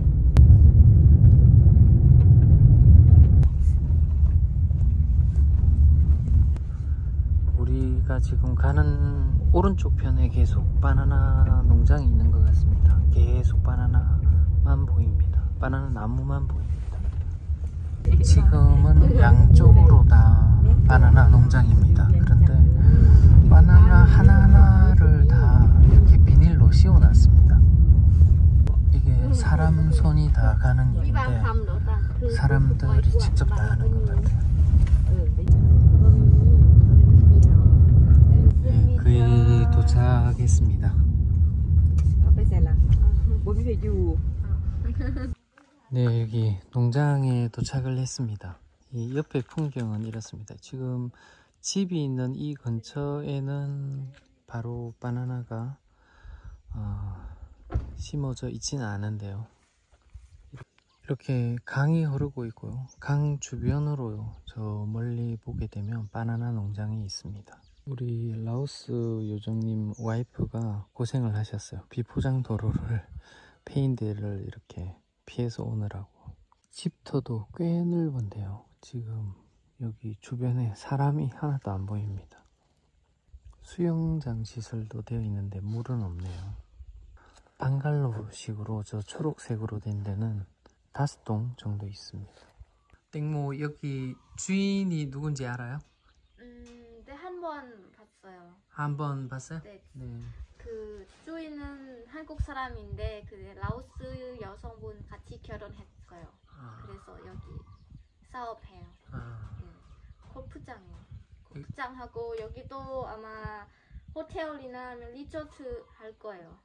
우리가 지금 가는 오른쪽 편에 계속 바나나 농장이 있는 것 같습니다. 계속 바나나만 보입니다. 바나나 나무만 보입니다. 지금은 양쪽으로 다 바나나 농장입니다. 그런데 바나나 하나하나를 다 이렇게 비닐로 씌워놨습니다. 이게 사람 손이 다 가는 일인데 사람들이 직접 다 하는 것 같아요. 네, 거의 도착했습니다. 네, 여기 농장에 도착을 했습니다. 이 옆에 풍경은 이렇습니다. 지금 집이 있는 이 근처에는 바로 바나나가 어, 심어져 있지는 않은데요. 이렇게 강이 흐르고 있고요. 강 주변으로 저 멀리 보게 되면 바나나 농장이 있습니다. 우리 라오스 요정님 와이프가 고생을 하셨어요. 비포장 도로를 페인트를 이렇게 피해서 오느라고. 집터도 꽤 넓은데요. 지금 여기 주변에 사람이 하나도 안 보입니다. 수영장 시설도 되어 있는데 물은 없네요. 방갈로 식으로 저 초록색으로 된 데는 다섯 동 정도 있습니다. 땡모 여기 주인이 누군지 알아요? 음, 네, 한 번 봤어요. 한 번 봤어요? 네. 네. 그 주인은 한국 사람인데 그 라오스 여성분 같이 결혼했어요. 아. 그래서 여기 사업해요. 아. 네. 골프장이요. 골프장하고 여기도 아마 호텔이나 리조트 할 거예요.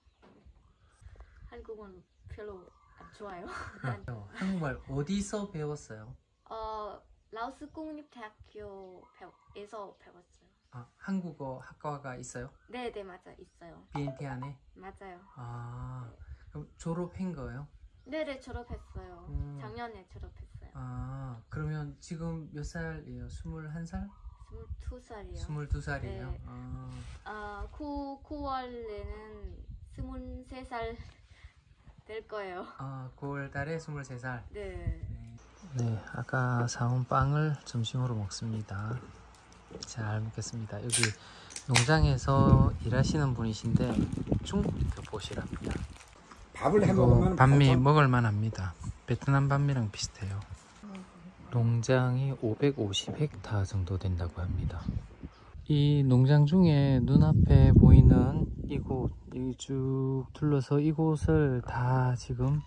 한국은 별로 안 좋아요. 한국말 어디서 배웠어요? 어, 라오스 국립대학교에서 배웠어요. 아, 한국어 학과가 있어요? 네, 네, 맞아, 있어요. 비엔티 안에? 맞아요. 아, 그럼 졸업한 거예요? 네, 네, 졸업했어요. 음. 작년에 졸업했어요. 아, 그러면 지금 몇 살이에요? 스물한 살? 스물두 살이요. 스물두 살이에요? 네. 아. 아, 구, 구월에는 스물세 살 될 거예요. 아, 구월 달에 스물세 살. 네. 네, 아까 사온 빵을 점심으로 먹습니다. 잘 먹겠습니다. 여기 농장에서 일하시는 분이신데 중국 겹보시랍니다. 밥을 해 먹으면 반미 버섯- 먹을만 합니다. 베트남 반미랑 비슷해요. 농장이 오백오십 헥타르 정도 된다고 합니다. 이 농장 중에 눈앞에 보이는 이곳, 여기 쭉 둘러서 이곳을 다 지금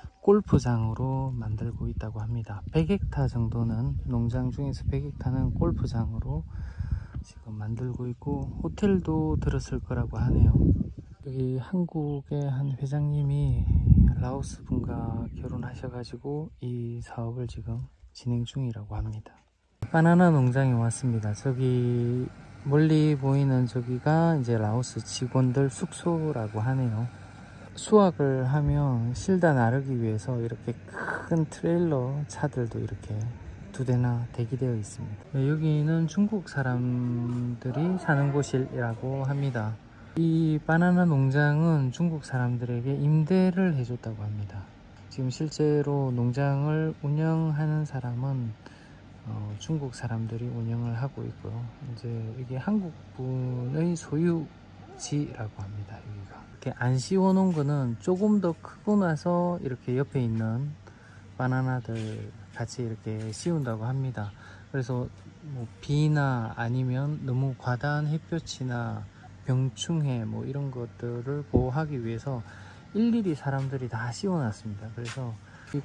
골프장으로 만들고 있다고 합니다. 백 헥타르 정도는, 농장 중에서 백 헥타르는 골프장으로 지금 만들고 있고 호텔도 들었을 거라고 하네요. 여기 한국의 한 회장님이 라오스 분과 결혼하셔가지고 이 사업을 지금 진행 중이라고 합니다. 바나나 농장에 왔습니다. 저기 멀리 보이는 저기가 이제 라오스 직원들 숙소라고 하네요. 수확을 하면 실다 나르기 위해서 이렇게 큰 트레일러 차들도 이렇게 두 대나 대기되어 있습니다. 여기는 중국 사람들이 사는 곳이라고 합니다. 이 바나나 농장은 중국 사람들에게 임대를 해줬다고 합니다. 지금 실제로 농장을 운영하는 사람은 어, 중국 사람들이 운영을 하고 있고요. 이제 이게 한국 분의 소유지라고 합니다. 여기가 이렇게 안 씌워 놓은 거는 조금 더 크고 나서 이렇게 옆에 있는 바나나들 같이 이렇게 씌운다고 합니다. 그래서 뭐 비나 아니면 너무 과다한 햇볕이나 병충해 뭐 이런 것들을 보호하기 위해서 일일이 사람들이 다 씌워놨습니다. 그래서 이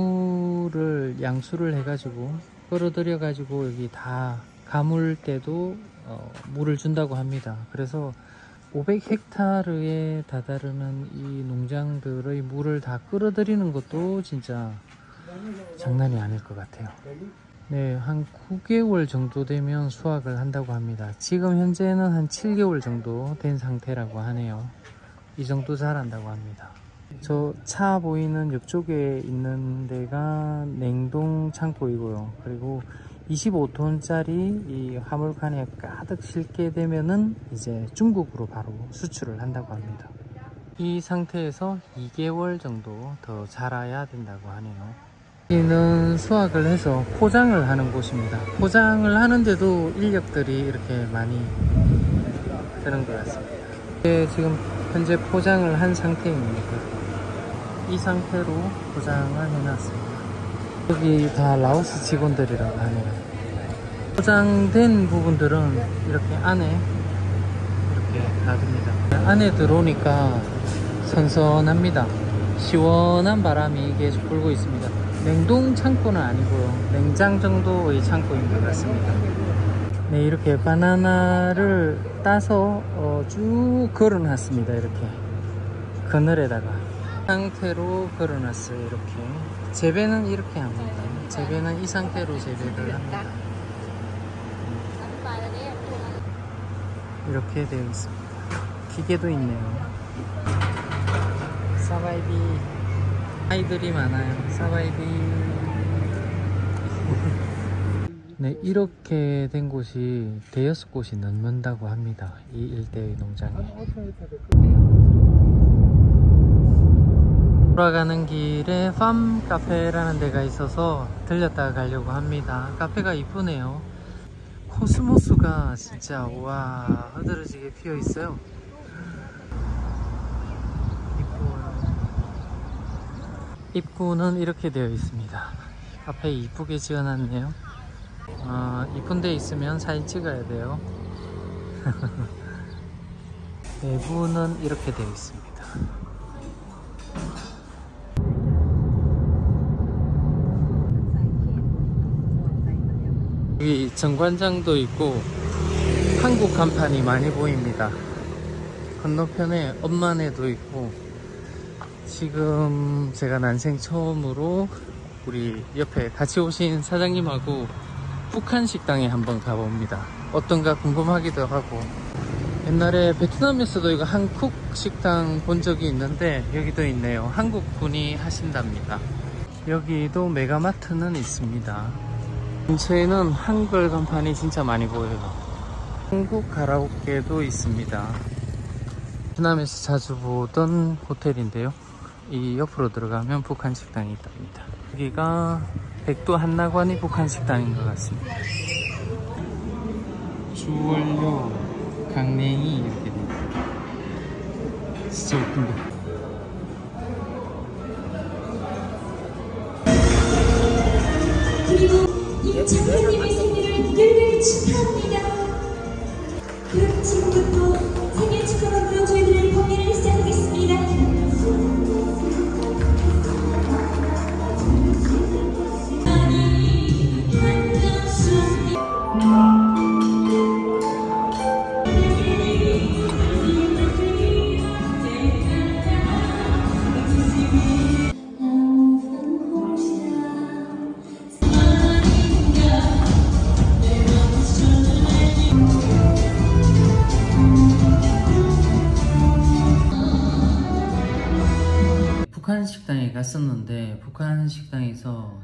강물을 양수를 해가지고 끌어들여 가지고 여기 다 가물 때도 어, 물을 준다고 합니다. 그래서 오백 헥타르에 다다르는 이 농장들의 물을 다 끌어들이는 것도 진짜 장난이 아닐 것 같아요. 네, 한 구 개월 정도 되면 수확을 한다고 합니다. 지금 현재는 한 칠 개월 정도 된 상태라고 하네요. 이 정도 자란다고 합니다. 저 차 보이는 옆쪽에 있는 데가 냉동 창고이고요. 그리고 이십오 톤짜리 이 화물칸에 가득 실게 되면은 이제 중국으로 바로 수출을 한다고 합니다. 이 상태에서 이 개월 정도 더 자라야 된다고 하네요. 여기는 수확을 해서 포장을 하는 곳입니다. 포장을 하는데도 인력들이 이렇게 많이 드는 것 같습니다. 네, 지금 현재 포장을 한 상태입니다. 이 상태로 포장을 해놨습니다. 여기 다 라오스 직원들이라고 하네요. 포장된 부분들은 이렇게 안에 이렇게 놔둡니다. 안에 들어오니까 선선합니다. 시원한 바람이 계속 불고 있습니다. 냉동 창고는 아니고요, 냉장 정도의 창고인 것 같습니다. 네, 이렇게 바나나를 따서 어, 쭉 걸어놨습니다. 이렇게 그늘에다가 상태로 걸어놨어요. 이렇게 재배는 이렇게 합니다. 재배는 이 상태로 재배를 합니다. 이렇게 되어 있습니다. 기계도 있네요. 사바이비 아이들이 많아요. 사바이비. 네, 이렇게 된 곳이 대여섯 곳이 넘는다고 합니다. 이 일대의 농장에. 돌아가는 길에 팜 카페라는 데가 있어서 들렸다가 가려고 합니다. 카페가 이쁘네요. 코스모스가 진짜 와 흐드러지게 피어 있어요. 입구는 이렇게 되어 있습니다. 앞에 이쁘게 지어놨네요. 어, 이쁜 데 있으면 사진 찍어야 돼요. 내부는 이렇게 되어 있습니다. 여기 정관장도 있고 한국 간판이 많이 보입니다. 건너편에 엄마네도 있고, 지금 제가 난생 처음으로 우리 옆에 같이 오신 사장님하고 북한 식당에 한번 가봅니다. 어떤가 궁금하기도 하고, 옛날에 베트남에서도 이거 한국 식당 본 적이 있는데 여기도 있네요. 한국 분이 하신답니다. 여기도 메가마트는 있습니다. 근처에는 한글 간판이 진짜 많이 보여요. 한국 가라오케도 있습니다. 베트남에서 자주 보던 호텔인데요, 이 옆으로 들어가면 북한 식당이 있답니다. 여기가 백두 한나관이 북한 식당인 것 같습니다. 주원료, 강냉이 이렇게 돼 있고 진짜 예쁜데. 그리고 임창규님의 생일을 열렬히 축하합니다. 그럼 지금부터 생일 축하받으러 저희들의 공연을 시작하겠습니다. 북한 식당에 갔었는데 북한 식당에서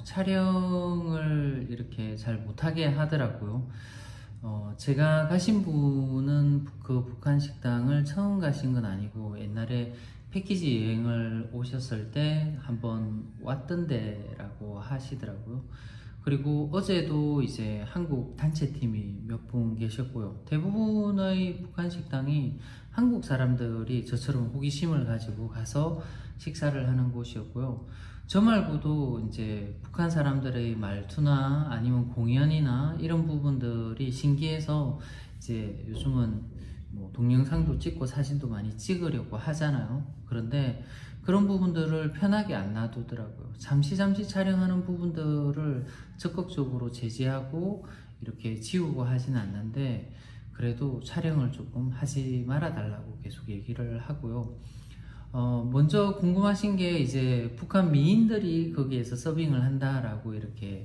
촬영을 이렇게 잘 못하게 하더라고요. 어, 제가 가신 분은 그 북한 식당을 처음 가신 건 아니고 옛날에 패키지 여행을 오셨을 때 한번 왔던 데라고 하시더라고요. 그리고 어제도 이제 한국 단체팀이 몇 분 계셨고요. 대부분의 북한 식당이 한국 사람들이 저처럼 호기심을 가지고 가서 식사를 하는 곳이었고요. 저 말고도 이제 북한 사람들의 말투나 아니면 공연이나 이런 부분들이 신기해서 이제 요즘은 뭐 동영상도 찍고 사진도 많이 찍으려고 하잖아요. 그런데 그런 부분들을 편하게 안 놔두더라고요. 잠시 잠시 촬영하는 부분들을 적극적으로 제지하고 이렇게 지우고 하진 않는데 그래도 촬영을 조금 하지 말아 달라고 계속 얘기를 하고요. 어, 먼저 궁금하신 게 이제 북한 미인들이 거기에서 서빙을 한다라고 이렇게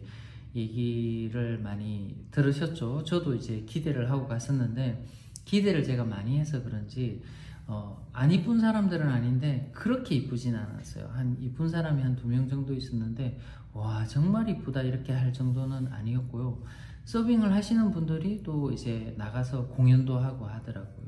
얘기를 많이 들으셨죠. 저도 이제 기대를 하고 갔었는데 기대를 제가 많이 해서 그런지 어, 안 이쁜 사람들은 아닌데 그렇게 이쁘진 않았어요. 한 이쁜 사람이 한 두 명 정도 있었는데 와 정말 이쁘다 이렇게 할 정도는 아니었고요. 서빙을 하시는 분들이 또 이제 나가서 공연도 하고 하더라고요.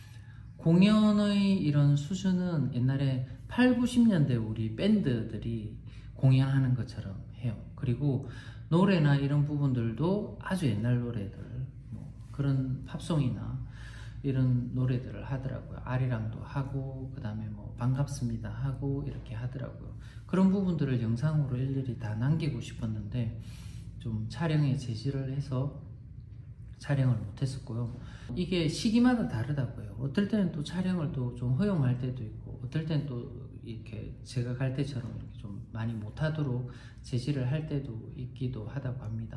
공연의 이런 수준은 옛날에 팔, 구십 년대 우리 밴드들이 공연하는 것처럼 해요. 그리고 노래나 이런 부분들도 아주 옛날 노래들, 뭐 그런 팝송이나 이런 노래들을 하더라고요. 아리랑도 하고 그 다음에 뭐 반갑습니다 하고 이렇게 하더라고요. 그런 부분들을 영상으로 일일이 다 남기고 싶었는데 좀 촬영에 제지를 해서 촬영을 못했었고요. 이게 시기마다 다르다고요. 어떨 때는 또 촬영을 또 좀 허용할 때도 있고 어떨 때는 또 이렇게 제가 갈 때처럼 이렇게 좀 많이 못하도록 제지를 할 때도 있기도 하다고 합니다.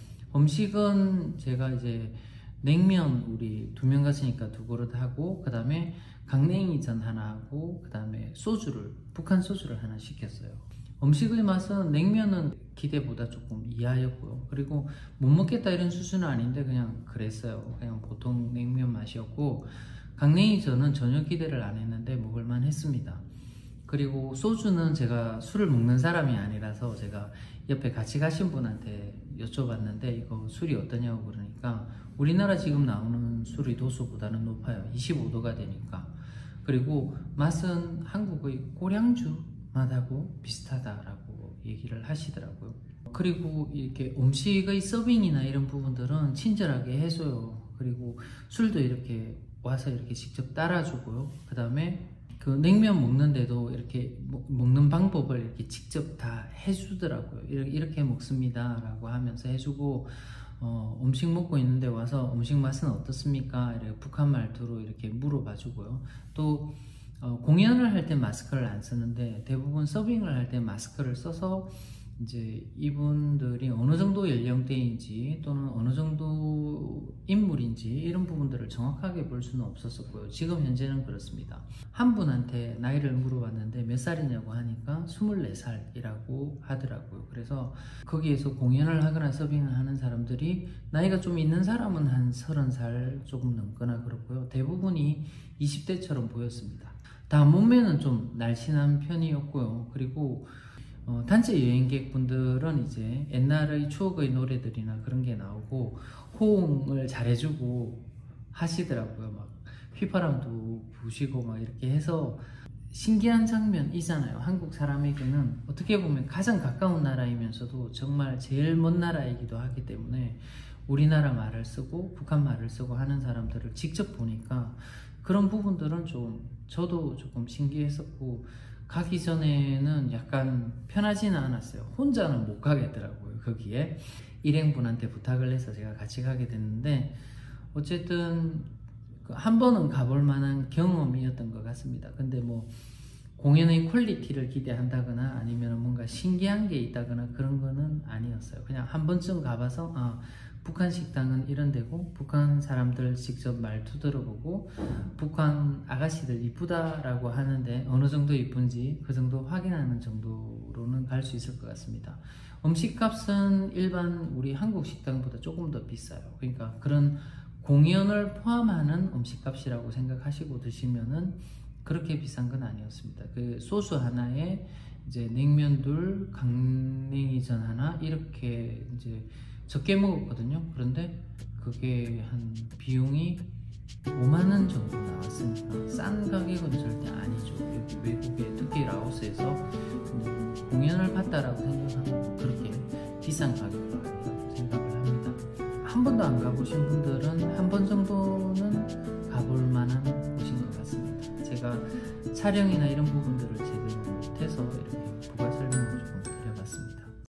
음식은 제가 이제 냉면 우리 두 명 갔으니까 두 그릇 하고 그 다음에 강냉이전 하나 하고 그 다음에 소주를 북한 소주를 하나 시켰어요. 음식의 맛은 냉면은 기대보다 조금 이하였고요. 그리고 못 먹겠다 이런 수준은 아닌데 그냥 그랬어요. 그냥 보통 냉면 맛이었고 강냉이전은 전혀 기대를 안 했는데 먹을만 했습니다. 그리고 소주는 제가 술을 먹는 사람이 아니라서 제가 옆에 같이 가신 분한테 여쭤봤는데 이거 술이 어떠냐고 그러니까 우리나라 지금 나오는 술의 도수보다는 높아요. 이십오 도가 되니까. 그리고 맛은 한국의 고량주 맛하고 비슷하다라고 얘기를 하시더라고요. 그리고 이렇게 음식의 서빙이나 이런 부분들은 친절하게 해줘요. 그리고 술도 이렇게 와서 이렇게 직접 따라주고요. 그 다음에 그 냉면 먹는데도 이렇게 먹는 방법을 이렇게 직접 다 해주더라고요. 이렇게, 이렇게 먹습니다 라고 하면서 해주고 어, 음식 먹고 있는데 와서 음식 맛은 어떻습니까? 이렇게 북한 말투로 이렇게 물어봐 주고요. 또 어, 공연을 할 때 마스크를 안 쓰는데 대부분 서빙을 할 때 마스크를 써서 이제 이분들이 어느 정도 연령대인지 또는 어느 정도 인물인지 이런 부분들을 정확하게 볼 수는 없었었고요. 지금 현재는 그렇습니다. 한 분한테 나이를 물어봤는데 몇 살이냐고 하니까 스물네 살이라고 하더라고요. 그래서 거기에서 공연을 하거나 서빙을 하는 사람들이 나이가 좀 있는 사람은 한 서른 살 조금 넘거나 그렇고요. 대부분이 이십 대처럼 보였습니다. 다 몸매는 좀 날씬한 편이었고요. 그리고 어, 단체 여행객분들은 이제 옛날의 추억의 노래들이나 그런 게 나오고 호응을 잘해주고 하시더라고요. 막 휘파람도 부시고 막 이렇게 해서 신기한 장면이잖아요. 한국 사람에게는 어떻게 보면 가장 가까운 나라이면서도 정말 제일 먼 나라이기도 하기 때문에 우리나라 말을 쓰고 북한 말을 쓰고 하는 사람들을 직접 보니까 그런 부분들은 좀 저도 조금 신기했었고, 가기 전에는 약간 편하지는 않았어요. 혼자는 못 가겠더라고요. 거기에 일행분한테 부탁을 해서 제가 같이 가게 됐는데, 어쨌든 한 번은 가볼 만한 경험이었던 것 같습니다. 근데 뭐 공연의 퀄리티를 기대한다거나 아니면 뭔가 신기한 게 있다거나 그런 거는 아니었어요. 그냥 한 번쯤 가봐서 아, 북한 식당은 이런 데고, 북한 사람들 직접 말투 들어보고, 북한 아가씨들 이쁘다라고 하는데 어느 정도 이쁜지 그 정도 확인하는 정도로는 갈 수 있을 것 같습니다. 음식값은 일반 우리 한국 식당보다 조금 더 비싸요. 그러니까 그런 공연을 포함하는 음식값이라고 생각하시고 드시면은 그렇게 비싼 건 아니었습니다. 그 소주 하나에 이제 냉면 둘, 강냉이전 하나 이렇게 이제 적게 먹었거든요. 그런데 그게 한 비용이 오만 원 정도 나왔으니까 싼 가격은 절대 아니죠. 여기 외국에, 특히 라오스에서 공연을 봤다라고 생각하면 그렇게 비싼 가격도 아니라고 생각을 합니다. 한 번도 안 가보신 분들은 한 번 정도는 가볼 만한 곳인 것 같습니다. 제가 촬영이나 이런 부분들